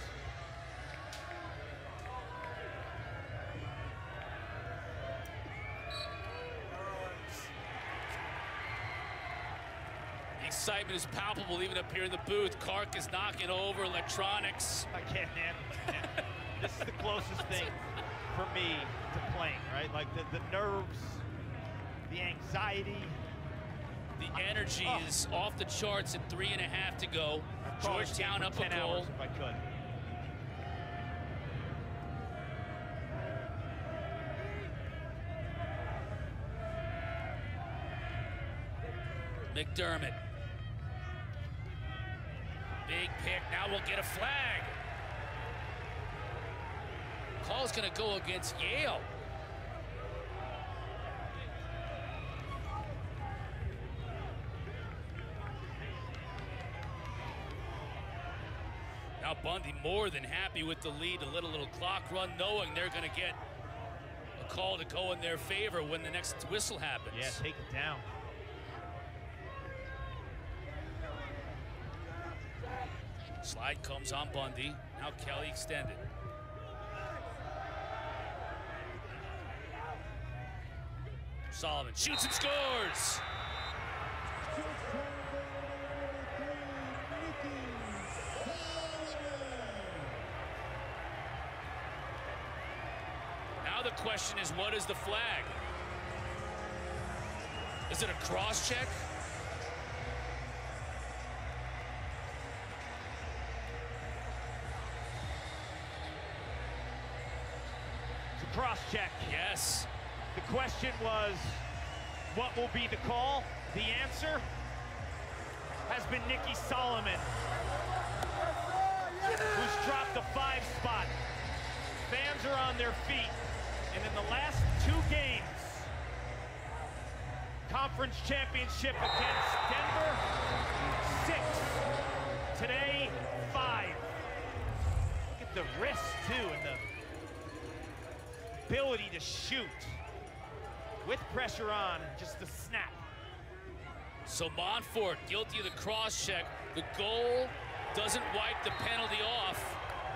The excitement is palpable even up here in the booth. Kark is knocking over electronics. I can't, man. This is the closest thing for me to playing, right? Like the, the nerves, the anxiety. The energy oh. is off the charts at three and a half to go. Georgetown up a goal. If I could. McDermott. Big pick, now we'll get a flag. Call's gonna go against Yale. Now Bundy more than happy with the lead to let a little clock run, knowing they're gonna get a call to go in their favor when the next whistle happens. Yeah, take it down. Slide comes on Bundy. Now Kelly extended. Solomon shoots and scores. Now the question is, what is the flag? Is it a cross check? It's a cross check. Yes. The question was, what will be the call? The answer has been Nicky Solomon, who's dropped the five spot. Fans are on their feet. And in the last two games, conference championship against Denver, six. Today, five. Look at the wrist, too, and the ability to shoot with pressure on, just a snap. So Montfort guilty of the cross check. The goal doesn't wipe the penalty off.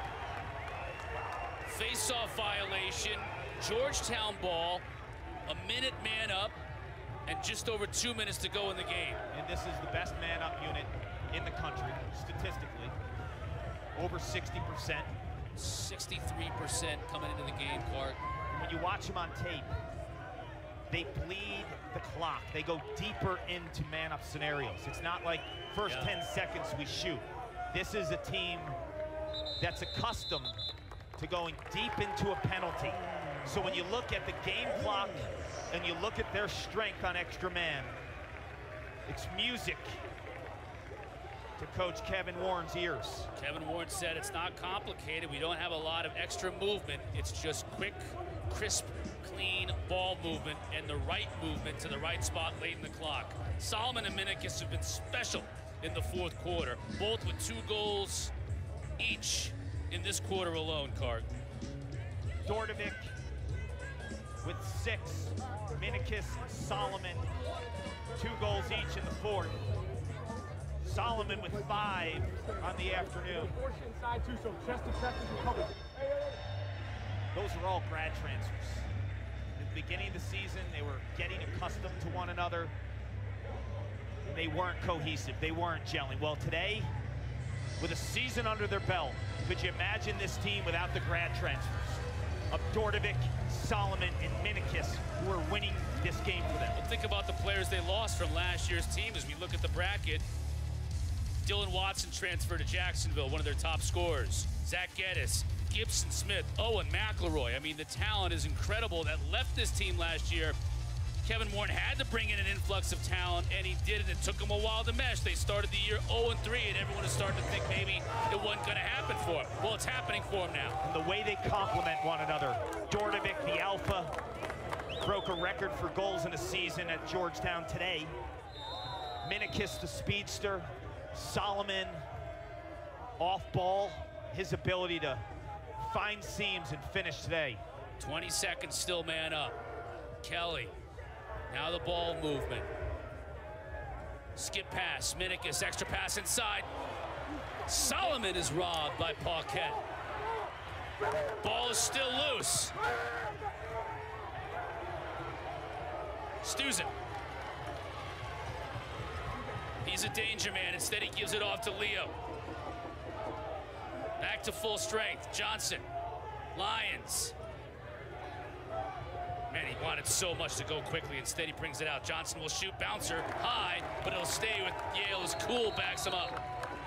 Face-off violation, Georgetown ball, a minute man up, and just over two minutes to go in the game. And this is the best man up unit in the country, statistically. Over sixty percent. sixty-three percent coming into the game, Clark. When you watch them on tape, they bleed the clock. They go deeper into man-up scenarios. It's not like first Yeah. ten seconds we shoot. This is a team that's accustomed to going deep into a penalty. So when you look at the game clock and you look at their strength on extra man, it's music to Coach Kevin Warren's ears. Kevin Warren said it's not complicated. We don't have a lot of extra movement. It's just quick, crisp, clean ball movement and the right movement to the right spot late in the clock. Solomon and Minikis have been special in the fourth quarter, both with two goals each in this quarter alone, Clark. Dordovic with six, Minikis, Solomon, two goals each in the fourth. Solomon with five on the afternoon. Force inside too, so chest to chest is recovered. Those are all grad transfers. At the beginning of the season, they were getting accustomed to one another. They weren't cohesive, they weren't gelling. Well, today, with a season under their belt, could you imagine this team without the grad transfers of Dordovic, Solomon, and Minikis, who are winning this game for them? Well, think about the players they lost from last year's team as we look at the bracket. Dylan Watson transferred to Jacksonville, one of their top scorers. Zach Geddes, Gibson Smith, Owen McElroy. I mean, the talent is incredible that left this team last year. Kevin Warren had to bring in an influx of talent, and he did it. It took him a while to mesh. They started the year oh and three, and everyone is starting to think maybe it wasn't going to happen for him. Well, it's happening for him now. And the way they complement one another. Dordovic, the alpha, broke a record for goals in a season at Georgetown today. Minikis, the speedster. Solomon, off ball, his ability to find seams and finish today. twenty seconds still, man up. Kelly, now the ball movement. Skip pass, Minikis, extra pass inside. Solomon is robbed by Paquette. Ball is still loose. Stuzen. He's a danger man. Instead, he gives it off to Leo. Back to full strength. Johnson. Lyons. Man, he wanted so much to go quickly. Instead, he brings it out. Johnson will shoot. Bouncer high, but it'll stay with Yale as Cool backs him up.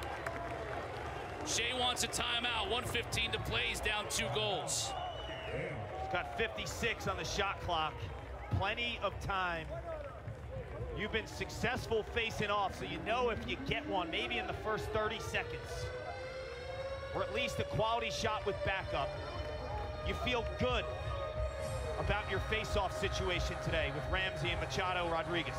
Shea wants a timeout. one fifteen to play. He's down two goals. He's got fifty-six on the shot clock. Plenty of time. You've been successful facing off, so you know if you get one, maybe in the first thirty seconds, or at least a quality shot with backup, you feel good about your face-off situation today with Ramsey and Machado Rodriguez.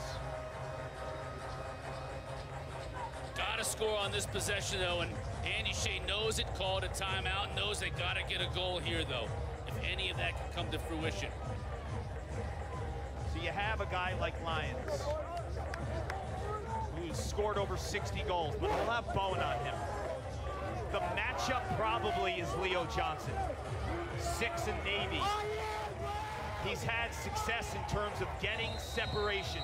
Gotta score on this possession, though, and Andy Shea knows it, called a timeout, knows they gotta get a goal here, though, if any of that can come to fruition. So you have a guy like Lyons, who's scored over sixty goals, but we'll have Bowen on him. The matchup probably is Leo Johnson, six in Navy. He's had success in terms of getting separation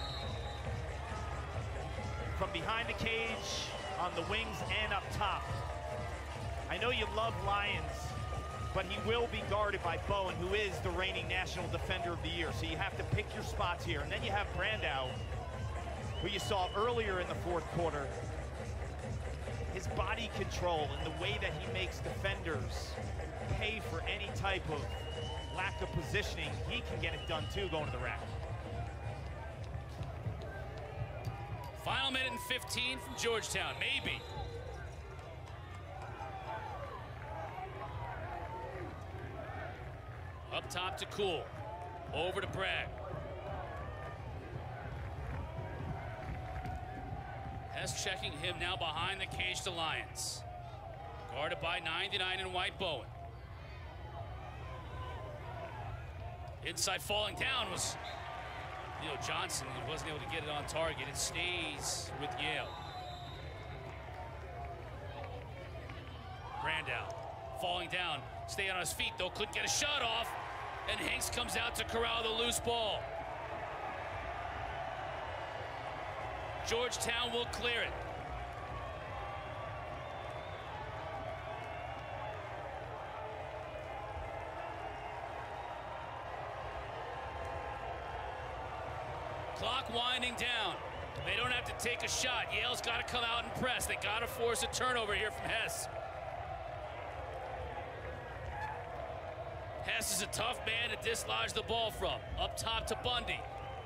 from behind the cage, on the wings, and up top. I know you love Lyons, but he will be guarded by Bowen, who is the reigning National Defender of the Year. So you have to pick your spots here. And then you have Brandau, who you saw earlier in the fourth quarter. His body control and the way that he makes defenders pay for any type of lack of positioning, he can get it done too going to the rack. Final minute and fifteen from Georgetown, maybe. Up top to Cool, over to Bragg. Hess checking him now behind the cage to Lyons. Guarded by ninety-nine in white Bowen. Inside falling down was Leo Johnson. He wasn't able to get it on target. It stays with Yale. Brandau falling down, stay on his feet though, couldn't get a shot off, and Hanks comes out to corral the loose ball. Georgetown will clear it. Clock winding down. They don't have to take a shot. Yale's got to come out and press. They got to force a turnover here from Hess. Hess is a tough man to dislodge the ball from. Up top to Bundy.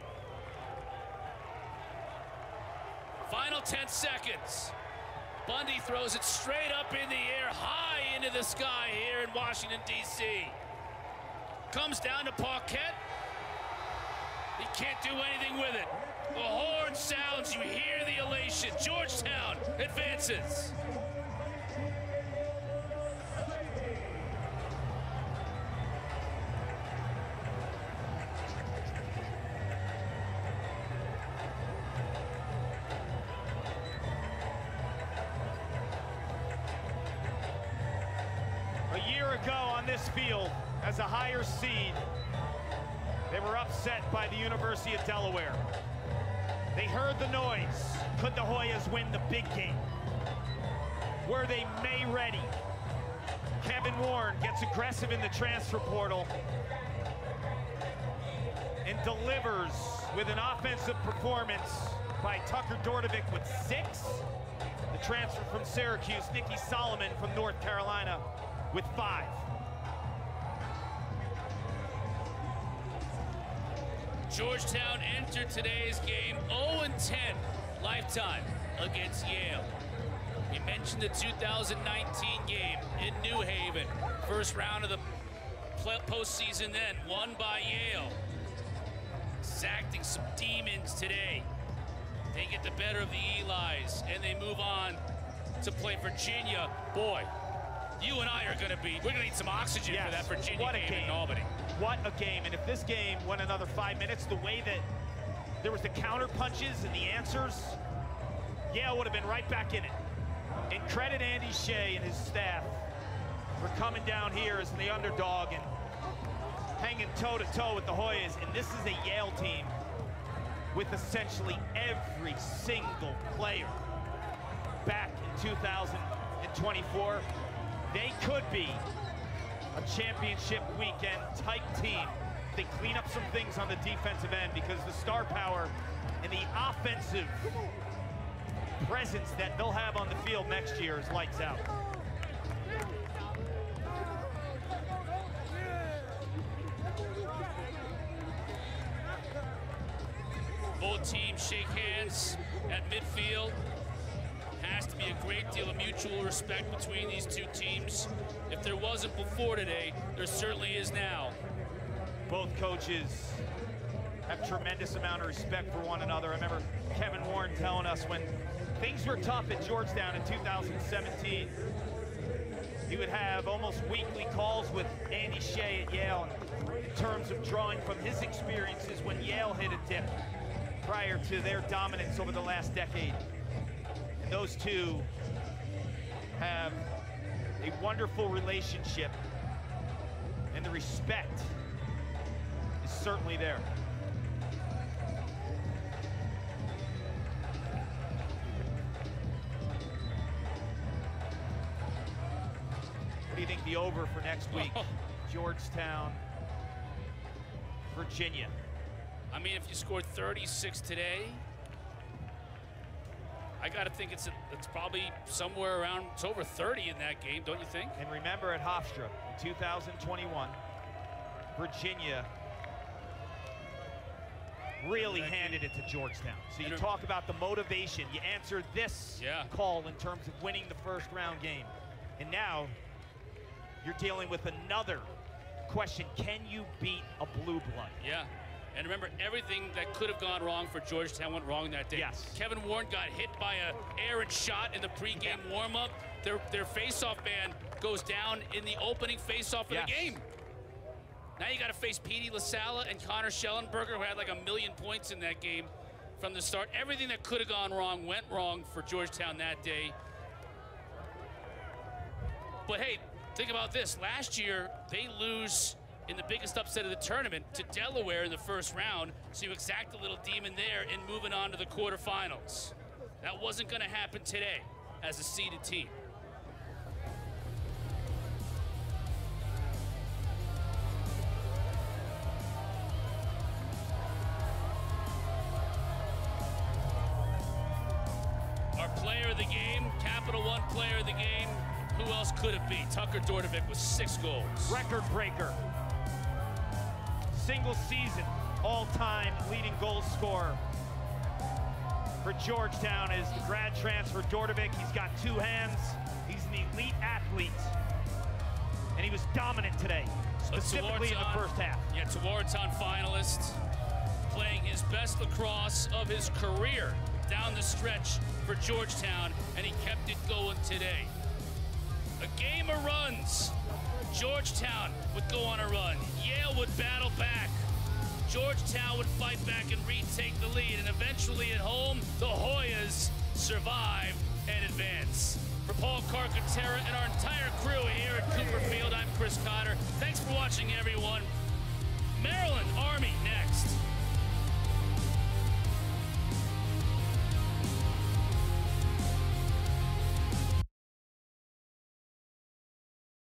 Final ten seconds. Bundy throws it straight up in the air, high into the sky here in Washington, D C Comes down to Paquette. He can't do anything with it. The horn sounds, you hear the elation. Georgetown advances. A year ago on this field, as a higher seed, they were upset by the University of Delaware. They heard the noise. Could the Hoyas win the big game? Were they May ready? Kevin Warren gets aggressive in the transfer portal and delivers with an offensive performance by Tucker Dordovic with six. The transfer from Syracuse, Nikki Solomon from North Carolina with five. Georgetown entered today's game oh and ten lifetime against Yale. We mentioned the two thousand nineteen game in New Haven. First round of the postseason then, won by Yale. Exacting some demons today. They get the better of the Elis, and they move on to play Virginia. Boy, you and I are going to be, we're going to need some oxygen yes. for that Virginia what a game, game in Albany. What a game. And if this game went another five minutes, the way that there was the counter punches and the answers, Yale would have been right back in it. And credit Andy Shea and his staff for coming down here as the underdog and hanging toe-to-toe with the Hoyas. And this is a Yale team with essentially every single player back in two thousand twenty-four. They could be a championship weekend type team. They clean up some things on the defensive end because the star power and the offensive presence that they'll have on the field next year is lights out. Both teams shake hands at midfield. Has to be a great deal of mutual respect between these two teams. If there wasn't before today, there certainly is now. Both coaches have tremendous amount of respect for one another. I remember Kevin Warren telling us when things were tough at Georgetown in two thousand seventeen, he would have almost weekly calls with Andy Shea at Yale in terms of drawing from his experiences when Yale hit a dip prior to their dominance over the last decade. And those two have a wonderful relationship, and the respect is certainly there. What do you think the over for next week? Oh. Georgetown, Virginia. I mean, if you scored thirty-six today, I got to think it's a, it's probably somewhere around, it's over thirty in that game, don't you think? And remember at Hofstra in two thousand twenty-one, Virginia really handed it to Georgetown. So you talk about the motivation, you answer this yeah. call in terms of winning the first round game. And now you're dealing with another question, can you beat a blue blood? Yeah. And remember, everything that could have gone wrong for Georgetown went wrong that day. Yes. Kevin Warren got hit by an errant shot in the pregame yeah. warm-up. Their, their face-off man goes down in the opening face-off of yes. the game. Now you got to face Petey LaSalla and Connor Schellenberger, who had like a million points in that game from the start. Everything that could have gone wrong went wrong for Georgetown that day. But hey, think about this. Last year, they lose in the biggest upset of the tournament to Delaware in the first round, so you exact a little demon there and moving on to the quarterfinals. That wasn't going to happen today as a seeded team. Our player of the game, Capital One player of the game, who else could it be? Tucker Dordevic with six goals. Record breaker. Single season, all-time leading goal scorer for Georgetown is the grad transfer Dordevic. He's got two hands. He's an elite athlete. And he was dominant today, specifically in the first half. Yeah, Georgetown finalist, playing his best lacrosse of his career down the stretch for Georgetown, and he kept it going today. A game of runs. Georgetown would go on a run. Yale would battle back. Georgetown would fight back and retake the lead, and eventually at home, the Hoyas survive and advance. For Paul Carcaterra and our entire crew here at Cooper Field, I'm Chris Cotter. Thanks for watching, everyone. Maryland Army next.